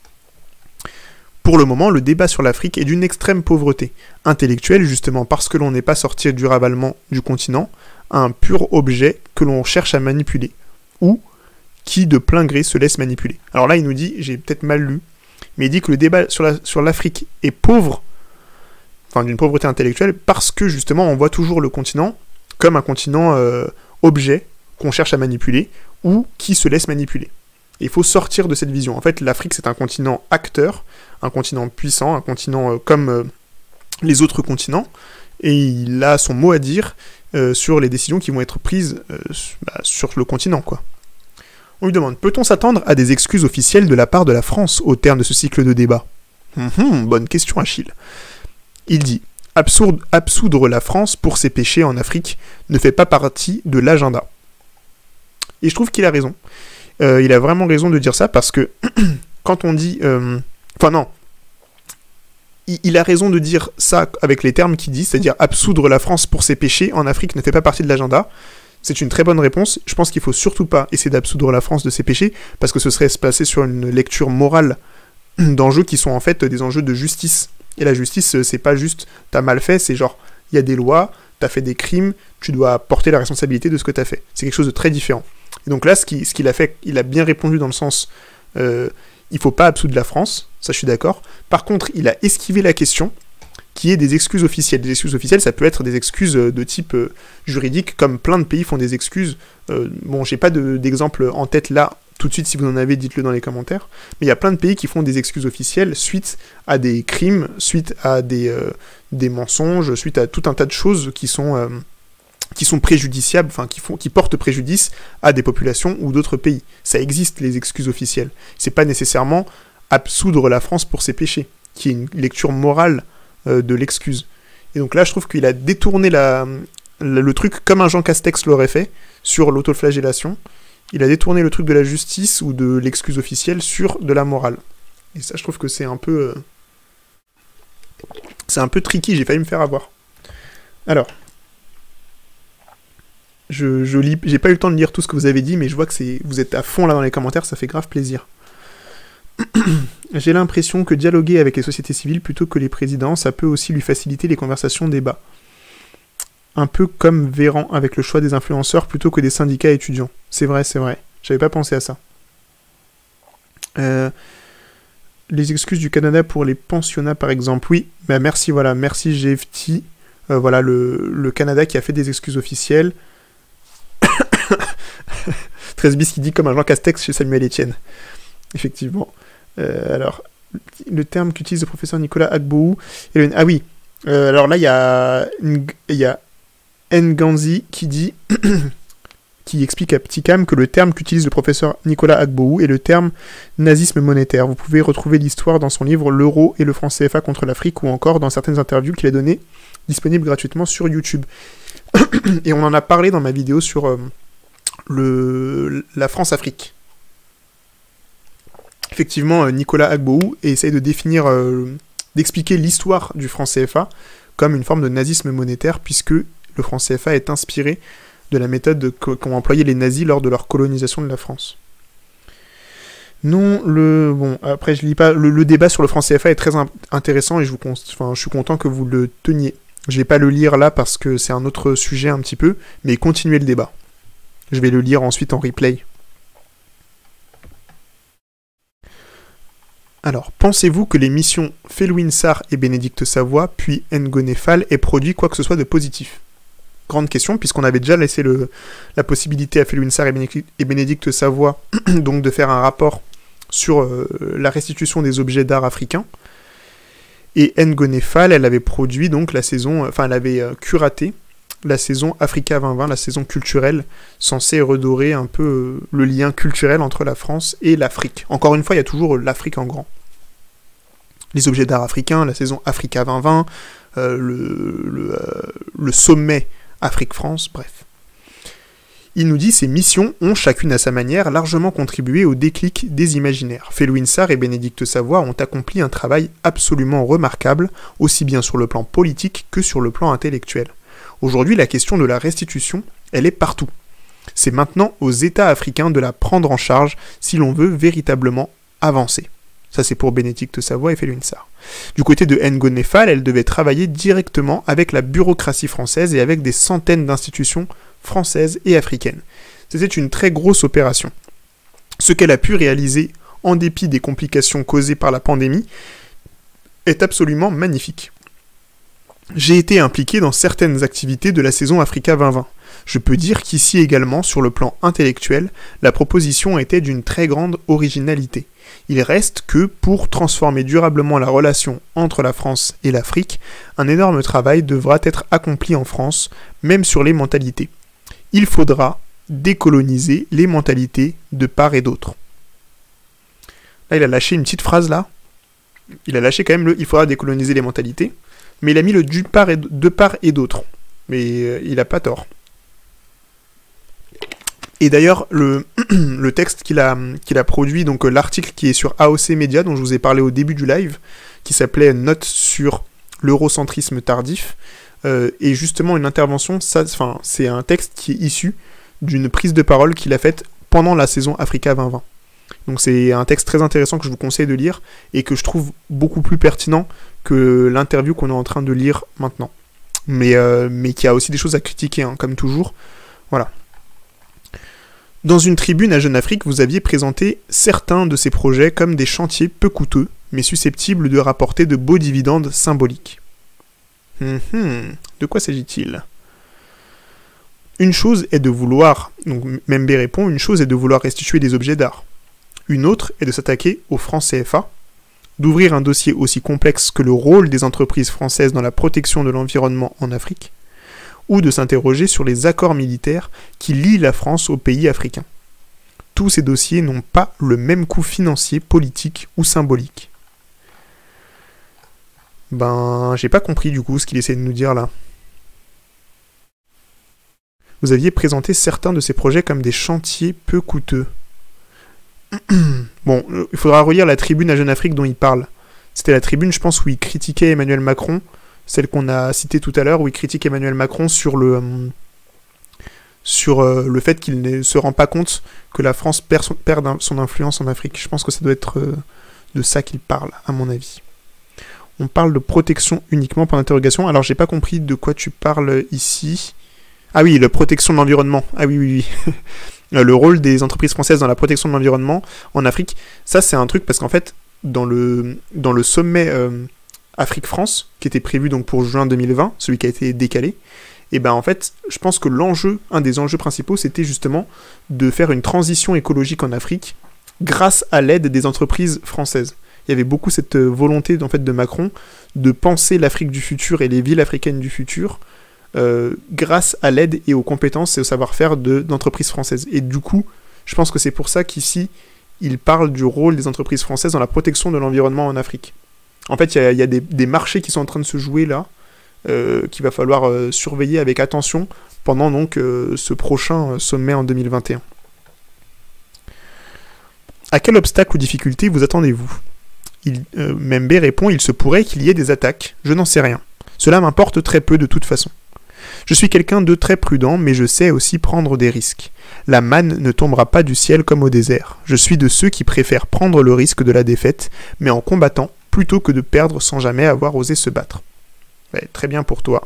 Pour le moment, le débat sur l'Afrique est d'une extrême pauvreté, intellectuelle justement parce que l'on n'est pas sorti durablement du continent, à un pur objet que l'on cherche à manipuler, ou qui de plein gré se laisse manipuler. Alors là, il nous dit, j'ai peut-être mal lu, mais il dit que le débat sur l'Afrique est pauvre, enfin d'une pauvreté intellectuelle, parce que justement on voit toujours le continent comme un continent objet qu'on cherche à manipuler, ou qui se laisse manipuler. Et il faut sortir de cette vision. En fait, l'Afrique c'est un continent acteur, un continent puissant, un continent comme les autres continents, et il a son mot à dire sur les décisions qui vont être prises sur le continent, quoi. On lui demande, peut-on s'attendre à des excuses officielles de la part de la France au terme de ce cycle de débat? Bonne question, Achille. Il dit, absoudre la France pour ses péchés en Afrique ne fait pas partie de l'agenda. Et je trouve qu'il a raison. Il a vraiment raison de dire ça parce que quand on dit... Enfin non. Il a raison de dire ça avec les termes qu'il dit, c'est-à-dire absoudre la France pour ses péchés en Afrique ne fait pas partie de l'agenda. C'est une très bonne réponse. Je pense qu'il faut surtout pas essayer d'absoudre la France de ses péchés parce que ce serait se placer sur une lecture morale d'enjeux qui sont en fait des enjeux de justice. Et la justice, c'est pas juste t'as mal fait, c'est genre il y a des lois, t'as fait des crimes, tu dois porter la responsabilité de ce que t'as fait. C'est quelque chose de très différent. Et donc là, ce qu'il a fait, il a bien répondu dans le sens il faut pas absoudre la France, ça je suis d'accord. Par contre, il a esquivé la question qui est des excuses officielles. Des excuses officielles, ça peut être des excuses de type juridique, comme plein de pays font des excuses. Bon, j'ai pas d'exemple en tête là, tout de suite, si vous en avez, dites-le dans les commentaires. Mais il y a plein de pays qui font des excuses officielles suite à des crimes, suite à des mensonges, suite à tout un tas de choses qui sont préjudiciables, enfin qui portent préjudice à des populations ou d'autres pays. Ça existe, les excuses officielles. C'est pas nécessairement absoudre la France pour ses péchés, qui est une lecture morale de l'excuse. Et donc là, je trouve qu'il a détourné le truc comme un Jean Castex l'aurait fait sur l'autoflagellation. Il a détourné le truc de la justice ou de l'excuse officielle sur de la morale. Et ça, je trouve que c'est un peu tricky, j'ai failli me faire avoir. Alors, j'ai pas eu le temps de lire tout ce que vous avez dit, mais je vois que vous êtes à fond là dans les commentaires, ça fait grave plaisir. J'ai l'impression que dialoguer avec les sociétés civiles plutôt que les présidents, ça peut aussi lui faciliter les conversations débats. Un peu comme Véran avec le choix des influenceurs plutôt que des syndicats étudiants. C'est vrai. J'avais pas pensé à ça. Les excuses du Canada pour les pensionnats, par exemple. Oui, bah merci GFT. Voilà, le Canada qui a fait des excuses officielles. 13 bis qui dit comme un Jean Castex chez Samuel Etienne. Effectivement. Alors, le terme qu'utilise le professeur Nicolas Agboou... Ah oui, alors là, il y a Nganzi qui dit... qui explique à Petit Cam que le terme qu'utilise le professeur Nicolas Agboou est le terme nazisme monétaire. Vous pouvez retrouver l'histoire dans son livre L'euro et le franc CFA contre l'Afrique ou encore dans certaines interviews qu'il a données disponibles gratuitement sur YouTube. Et on en a parlé dans ma vidéo sur la France-Afrique. Effectivement, Nicolas Agboou essaye de définir, d'expliquer l'histoire du franc CFA comme une forme de nazisme monétaire puisque le franc CFA est inspiré de la méthode qu'ont employé les nazis lors de leur colonisation de la France. Non, bon, après je lis pas, le débat sur le franc CFA est très intéressant et je suis content que vous le teniez. Je vais pas le lire là parce que c'est un autre sujet un petit peu, mais continuez le débat. Je vais le lire ensuite en replay. Alors, pensez-vous que les missions Felwine Sarr et Bénédicte Savoie, puis Ngoné Fall, aient produit quoi que ce soit de positif? Grande question, puisqu'on avait déjà laissé la possibilité à Felwine Sarr et Bénédicte Savoie donc de faire un rapport sur la restitution des objets d'art africains. Et Ngoné Fall, elle avait produit donc la saison, enfin elle avait curaté la saison Africa 2020, la saison culturelle, censée redorer un peu le lien culturel entre la France et l'Afrique. Encore une fois, il y a toujours l'Afrique en grand. Les objets d'art africains, la saison Africa 2020, le sommet Afrique-France, bref. Il nous dit « Ces missions ont, chacune à sa manière, largement contribué au déclic des imaginaires. Felwine Sarr et Bénédicte Savoie ont accompli un travail absolument remarquable, aussi bien sur le plan politique que sur le plan intellectuel. Aujourd'hui, la question de la restitution, elle est partout. C'est maintenant aux États africains de la prendre en charge si l'on veut véritablement avancer. » Ça, c'est pour Bénédicte Savoie et Felwine Sarr. Du côté de Ngo Fall, elle devait travailler directement avec la bureaucratie française et avec des centaines d'institutions françaises et africaines. C'était une très grosse opération. Ce qu'elle a pu réaliser, en dépit des complications causées par la pandémie, est absolument magnifique. J'ai été impliqué dans certaines activités de la saison Africa 2020. Je peux dire qu'ici également, sur le plan intellectuel, la proposition était d'une très grande originalité. Il reste que, pour transformer durablement la relation entre la France et l'Afrique, un énorme travail devra être accompli en France, même sur les mentalités. Il faudra décoloniser les mentalités de part et d'autre. Là, il a lâché une petite phrase là. Il a lâché quand même le « il faudra décoloniser les mentalités », mais il a mis le « de part et d'autre ». Mais il n'a pas tort. Et d'ailleurs, le texte qu'il a produit, donc l'article qui est sur AOC Media, dont je vous ai parlé au début du live, qui s'appelait « Notes sur l'eurocentrisme tardif », et justement une intervention, c'est un texte qui est issu d'une prise de parole qu'il a faite pendant la saison Africa 2020. Donc c'est un texte très intéressant que je vous conseille de lire, et que je trouve beaucoup plus pertinent que l'interview qu'on est en train de lire maintenant. Mais qui a aussi des choses à critiquer, hein, comme toujours. Voilà. Dans une tribune à Jeune Afrique, vous aviez présenté certains de ces projets comme des chantiers peu coûteux, mais susceptibles de rapporter de beaux dividendes symboliques. De quoi s'agit-il ? Une chose est de vouloir, donc Membe répond, une chose est de vouloir restituer des objets d'art. Une autre est de s'attaquer au franc CFA, d'ouvrir un dossier aussi complexe que le rôle des entreprises françaises dans la protection de l'environnement en Afrique, ou de s'interroger sur les accords militaires qui lient la France aux pays africains. Tous ces dossiers n'ont pas le même coût financier, politique ou symbolique. J'ai pas compris du coup ce qu'il essaie de nous dire là. Vous aviez présenté certains de ces projets comme des chantiers peu coûteux. Bon, il faudra relire la tribune à Jeune Afrique dont il parle. C'était la tribune, je pense, où il critiquait Emmanuel Macron, celle qu'on a citée tout à l'heure, où il critique Emmanuel Macron sur le fait qu'il ne se rend pas compte que la France perd son influence en Afrique. Je pense que ça doit être de ça qu'il parle, à mon avis. On parle de protection uniquement pour l'interrogation. Alors, j'ai pas compris de quoi tu parles ici. Ah oui, la protection de l'environnement. Ah oui. Le rôle des entreprises françaises dans la protection de l'environnement en Afrique, ça c'est un truc parce qu'en fait, dans le sommet Afrique-France, qui était prévu donc pour juin 2020, celui qui a été décalé, et ben en fait, je pense que un des enjeux principaux, c'était justement de faire une transition écologique en Afrique grâce à l'aide des entreprises françaises. Il y avait beaucoup cette volonté en fait, de Macron de penser l'Afrique du futur et les villes africaines du futur grâce à l'aide et aux compétences et au savoir-faire d'entreprises françaises. Et du coup, je pense que c'est pour ça qu'ici, il parle du rôle des entreprises françaises dans la protection de l'environnement en Afrique. En fait, il y a des marchés qui sont en train de se jouer là, qu'il va falloir surveiller avec attention pendant donc ce prochain sommet en 2021. À quel obstacle ou difficulté vous attendez-vous ? Membe répond, il se pourrait qu'il y ait des attaques, je n'en sais rien. Cela m'importe très peu de toute façon. Je suis quelqu'un de très prudent, mais je sais aussi prendre des risques. La manne ne tombera pas du ciel comme au désert. Je suis de ceux qui préfèrent prendre le risque de la défaite, mais en combattant, plutôt que de perdre sans jamais avoir osé se battre. Ouais, très bien pour toi.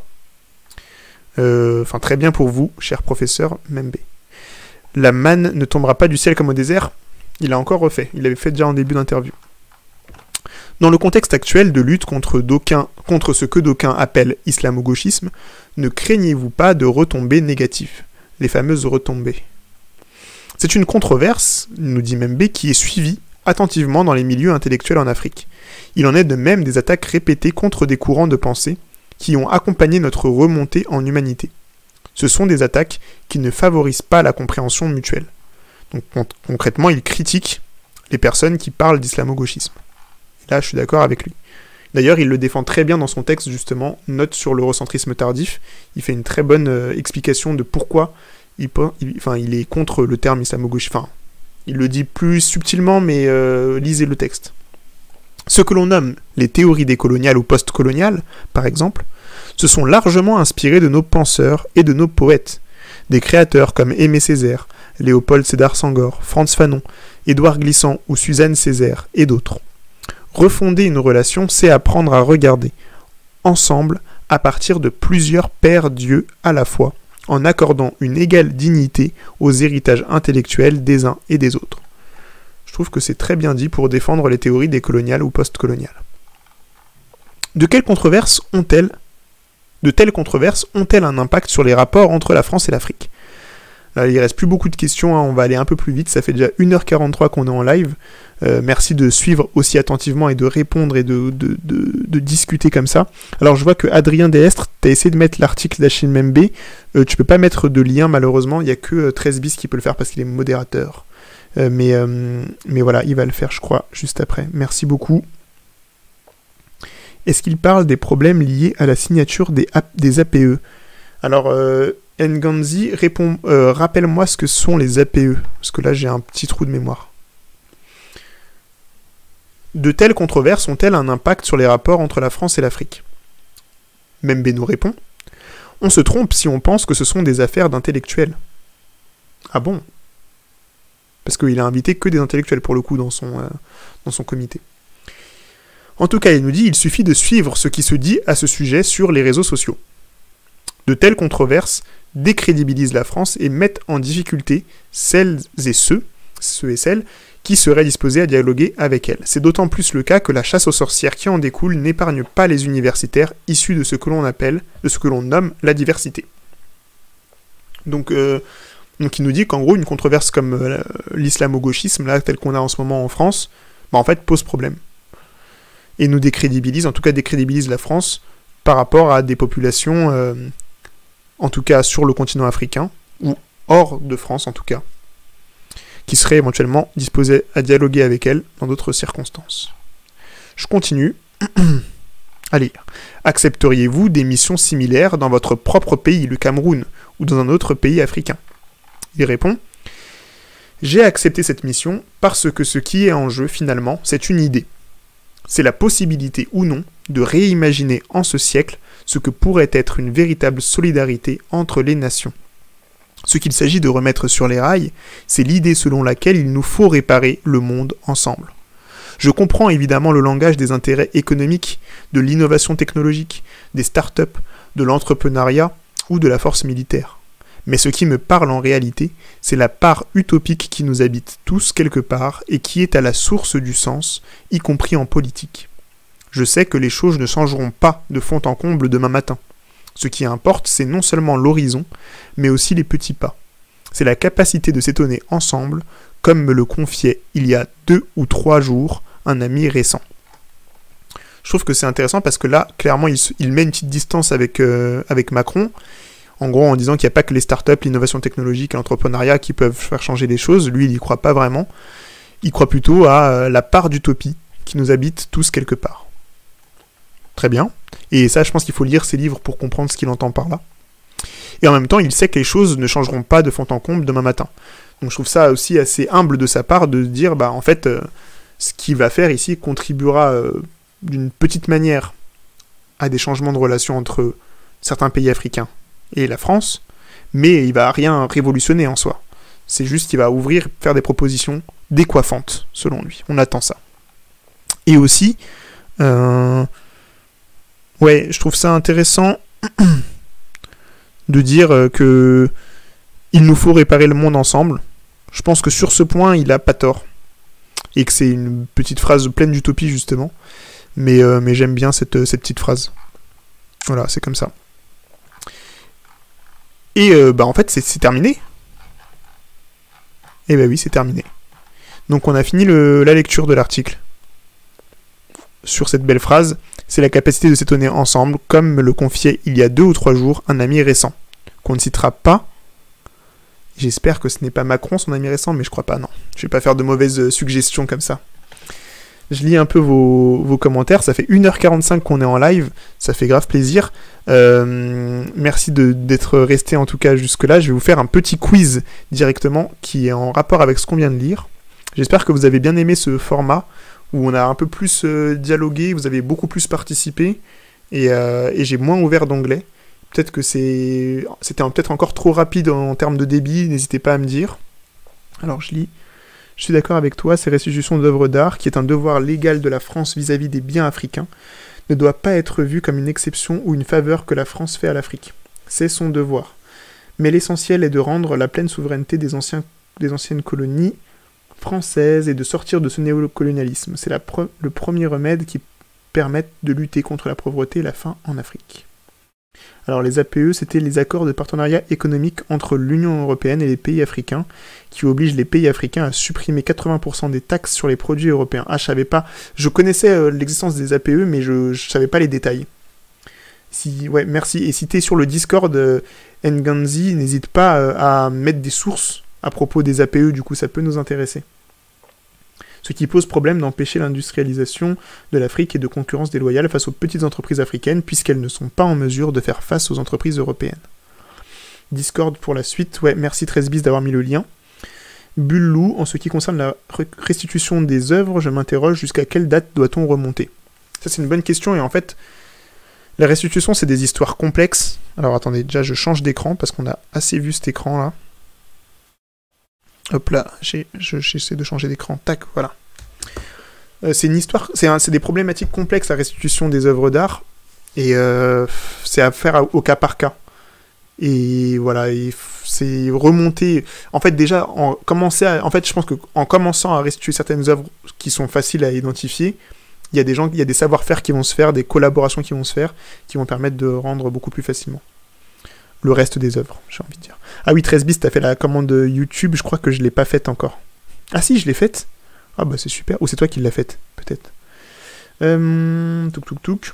Très bien pour vous, cher professeur Membe. La manne ne tombera pas du ciel comme au désert. Il a encore refait. Il l'avait fait déjà en début d'interview. Dans le contexte actuel de lutte contre ce que d'aucuns appellent islamo-gauchisme, ne craignez-vous pas de retombées négatives, les fameuses retombées. C'est une controverse, nous dit Membe, qui est suivie attentivement dans les milieux intellectuels en Afrique. Il en est de même des attaques répétées contre des courants de pensée qui ont accompagné notre remontée en humanité. Ce sont des attaques qui ne favorisent pas la compréhension mutuelle. Donc concrètement, il critique les personnes qui parlent d'islamo-gauchisme. Là, je suis d'accord avec lui. D'ailleurs, il le défend très bien dans son texte, justement, Note sur l'eurocentrisme tardif. Il fait une très bonne explication de pourquoi il est contre le terme islamo-gauchiste. Enfin, il le dit plus subtilement, mais lisez le texte. Ce que l'on nomme les théories décoloniales ou post-coloniales, par exemple, se sont largement inspirés de nos penseurs et de nos poètes. Des créateurs comme Aimé Césaire, Léopold Sédar Senghor, Frantz Fanon, Édouard Glissant ou Suzanne Césaire, et d'autres. Refonder une relation, c'est apprendre à regarder, ensemble, à partir de plusieurs pères dieux à la fois, en accordant une égale dignité aux héritages intellectuels des uns et des autres. Je trouve que c'est très bien dit pour défendre les théories décoloniales ou post-coloniales. De telles controverses ont-elles un impact sur les rapports entre la France et l'Afrique ? Là, il reste plus beaucoup de questions, on va aller un peu plus vite, ça fait déjà 1h43 qu'on est en live. Merci de suivre aussi attentivement et de répondre et de discuter comme ça. Alors je vois que Adrien Desestres, tu as essayé de mettre l'article d'Achille Membe, tu peux pas mettre de lien malheureusement, il n'y a que 13 bis qui peut le faire parce qu'il est modérateur. Mais voilà, il va le faire je crois, juste après. Merci beaucoup. Est-ce qu'il parle des problèmes liés à la signature des APE ? Alors, Nganzi, rappelle-moi ce que sont les APE, parce que là j'ai un petit trou de mémoire. De telles controverses ont-elles un impact sur les rapports entre la France et l'Afrique ? Membe nous répond. On se trompe si on pense que ce sont des affaires d'intellectuels. Ah bon ? Parce qu'il a invité que des intellectuels pour le coup dans son comité. En tout cas, il nous dit, il suffit de suivre ce qui se dit à ce sujet sur les réseaux sociaux. De telles controverses décrédibilisent la France et mettent en difficulté ceux et celles, qui seraient disposés à dialoguer avec elle. C'est d'autant plus le cas que la chasse aux sorcières qui en découle n'épargne pas les universitaires issus de ce que l'on nomme la diversité. Donc il nous dit qu'en gros, une controverse comme l'islamo-gauchisme, là, tel qu'on a en ce moment en France, en fait, pose problème. Et nous décrédibilise la France par rapport à des populations, en tout cas sur le continent africain, ou hors de France en tout cas, qui seraient éventuellement disposés à dialoguer avec elle dans d'autres circonstances. Je continue. Allez, accepteriez-vous des missions similaires dans votre propre pays, le Cameroun, ou dans un autre pays africain ? Il répond « J'ai accepté cette mission parce que ce qui est en jeu, finalement, c'est une idée. C'est la possibilité ou non de réimaginer en ce siècle ce que pourrait être une véritable solidarité entre les nations. Ce qu'il s'agit de remettre sur les rails, c'est l'idée selon laquelle il nous faut réparer le monde ensemble. Je comprends évidemment le langage des intérêts économiques, de l'innovation technologique, des start-up, de l'entrepreneuriat ou de la force militaire. Mais ce qui me parle en réalité, c'est la part utopique qui nous habite tous quelque part et qui est à la source du sens, y compris en politique. Je sais que les choses ne changeront pas de fond en comble demain matin. Ce qui importe, c'est non seulement l'horizon, mais aussi les petits pas. C'est la capacité de s'étonner ensemble, comme me le confiait il y a 2 ou 3 jours un ami récent. Je trouve que c'est intéressant parce que là, clairement, il met une petite distance avec Macron, en gros en disant qu'il n'y a pas que les startups, l'innovation technologique et l'entrepreneuriat qui peuvent faire changer les choses. Lui, il n'y croit pas vraiment. Il croit plutôt à la part d'utopie qui nous habite tous quelque part. Très bien. Et ça, je pense qu'il faut lire ses livres pour comprendre ce qu'il entend par là. Et en même temps, il sait que les choses ne changeront pas de fond en comble demain matin. Donc je trouve ça aussi assez humble de sa part de dire, en fait, ce qu'il va faire ici contribuera d'une petite manière à des changements de relations entre certains pays africains et la France, mais il va rien révolutionner en soi. C'est juste qu'il va faire des propositions décoiffantes, selon lui. On attend ça. Et aussi, je trouve ça intéressant de dire que il nous faut réparer le monde ensemble. Je pense que sur ce point, il a pas tort. Et que c'est une petite phrase pleine d'utopie, justement. Mais j'aime bien cette petite phrase. Voilà, c'est comme ça. Et en fait, c'est terminé. Eh ben oui, c'est terminé. Donc on a fini la lecture de l'article. Sur cette belle phrase, c'est la capacité de s'étonner ensemble, comme me le confiait il y a 2 ou 3 jours un ami récent. qu'on ne citera pas. J'espère que ce n'est pas Macron, son ami récent, mais je crois pas, non. Je vais pas faire de mauvaises suggestions comme ça. Je lis un peu vos commentaires, ça fait 1h45 qu'on est en live, ça fait grave plaisir. Merci d'être resté en tout cas jusque-là. Je vais vous faire un petit quiz directement qui est en rapport avec ce qu'on vient de lire. J'espère que vous avez bien aimé ce format où on a un peu plus dialogué, vous avez beaucoup plus participé et j'ai moins ouvert d'onglet. Peut-être que c'était peut-être encore trop rapide en termes de débit, n'hésitez pas à me dire. Alors je lis. Je suis d'accord avec toi, ces restitutions d'œuvres d'art, qui est un devoir légal de la France vis-à-vis des biens africains, ne doit pas être vu comme une exception ou une faveur que la France fait à l'Afrique. C'est son devoir. Mais l'essentiel est de rendre la pleine souveraineté des anciennes colonies françaises et de sortir de ce néocolonialisme. C'est le premier remède qui permette de lutter contre la pauvreté et la faim en Afrique. Alors les APE, c'était les accords de partenariat économique entre l'Union européenne et les pays africains, qui obligent les pays africains à supprimer 80% des taxes sur les produits européens. Ah, je savais pas. Je connaissais l'existence des APE, mais je savais pas les détails. Ouais, merci. Et si t'es sur le Discord, Nganzi, n'hésite pas à mettre des sources à propos des APE, du coup ça peut nous intéresser. Ce qui pose problème d'empêcher l'industrialisation de l'Afrique et de concurrence déloyale face aux petites entreprises africaines, puisqu'elles ne sont pas en mesure de faire face aux entreprises européennes. Discord pour la suite, ouais, merci 13bis d'avoir mis le lien. Bullou, en ce qui concerne la restitution des œuvres, je m'interroge jusqu'à quelle date doit-on remonter? Ça c'est une bonne question, et en fait, la restitution c'est des histoires complexes. Alors attendez, déjà je change d'écran, parce qu'on a assez vu cet écran là. Hop là, j'essaie de changer d'écran. Tac, voilà. C'est une histoire, c'est des problématiques complexes, la restitution des œuvres d'art, et c'est à faire au cas par cas. Et voilà, c'est remonter. En fait, déjà, je pense qu'en commençant à restituer certaines œuvres qui sont faciles à identifier, il y a des savoir-faire qui vont se faire, des collaborations qui vont se faire, qui vont permettre de rendre beaucoup plus facilement le reste des œuvres, j'ai envie de dire. Ah oui, 13bis, t'as fait la commande YouTube, je crois que je l'ai pas faite encore. Ah si, je l'ai faite. Ah bah c'est super. Ou c'est toi qui l'as faite, peut-être. Touk.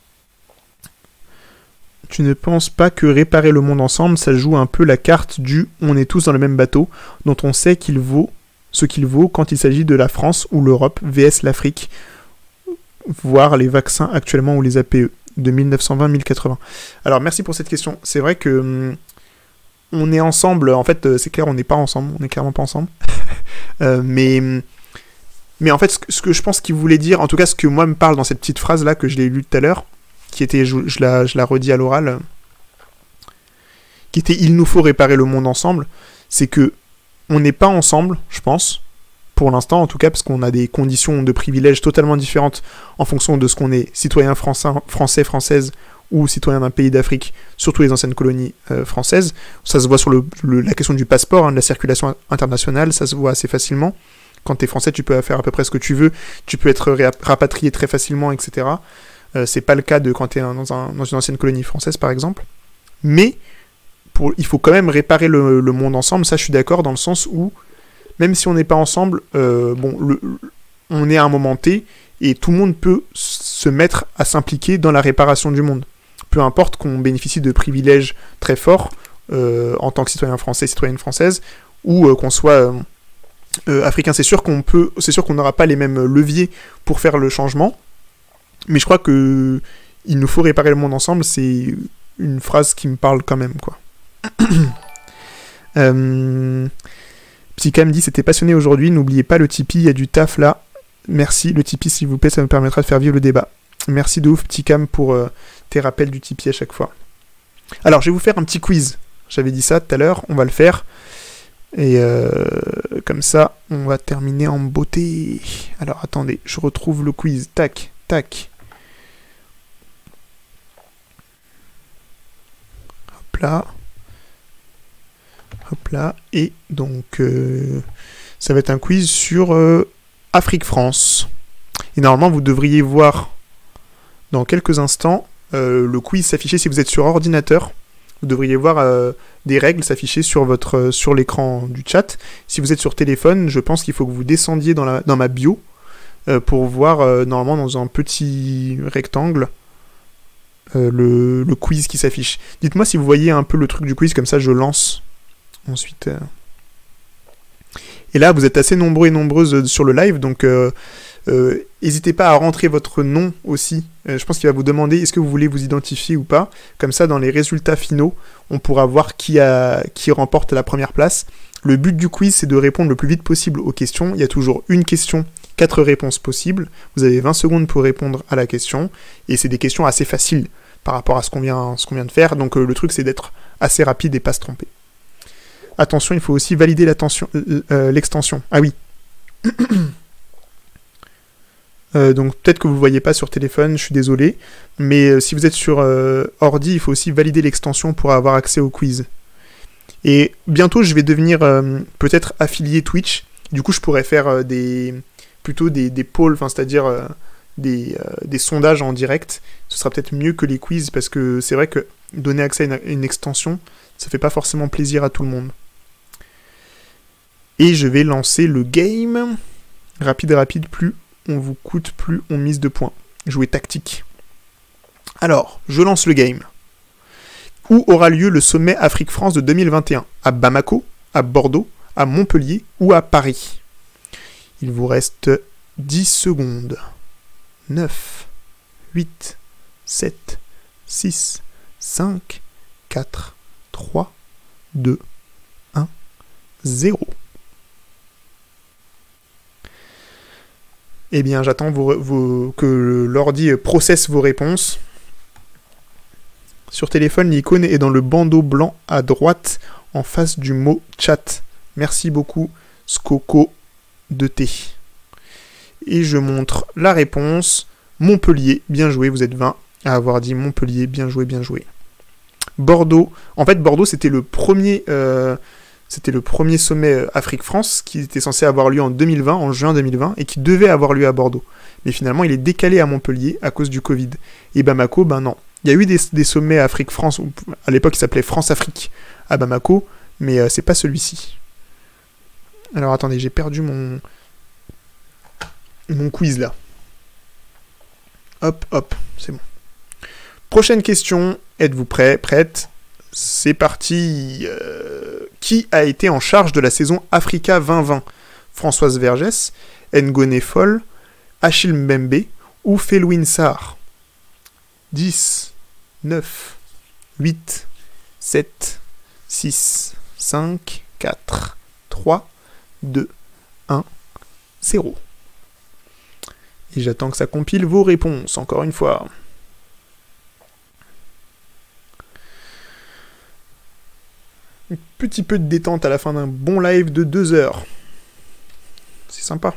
Tu ne penses pas que réparer le monde ensemble, ça joue un peu la carte du « on est tous dans le même bateau », dont on sait qu'il vaut ce qu'il vaut quand il s'agit de la France ou l'Europe, vs l'Afrique, voire les vaccins actuellement ou les APE de 1920-1080. Alors merci pour cette question. C'est vrai que on est ensemble, en fait c'est clair, on n'est pas ensemble, on n'est clairement pas ensemble. Mais en fait ce que je pense qu'il voulait dire, en tout cas ce que moi me parle dans cette petite phrase là que je l'ai lue tout à l'heure, qui était, je la redis à l'oral, qui était il nous faut réparer le monde ensemble, c'est que on n'est pas ensemble, je pense, pour l'instant en tout cas, parce qu'on a des conditions de privilèges totalement différentes en fonction de ce qu'on est, citoyen français, française, ou citoyen d'un pays d'Afrique, surtout les anciennes colonies françaises. Ça se voit sur la question du passeport, de la circulation internationale, ça se voit assez facilement. Quand t'es français, tu peux faire à peu près ce que tu veux, tu peux être rapatrié très facilement, etc. C'est pas le cas de quand t'es dans une ancienne colonie française, par exemple. Mais il faut quand même réparer le monde ensemble, ça je suis d'accord, dans le sens où même si on n'est pas ensemble, on est à un moment T, et tout le monde peut se mettre à s'impliquer dans la réparation du monde. Peu importe qu'on bénéficie de privilèges très forts, en tant que citoyen français, citoyenne française, ou qu'on soit africain. C'est sûr qu'on n'aura pas les mêmes leviers pour faire le changement, mais je crois que il nous faut réparer le monde ensemble, c'est une phrase qui me parle quand même, quoi. Psyka me dit, c'était passionné aujourd'hui, n'oubliez pas le Tipeee, il y a du taf là. Merci, le Tipeee s'il vous plaît, ça me permettra de faire vivre le débat. Merci de ouf, Psycam, pour tes rappels du Tipeee à chaque fois. Alors, je vais vous faire un petit quiz. J'avais dit ça tout à l'heure, on va le faire. Et comme ça, on va terminer en beauté. Alors, attendez, je retrouve le quiz. Tac, tac. Hop là. Hop là. Et donc, ça va être un quiz sur Afrique-France. Et normalement, vous devriez voir dans quelques instants le quiz s'afficher si vous êtes sur ordinateur. Vous devriez voir des règles s'afficher sur l'écran du chat. Si vous êtes sur téléphone, je pense qu'il faut que vous descendiez dans ma bio pour voir normalement dans un petit rectangle le quiz qui s'affiche. Dites-moi si vous voyez un peu le truc du quiz, comme ça je lance ensuite. Et là, vous êtes assez nombreux et nombreuses sur le live, donc n'hésitez pas à rentrer votre nom aussi. Je pense qu'il va vous demander est-ce que vous voulez vous identifier ou pas. Comme ça, dans les résultats finaux, on pourra voir qui remporte la première place. Le but du quiz, c'est de répondre le plus vite possible aux questions. Il y a toujours une question, 4 réponses possibles. Vous avez 20 secondes pour répondre à la question. Et c'est des questions assez faciles par rapport à ce qu'on vient de faire. Donc le truc, c'est d'être assez rapide et pas se tromper. Attention, il faut aussi valider l'extension. Ah oui. Donc peut-être que vous ne le voyez pas sur téléphone, je suis désolé. Mais si vous êtes sur ordi, il faut aussi valider l'extension pour avoir accès au quiz. Et bientôt, je vais devenir peut-être affilié Twitch. Du coup, je pourrais faire plutôt des polls, c'est-à-dire des sondages en direct. Ce sera peut-être mieux que les quiz, parce que c'est vrai que donner accès à une extension, ça fait pas forcément plaisir à tout le monde. Et je vais lancer le game. Rapide, plus on vous coûte, plus on mise de points. Jouer tactique. Alors, je lance le game. Où aura lieu le sommet Afrique-France de 2021 ? À Bamako, à Bordeaux, à Montpellier ou à Paris ? Il vous reste 10 secondes. 9, 8, 7, 6, 5, 4, 3, 2, 1, 0. Eh bien, j'attends que l'ordi processe vos réponses. Sur téléphone, l'icône est dans le bandeau blanc à droite, en face du mot chat. Merci beaucoup, Skoko2T. Et je montre la réponse. Montpellier, bien joué, vous êtes 20 à avoir dit Montpellier, bien joué, bien joué. Bordeaux, en fait, Bordeaux, c'était le premier sommet Afrique-France qui était censé avoir lieu en 2020, en juin 2020, et qui devait avoir lieu à Bordeaux. Mais finalement, il est décalé à Montpellier à cause du Covid. Et Bamako, ben non. Il y a eu des sommets Afrique-France, à l'époque il s'appelait France-Afrique à Bamako, mais c'est pas celui-ci. Alors attendez, j'ai perdu mon quiz là. Hop, c'est bon. Prochaine question, êtes-vous prêts, prête ? C'est parti. Qui a été en charge de la saison Africa 2020 ? Françoise Vergès, Ngone Fall, Achille Mbembe ou Felwine Sarr ? 10, 9, 8, 7, 6, 5, 4, 3, 2, 1, 0. Et j'attends que ça compile vos réponses, encore une fois. Un petit peu de détente à la fin d'un bon live de 2 heures. C'est sympa.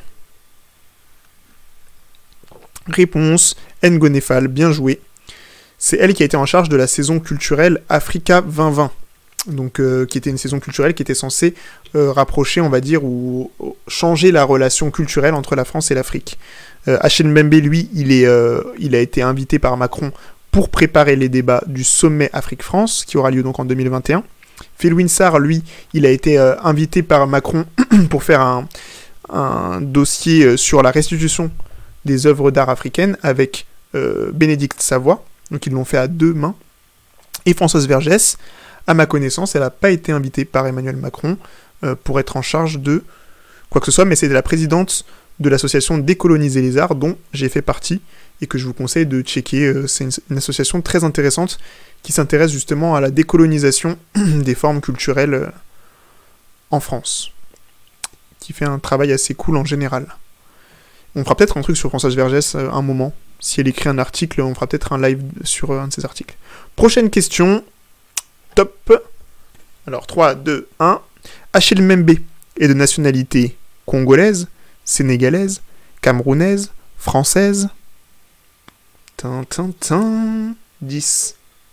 Réponse, Ngone Fall, bien joué. C'est elle qui a été en charge de la saison culturelle Africa 2020. Donc, qui était une saison culturelle qui était censée rapprocher, on va dire, ou changer la relation culturelle entre la France et l'Afrique. Achille Mbembe, lui, il a été invité par Macron pour préparer les débats du sommet Afrique-France, qui aura lieu donc en 2021. Felwine Sarr, lui, il a été invité par Macron pour faire un dossier sur la restitution des œuvres d'art africaines avec Bénédicte Savoy. Donc ils l'ont fait à 2 mains. Et Françoise Vergès, à ma connaissance, elle n'a pas été invitée par Emmanuel Macron pour être en charge de quoi que ce soit, mais c'est la présidente de l'association Décoloniser les Arts, dont j'ai fait partie, et que je vous conseille de checker. C'est une association très intéressante qui s'intéresse justement à la décolonisation des formes culturelles en France, qui fait un travail assez cool en général. On fera peut-être un truc sur Françoise Vergès un moment. Si elle écrit un article, on fera peut-être un live sur un de ses articles. Prochaine question. Top. Alors, 3, 2, 1. Achille Mbembe est de nationalité congolaise, sénégalaise, camerounaise, française. 10,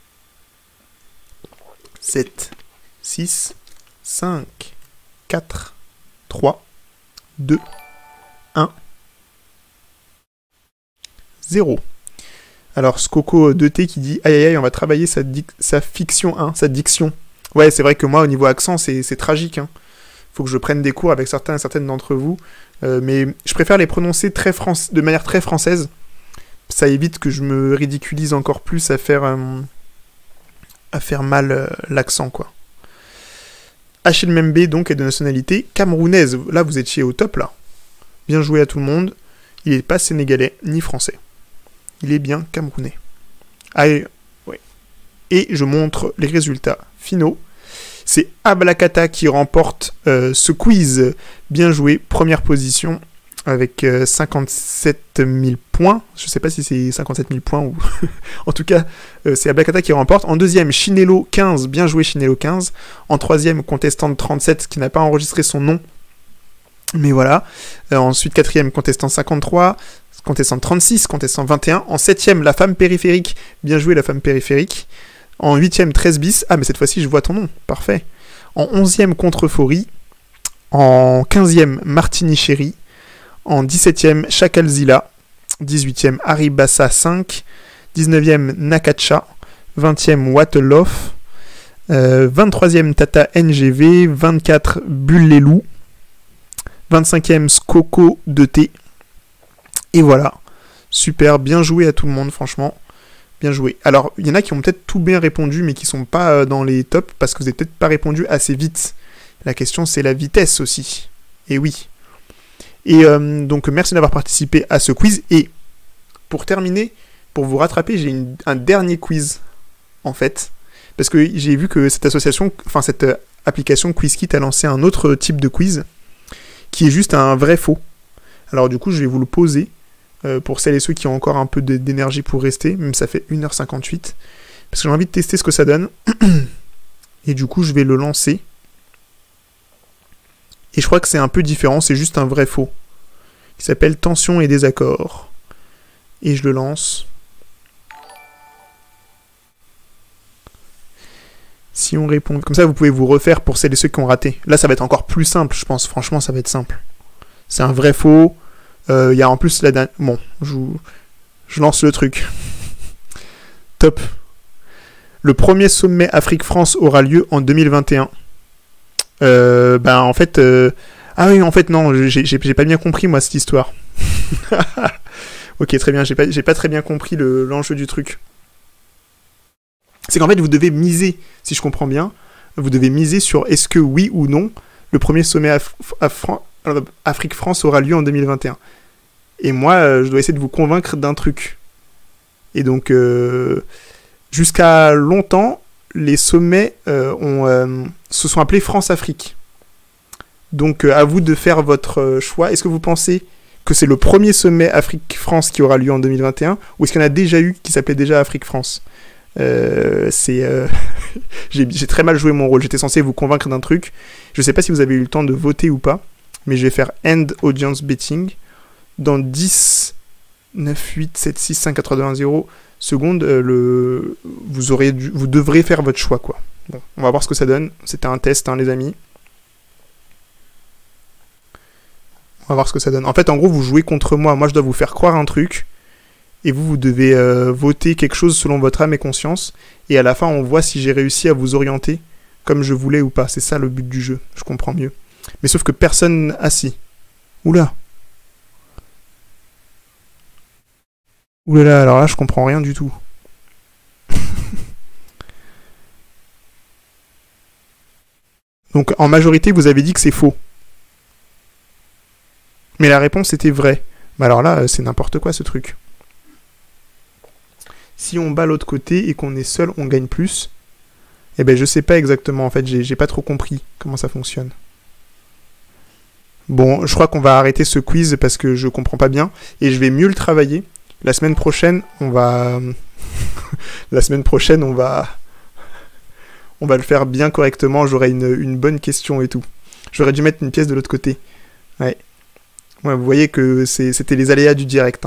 7, 6, 5, 4, 3, 2, 1. 0. Alors, Skoko2T qui dit aïe aïe aïe, on va travailler sa fiction, hein, sa diction. Ouais, c'est vrai que moi, au niveau accent, c'est tragique. Hein. Faut que je prenne des cours avec certaines d'entre vous. Mais je préfère les prononcer de manière très française. ça évite que je me ridiculise encore plus à faire mal l'accent, quoi. Achille Membe, donc, est de nationalité camerounaise. Là, vous étiez au top, là. Bien joué à tout le monde. Il n'est pas sénégalais, ni français. Il est bien camerounais. Allez, ouais. Et je montre les résultats finaux. C'est Ablakata qui remporte ce quiz. Bien joué, première position, avec 57 000 points. Je ne sais pas si c'est 57 000 points ou... en tout cas, c'est Ablakata qui remporte. En deuxième, Chinelo 15. Bien joué, Chinelo 15. En troisième, contestante 37, qui n'a pas enregistré son nom. Mais voilà. Ensuite, quatrième, contestant 53. Contestant 36. Contestant 21. En septième, la femme périphérique. Bien joué, la femme périphérique. En huitième, 13 bis. Ah, mais cette fois-ci, je vois ton nom. Parfait. En 11e, Contrefori. En 15e, Martini Chéri. En 17e, Chakalzila. 18e, Aribassa 5. 19e, Nakacha. 20e, Watelof. 23e, Tata NGV. 24, Bullelou. 25e, Skoko 2T. Et voilà. Super, bien joué à tout le monde, franchement. Bien joué. Alors, il y en a qui ont peut-être tout bien répondu, mais qui sont pas dans les tops, parce que vous n'avez peut-être pas répondu assez vite. La question, c'est la vitesse aussi. Et oui. Et donc, merci d'avoir participé à ce quiz. Et pour terminer, pour vous rattraper, j'ai un dernier quiz, en fait. Parce que j'ai vu que cette association, enfin, cette application QuizKit a lancé un autre type de quiz, qui est juste un vrai faux. Alors, du coup, je vais vous le poser. Pour celles et ceux qui ont encore un peu d'énergie pour rester, même ça fait 1h58, parce que j'ai envie de tester ce que ça donne, et du coup je vais le lancer, et je crois que c'est un peu différent, c'est juste un vrai faux, qui s'appelle Tension et désaccord, et je le lance. Si on répond, comme ça vous pouvez vous refaire pour celles et ceux qui ont raté. Là ça va être encore plus simple, je pense, franchement ça va être simple. C'est un vrai faux. Il y a en plus la dernière... Bon, je lance le truc. Top. Le premier sommet Afrique-France aura lieu en 2021. En fait... Ah oui, en fait, non, j'ai pas bien compris, moi, cette histoire. Ok, très bien, j'ai pas très bien compris l'enjeu du truc. C'est qu'en fait, vous devez miser, si je comprends bien, vous devez miser sur est-ce que oui ou non, le premier sommet Afrique-France aura lieu en 2021. Et moi, je dois essayer de vous convaincre d'un truc. Et donc, jusqu'à longtemps, les sommets se sont appelés France-Afrique. Donc, à vous de faire votre choix. Est-ce que vous pensez que c'est le premier sommet Afrique-France qui aura lieu en 2021 ou est-ce qu'il y en a déjà eu qui s'appelait déjà Afrique-France ? J'ai très mal joué mon rôle. J'étais censé vous convaincre d'un truc. Je ne sais pas si vous avez eu le temps de voter ou pas, mais je vais faire End Audience Betting. Dans 10, 9, 8, 7, 6, 5, 4, 2, 1, 0 secondes, vous devrez faire votre choix, quoi. Bon, on va voir ce que ça donne. C'était un test, hein, les amis. On va voir ce que ça donne. En fait, en gros, vous jouez contre moi. Moi, je dois vous faire croire un truc. Et vous devez voter quelque chose selon votre âme et conscience. Et à la fin, on voit si j'ai réussi à vous orienter comme je voulais ou pas. C'est ça le but du jeu. Je comprends mieux. Mais sauf que personne assis. Oula. Oulala, alors là, je comprends rien du tout. Donc, en majorité, vous avez dit que c'est faux. Mais la réponse était vraie. Mais alors là, c'est n'importe quoi, ce truc. Si on bat l'autre côté et qu'on est seul, on gagne plus. Eh ben, je sais pas exactement, en fait, j'ai pas trop compris comment ça fonctionne. Bon, je crois qu'on va arrêter ce quiz parce que je comprends pas bien. Et je vais mieux le travailler. La semaine prochaine, on va le faire bien correctement. J'aurai une bonne question et tout. J'aurais dû mettre une pièce de l'autre côté. Ouais. Ouais, vous voyez que c'était les aléas du direct. Hein.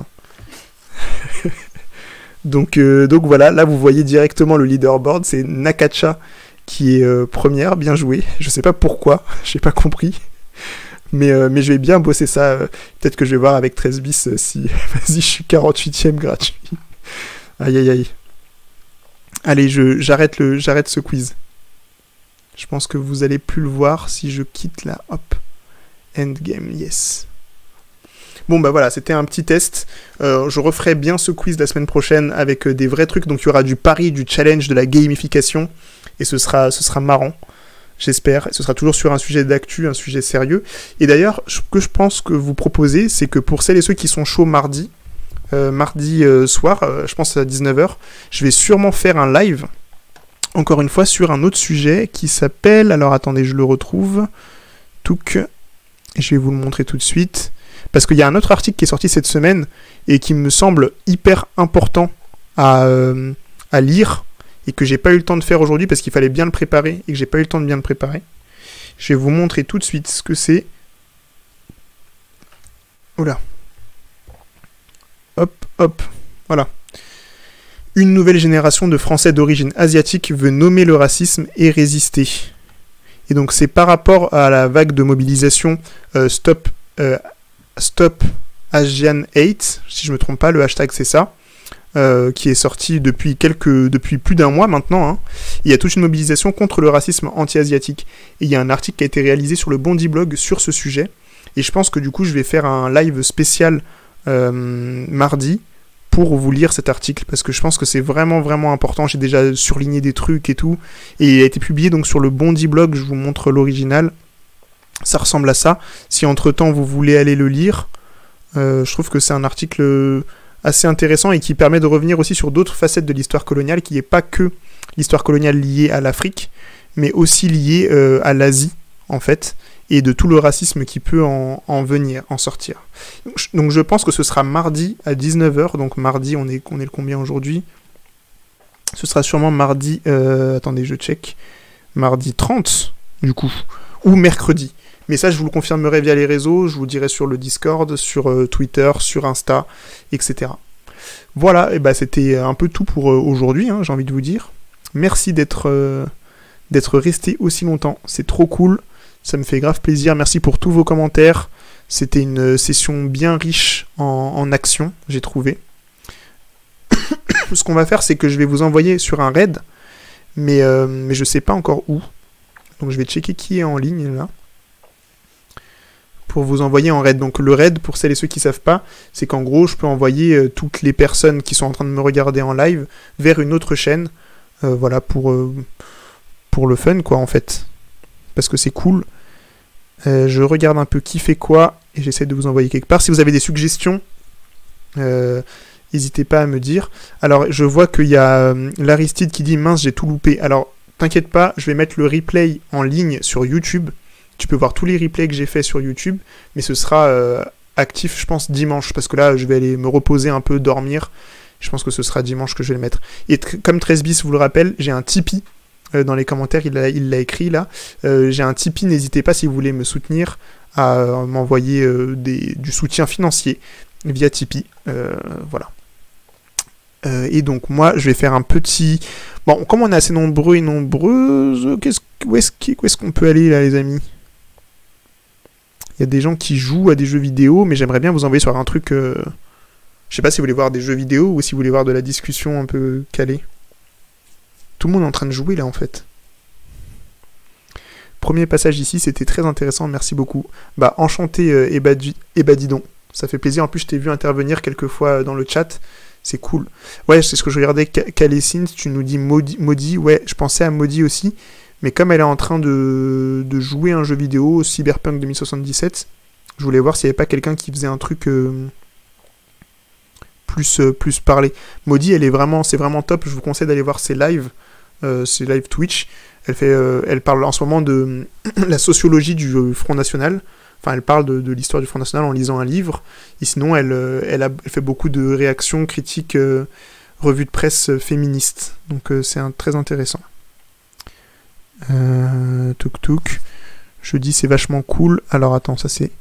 donc voilà, là vous voyez directement le leaderboard. C'est Nakacha qui est première. Bien joué. Je sais pas pourquoi. J'ai pas compris. Mais je vais bien bosser ça. Peut-être que je vais voir avec 13 bis si... Vas-y, je suis 48ème gratuit. Aïe, aïe, aïe. Allez, j'arrête ce quiz. Je pense que vous allez plus le voir si je quitte la... Hop. Endgame, yes. Bon bah voilà, c'était un petit test. Je referai bien ce quiz la semaine prochaine avec des vrais trucs. Donc il y aura du pari, du challenge, de la gamification. Et ce sera marrant, j'espère. Et ce sera toujours sur un sujet d'actu, un sujet sérieux. Et d'ailleurs, ce que je pense que vous proposez, c'est que pour celles et ceux qui sont chauds mardi soir, je pense à 19h, je vais sûrement faire un live, encore une fois, sur un autre sujet qui s'appelle... Alors attendez, je le retrouve. Touc. Je vais vous le montrer tout de suite. Parce qu'il y a un autre article qui est sorti cette semaine et qui me semble hyper important à lire et que j'ai pas eu le temps de faire aujourd'hui parce qu'il fallait bien le préparer et que j'ai pas eu le temps de bien le préparer. Je vais vous montrer tout de suite ce que c'est. Oula. Hop, hop. Voilà. Une nouvelle génération de Français d'origine asiatique veut nommer le racisme et résister. Et donc c'est par rapport à la vague de mobilisation Stop Asian Hate, si je me trompe pas, le hashtag c'est ça, qui est sorti depuis plus d'un mois maintenant. Hein. Il y a toute une mobilisation contre le racisme anti-asiatique. Et il y a un article qui a été réalisé sur le Bondi Blog sur ce sujet. Et je pense que du coup je vais faire un live spécial mardi pour vous lire cet article, parce que je pense que c'est vraiment vraiment important. J'ai déjà surligné des trucs et tout, et il a été publié donc sur le Bondi Blog. Je vous montre l'original, ça ressemble à ça. Si entre temps vous voulez aller le lire, je trouve que c'est un article assez intéressant et qui permet de revenir aussi sur d'autres facettes de l'histoire coloniale, qui n'est pas que l'histoire coloniale liée à l'Afrique, mais aussi liée à l'Asie en fait, et de tout le racisme qui peut en sortir. Donc je pense que ce sera mardi à 19h, donc mardi, on est le combien aujourd'hui ? Ce sera sûrement mardi, attendez, je check, mardi 30, du coup, ou mercredi. Mais ça, je vous le confirmerai via les réseaux, je vous dirai sur le Discord, sur Twitter, sur Insta, etc. Voilà, et bah c'était un peu tout pour aujourd'hui, hein, j'ai envie de vous dire. Merci d'être resté aussi longtemps, c'est trop cool. Ça me fait grave plaisir. Merci pour tous vos commentaires. C'était une session bien riche en actions, j'ai trouvé. Ce qu'on va faire, c'est que je vais vous envoyer sur un raid, mais je sais pas encore où. Donc je vais checker qui est en ligne là, pour vous envoyer en raid. Donc le raid, pour celles et ceux qui savent pas, c'est qu'en gros, je peux envoyer toutes les personnes qui sont en train de me regarder en live vers une autre chaîne. Voilà, pour le fun, quoi, en fait. Parce que c'est cool. Je regarde un peu qui fait quoi et j'essaie de vous envoyer quelque part. Si vous avez des suggestions, n'hésitez pas à me dire. Alors je vois qu'il y a l'Aristide qui dit mince, j'ai tout loupé. Alors t'inquiète pas, je vais mettre le replay en ligne sur YouTube. Tu peux voir tous les replays que j'ai fait sur YouTube, mais ce sera actif, je pense, dimanche, parce que là je vais aller me reposer un peu, dormir. Je pense que ce sera dimanche que je vais le mettre. Et comme 13bis vous le rappelle, j'ai un Tipeee. Dans les commentaires, il l'a écrit là. J'ai un Tipeee, n'hésitez pas si vous voulez me soutenir à m'envoyer du soutien financier via Tipeee. Voilà. Et donc moi, je vais faire un petit... Bon, comme on est assez nombreux et nombreuses, où est-ce qu'on peut aller là, les amis ? Il y a des gens qui jouent à des jeux vidéo, mais j'aimerais bien vous envoyer sur un truc... Je sais pas si vous voulez voir des jeux vidéo ou si vous voulez voir de la discussion un peu calée. Tout le monde est en train de jouer là en fait. Premier passage ici, c'était très intéressant, merci beaucoup. Bah enchanté Ebadidon, ça fait plaisir. En plus je t'ai vu intervenir quelques fois dans le chat, c'est cool. Ouais, c'est ce que je regardais. Calessine, tu nous dis Maudit, ouais, je pensais à Maudit aussi, mais comme elle est en train de jouer un jeu vidéo, Cyberpunk 2077, je voulais voir s'il n'y avait pas quelqu'un qui faisait un truc plus parler. Maudit, c'est vraiment top, je vous conseille d'aller voir ses lives. C'est live Twitch. Elle parle en ce moment de la sociologie du Front National. Enfin, elle parle de l'histoire du Front National en lisant un livre. Et sinon, elle fait beaucoup de réactions, critiques, revues de presse féministes. Donc, c'est très intéressant. Touk. Je dis c'est vachement cool. Alors, attends, ça c'est...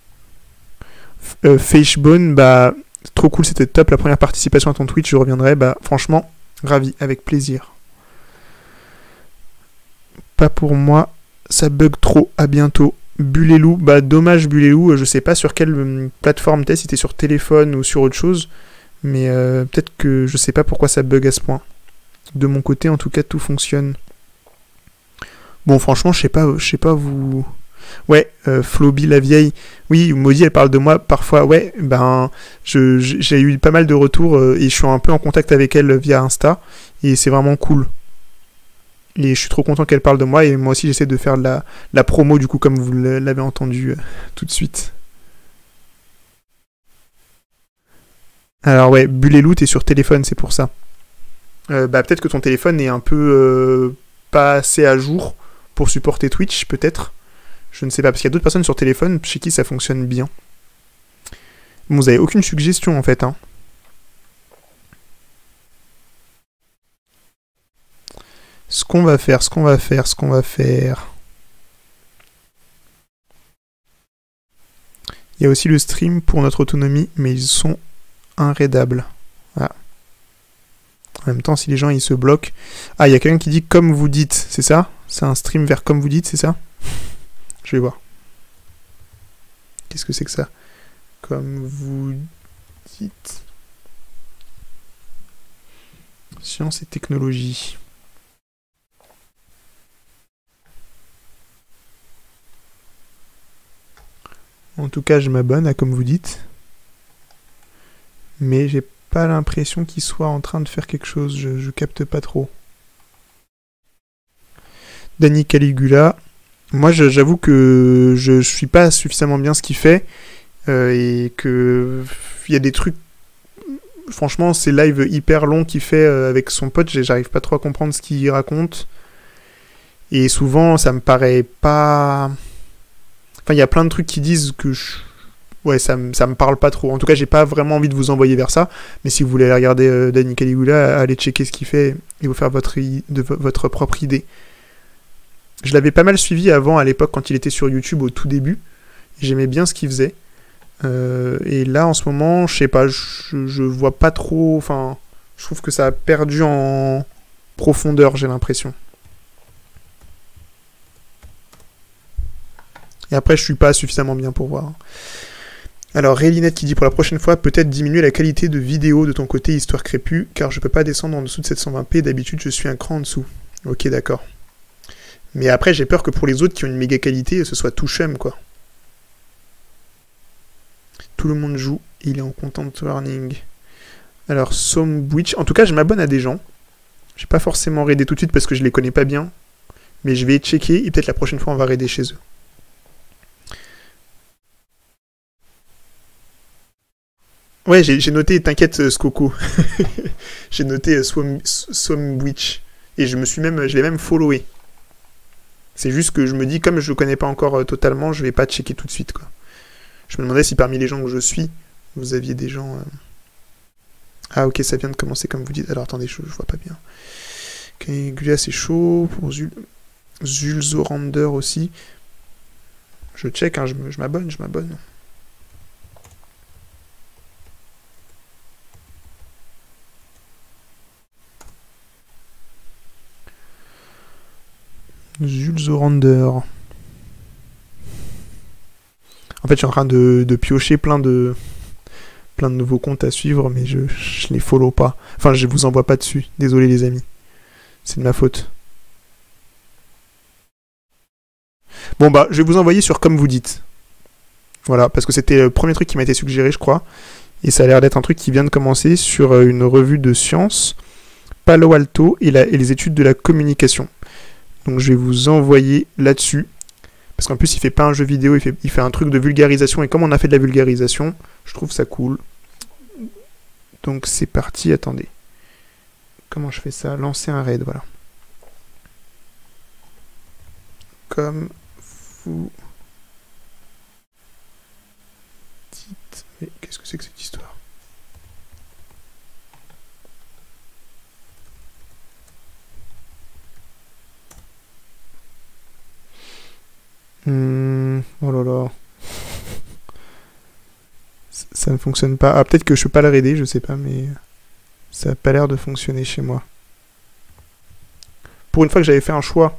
Fishbone, bah... Trop cool, c'était top. La première participation à ton Twitch, je reviendrai. Bah, franchement, ravi, avec plaisir. Pas pour moi, ça bug trop, à bientôt. Bulelou, bah dommage Bulelou, je sais pas sur quelle plateforme t'es, si t'es sur téléphone ou sur autre chose, mais peut-être que je sais pas pourquoi ça bug à ce point. De mon côté, en tout cas, tout fonctionne. Bon, franchement, je sais pas vous... Ouais, Floby la vieille. Oui, Maudit, elle parle de moi parfois. Ouais, ben, j'ai eu pas mal de retours et je suis un peu en contact avec elle via Insta. Et c'est vraiment cool. Et je suis trop content qu'elle parle de moi. Et moi aussi, j'essaie de faire de la promo, du coup, comme vous l'avez entendu tout de suite. Alors, ouais, Bulle et Loup, t'es sur téléphone, c'est pour ça. Bah, peut-être que ton téléphone est un peu pas assez à jour pour supporter Twitch, peut-être. Je ne sais pas, parce qu'il y a d'autres personnes sur téléphone chez qui ça fonctionne bien. Bon, vous avez aucune suggestion en fait, hein. Ce qu'on va faire. Il y a aussi le stream pour notre autonomie, mais ils sont inraidables. Voilà. En même temps, si les gens ils se bloquent. Ah, il y a quelqu'un qui dit comme vous dites, c'est ça? C'est un stream vers comme vous dites, c'est ça? Je vais voir. Qu'est-ce que c'est que ça? Comme vous dites. Science et technologie. En tout cas, je m'abonne à comme vous dites. Mais j'ai pas l'impression qu'il soit en train de faire quelque chose. Je capte pas trop. Danny Caligula. Moi, j'avoue que je suis pas suffisamment bien ce qu'il fait. Et que il y a des trucs. Franchement, ces lives hyper longs qu'il fait avec son pote, j'arrive pas trop à comprendre ce qu'il raconte. Et souvent, ça me paraît pas. Enfin, il y a plein de trucs qui disent que ouais, ça me parle pas trop. En tout cas, j'ai pas vraiment envie de vous envoyer vers ça. Mais si vous voulez aller regarder Danny Caligula, allez checker ce qu'il fait et vous faire votre propre idée. Je l'avais pas mal suivi avant, à l'époque, quand il était sur YouTube au tout début. J'aimais bien ce qu'il faisait. Et là, en ce moment, je sais pas, je vois pas trop. Enfin, je trouve que ça a perdu en profondeur, j'ai l'impression. Et après, je suis pas suffisamment bien pour voir. Alors, Rélinette qui dit pour la prochaine fois, peut-être diminuer la qualité de vidéo de ton côté, histoire crépue, car je peux pas descendre en dessous de 720p, d'habitude je suis un cran en dessous. Ok, d'accord. Mais après, j'ai peur que pour les autres qui ont une méga qualité, ce soit tout chum, quoi. Tout le monde joue, il est en content learning. Alors, Somewitch, en tout cas, je m'abonne à des gens. Je vais pas forcément raider tout de suite parce que je les connais pas bien. Mais je vais checker et peut-être la prochaine fois, on va raider chez eux. Ouais, j'ai noté, t'inquiète, Skoko. J'ai noté Somewitch. Et je l'ai même followé. C'est juste que je me dis, comme je le connais pas encore totalement, je vais pas checker tout de suite, quoi. Je me demandais si parmi les gens que je suis, vous aviez des gens... Ah ok, ça vient de commencer comme vous dites. Alors attendez, je vois pas bien. Caligula, c'est chaud. Pour Zulzorander aussi. Je check, hein, je m'abonne. Zulzorander. En fait, je suis en train de piocher plein de nouveaux comptes à suivre, mais je les follow pas. Enfin, je vous envoie pas dessus. Désolé les amis. C'est de ma faute. Bon bah, je vais vous envoyer sur comme vous dites. Voilà, parce que c'était le premier truc qui m'a été suggéré, je crois. Et ça a l'air d'être un truc qui vient de commencer sur une revue de sciences, Palo Alto et les études de la communication. Donc je vais vous envoyer là-dessus. Parce qu'en plus, il fait pas un jeu vidéo, il fait un truc de vulgarisation. Et comme on a fait de la vulgarisation, je trouve ça cool. Donc c'est parti, attendez. Comment je fais ça? Lancer un raid, voilà. Comme vous dites... Mais qu'est-ce que c'est que cette histoire? Oh là là. Ça ne fonctionne pas. Ah, peut-être que je peux pas le raider, je sais pas, mais ça a pas l'air de fonctionner chez moi. Pour une fois que j'avais fait un choix.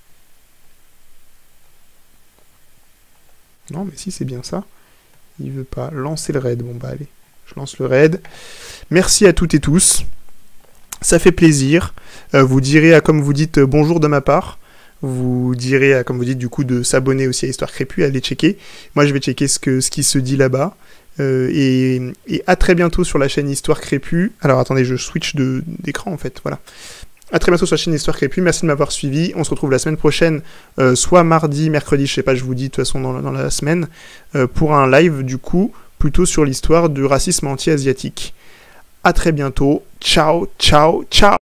Non, mais si, c'est bien ça. Il veut pas lancer le raid. Bon, bah allez, je lance le raid. Merci à toutes et tous. Ça fait plaisir. Vous direz, comme vous dites, bonjour de ma part. vous direz, comme vous dites, du coup, de s'abonner aussi à Histoire Crépue, aller checker. Moi, je vais checker ce qui se dit là-bas. Et à très bientôt sur la chaîne Histoire Crépue. Alors, attendez, je switch d'écran, en fait, voilà. À très bientôt sur la chaîne Histoire Crépue. Merci de m'avoir suivi. On se retrouve la semaine prochaine, soit mardi, mercredi, je sais pas, je vous dis de toute façon dans la semaine, pour un live, du coup, plutôt sur l'histoire du racisme anti-asiatique. À très bientôt. Ciao, ciao, ciao.